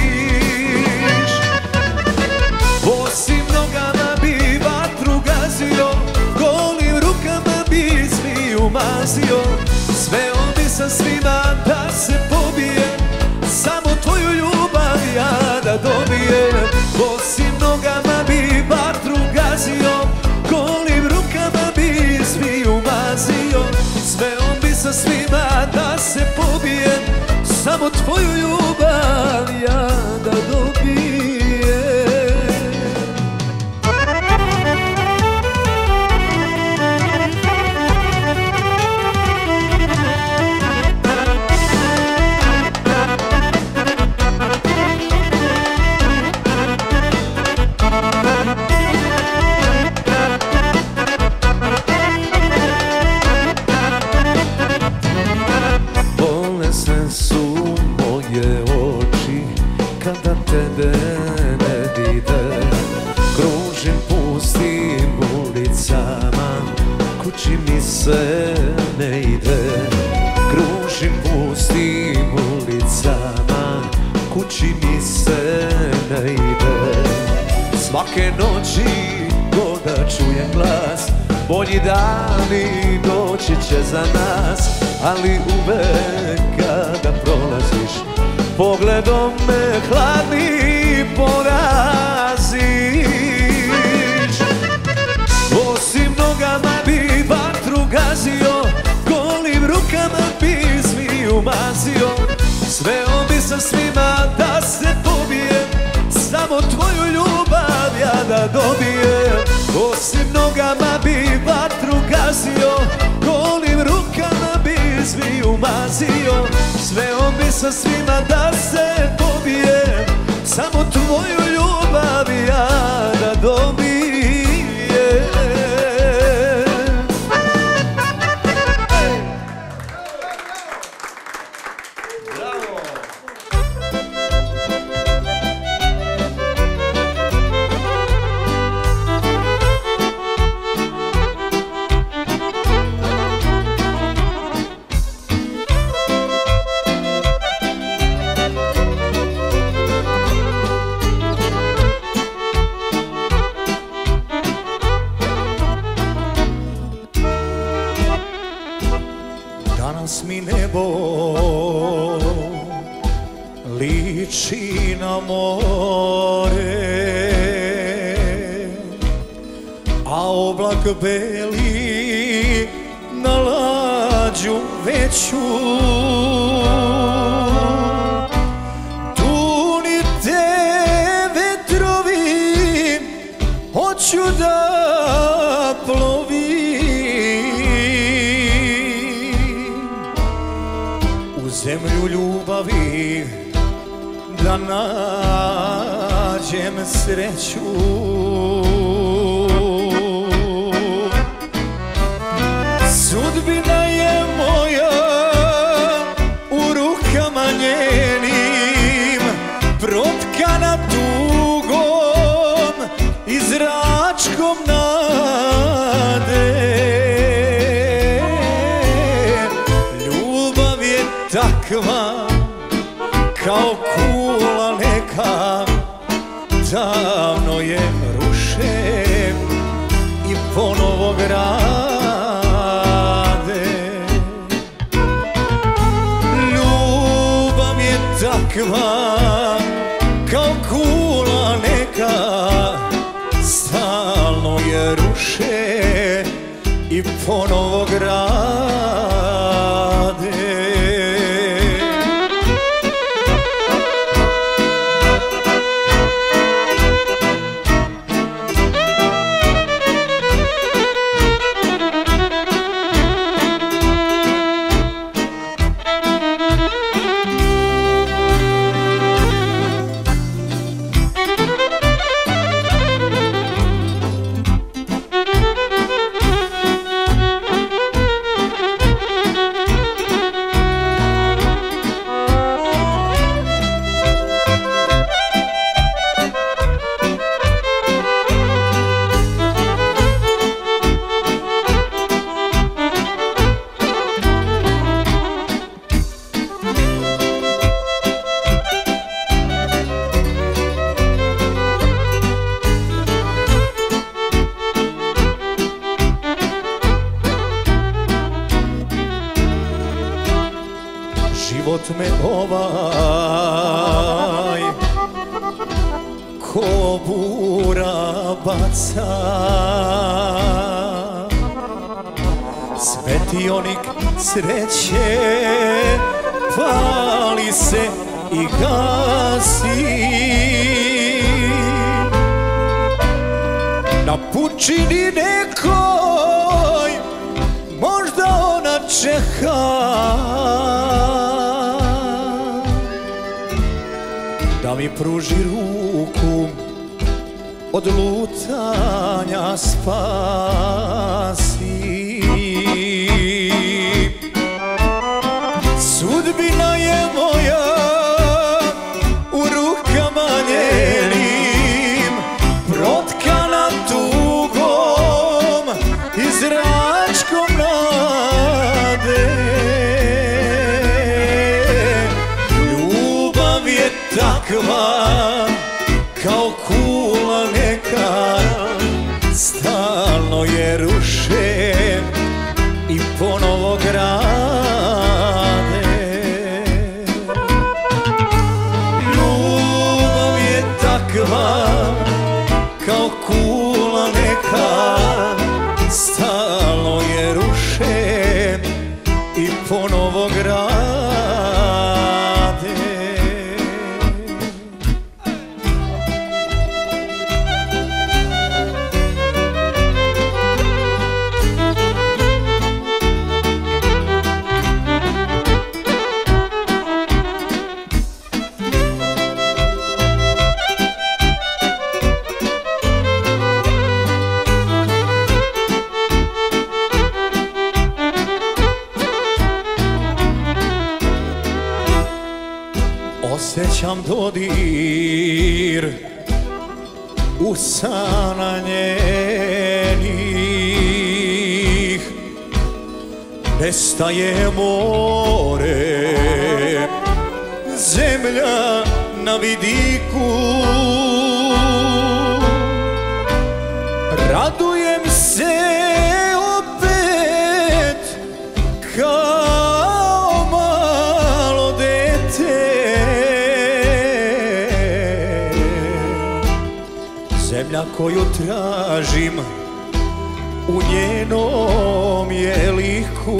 Speaker 6: Bosim nogama bi vatru gazio, golim rukama bi zmiju mazio. Sveo bi sa svima da se pobijem, samo tvoju ljubav ja da dobijem. Bosim nogama bi vatru gazio, golim rukama bi zmiju mazio. Sveo bi sa svima da se pobijem, samo tvoju ljubav ja da dobijem. su moje oči kada tebe ne vide. Kružim pustim ulicama, kući mi se ne ide. Kružim pustim ulicama, kući mi se ne ide. Svake noći koda čujem glas, bolji dani doći će za nas. Ali uvek kada prolaziš, pogledom me hladni poraziš. Osim nogama bi vatru gazio, golim rukama bi zmiju mazio. Sveo bi sa svima da se pobijem, samo tvoju ljubav ja da dobijem. Osim nogama bi vatru gazio, golim rukama bi zmiju mazio. Sveo bi sa svima da se pobijem, samo tvoju ljubav ja da dobijem.
Speaker 12: Mi nebo liči na more, a oblak beli na lađu veću. Tu ni te vetrovi hoću da plovim. Zemlju ljubavi da nađem sreću. Sudbina je moja u rukama njenim, protkana tugom i zračkom nade. Takva kao kula neka, davno je ruše i ponovo grade. Ljubav je takva kao kula neka, stalno je ruše i ponovo grade. Život me ovaj ko bura baca, svetionik sreće pali se i gasi. Na pučini nekoj možda ona čeka da mi pruži ruku, od lutanja spasi. Sudbina je moja u rukama njenim, protkana tugom i zračkom nade. Ljubav je takva kao kula neka, stalno je ruše i ponovo grade. Ljubav je takva kao kula neka, stalno je ruše i ponovo grade. Osjećam dodir usana njenih, nestaje more, zemlja na vidiku. Radujem se opet kao malo dete. Zemlja koju tražim u njenom je liku.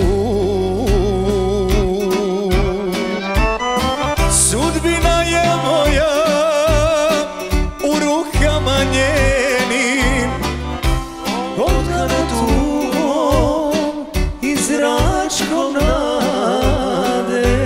Speaker 12: Sudbina je moja u rukama njenim, protkana tugom i zračkom nade.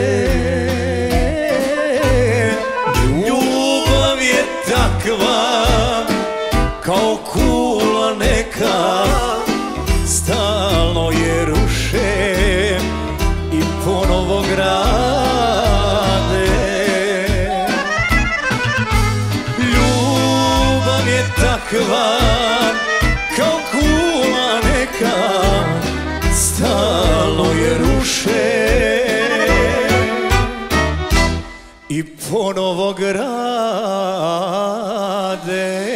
Speaker 12: Ljubav je takva kao kula neka, stalno je ruše i ponovo grade. Ljubav je takva kao kula neka, stalno je ruše i ponovo grade.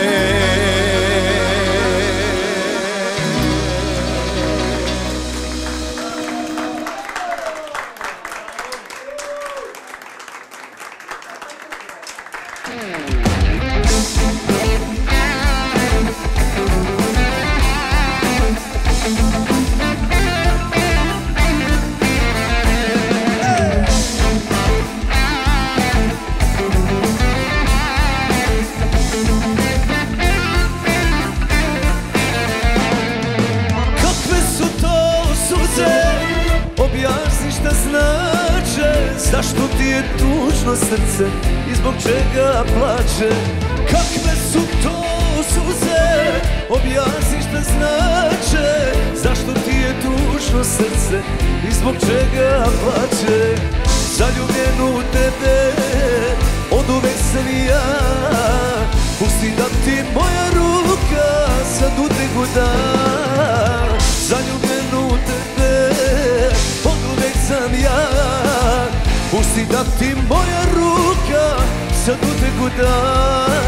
Speaker 6: Zašto ti je tužno srce i zbog čega plače? Kakve su to suze? Objasni šta znače. Zašto ti je tužno srce i zbog čega plače? Zaljubljen u tebe oduvek sam i ja. Pusti da ti moja ruka sad utegu da. Zaljubljen u tebe oduvek sam ja. Pusti da ti moja ruka sad utegu da.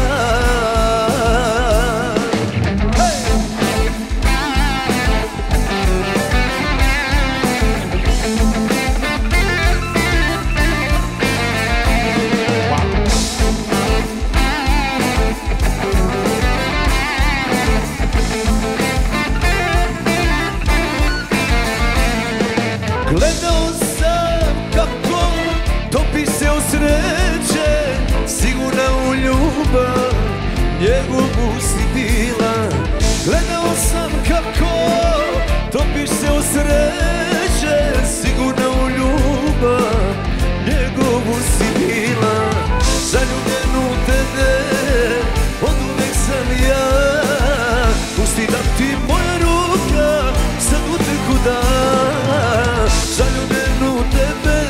Speaker 6: Gledao sam kako topi se od sreće, sigurna u ljubav njegovu si bila. Gledao sam kako topiš se od sreće, sigurna u ljubav njegovu si bila. Zaljubljen u tebe oduvek sam ja. Pusti da ti moja ruka sad uteku da. Zaljubljen u tebe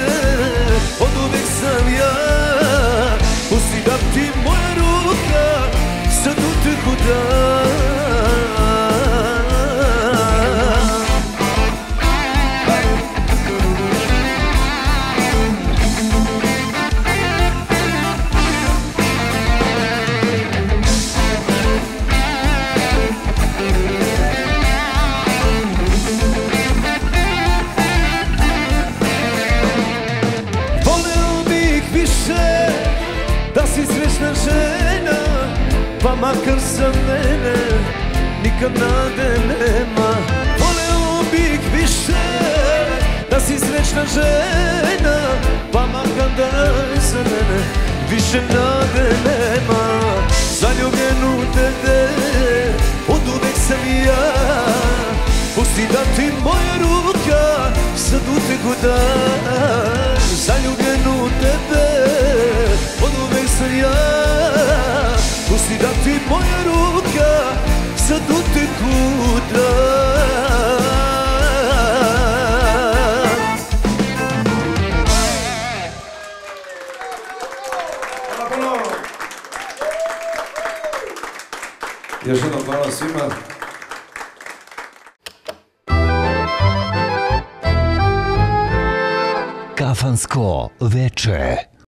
Speaker 6: više da si srećna žena, pa makar za mene nikad nade nema. Voleo bih više da si srećna žena, pa makar da za mene više nade nema. Zaljubljen u tebe od uvek sam i ja, pusti da ti moja ruka sad uteku dan. Zaljubljen u tebe od uvek sam ja, pusti da ti moja ruka sad uteku dan.
Speaker 17: Još jednom hvala svima.
Speaker 2: Kafansko veče.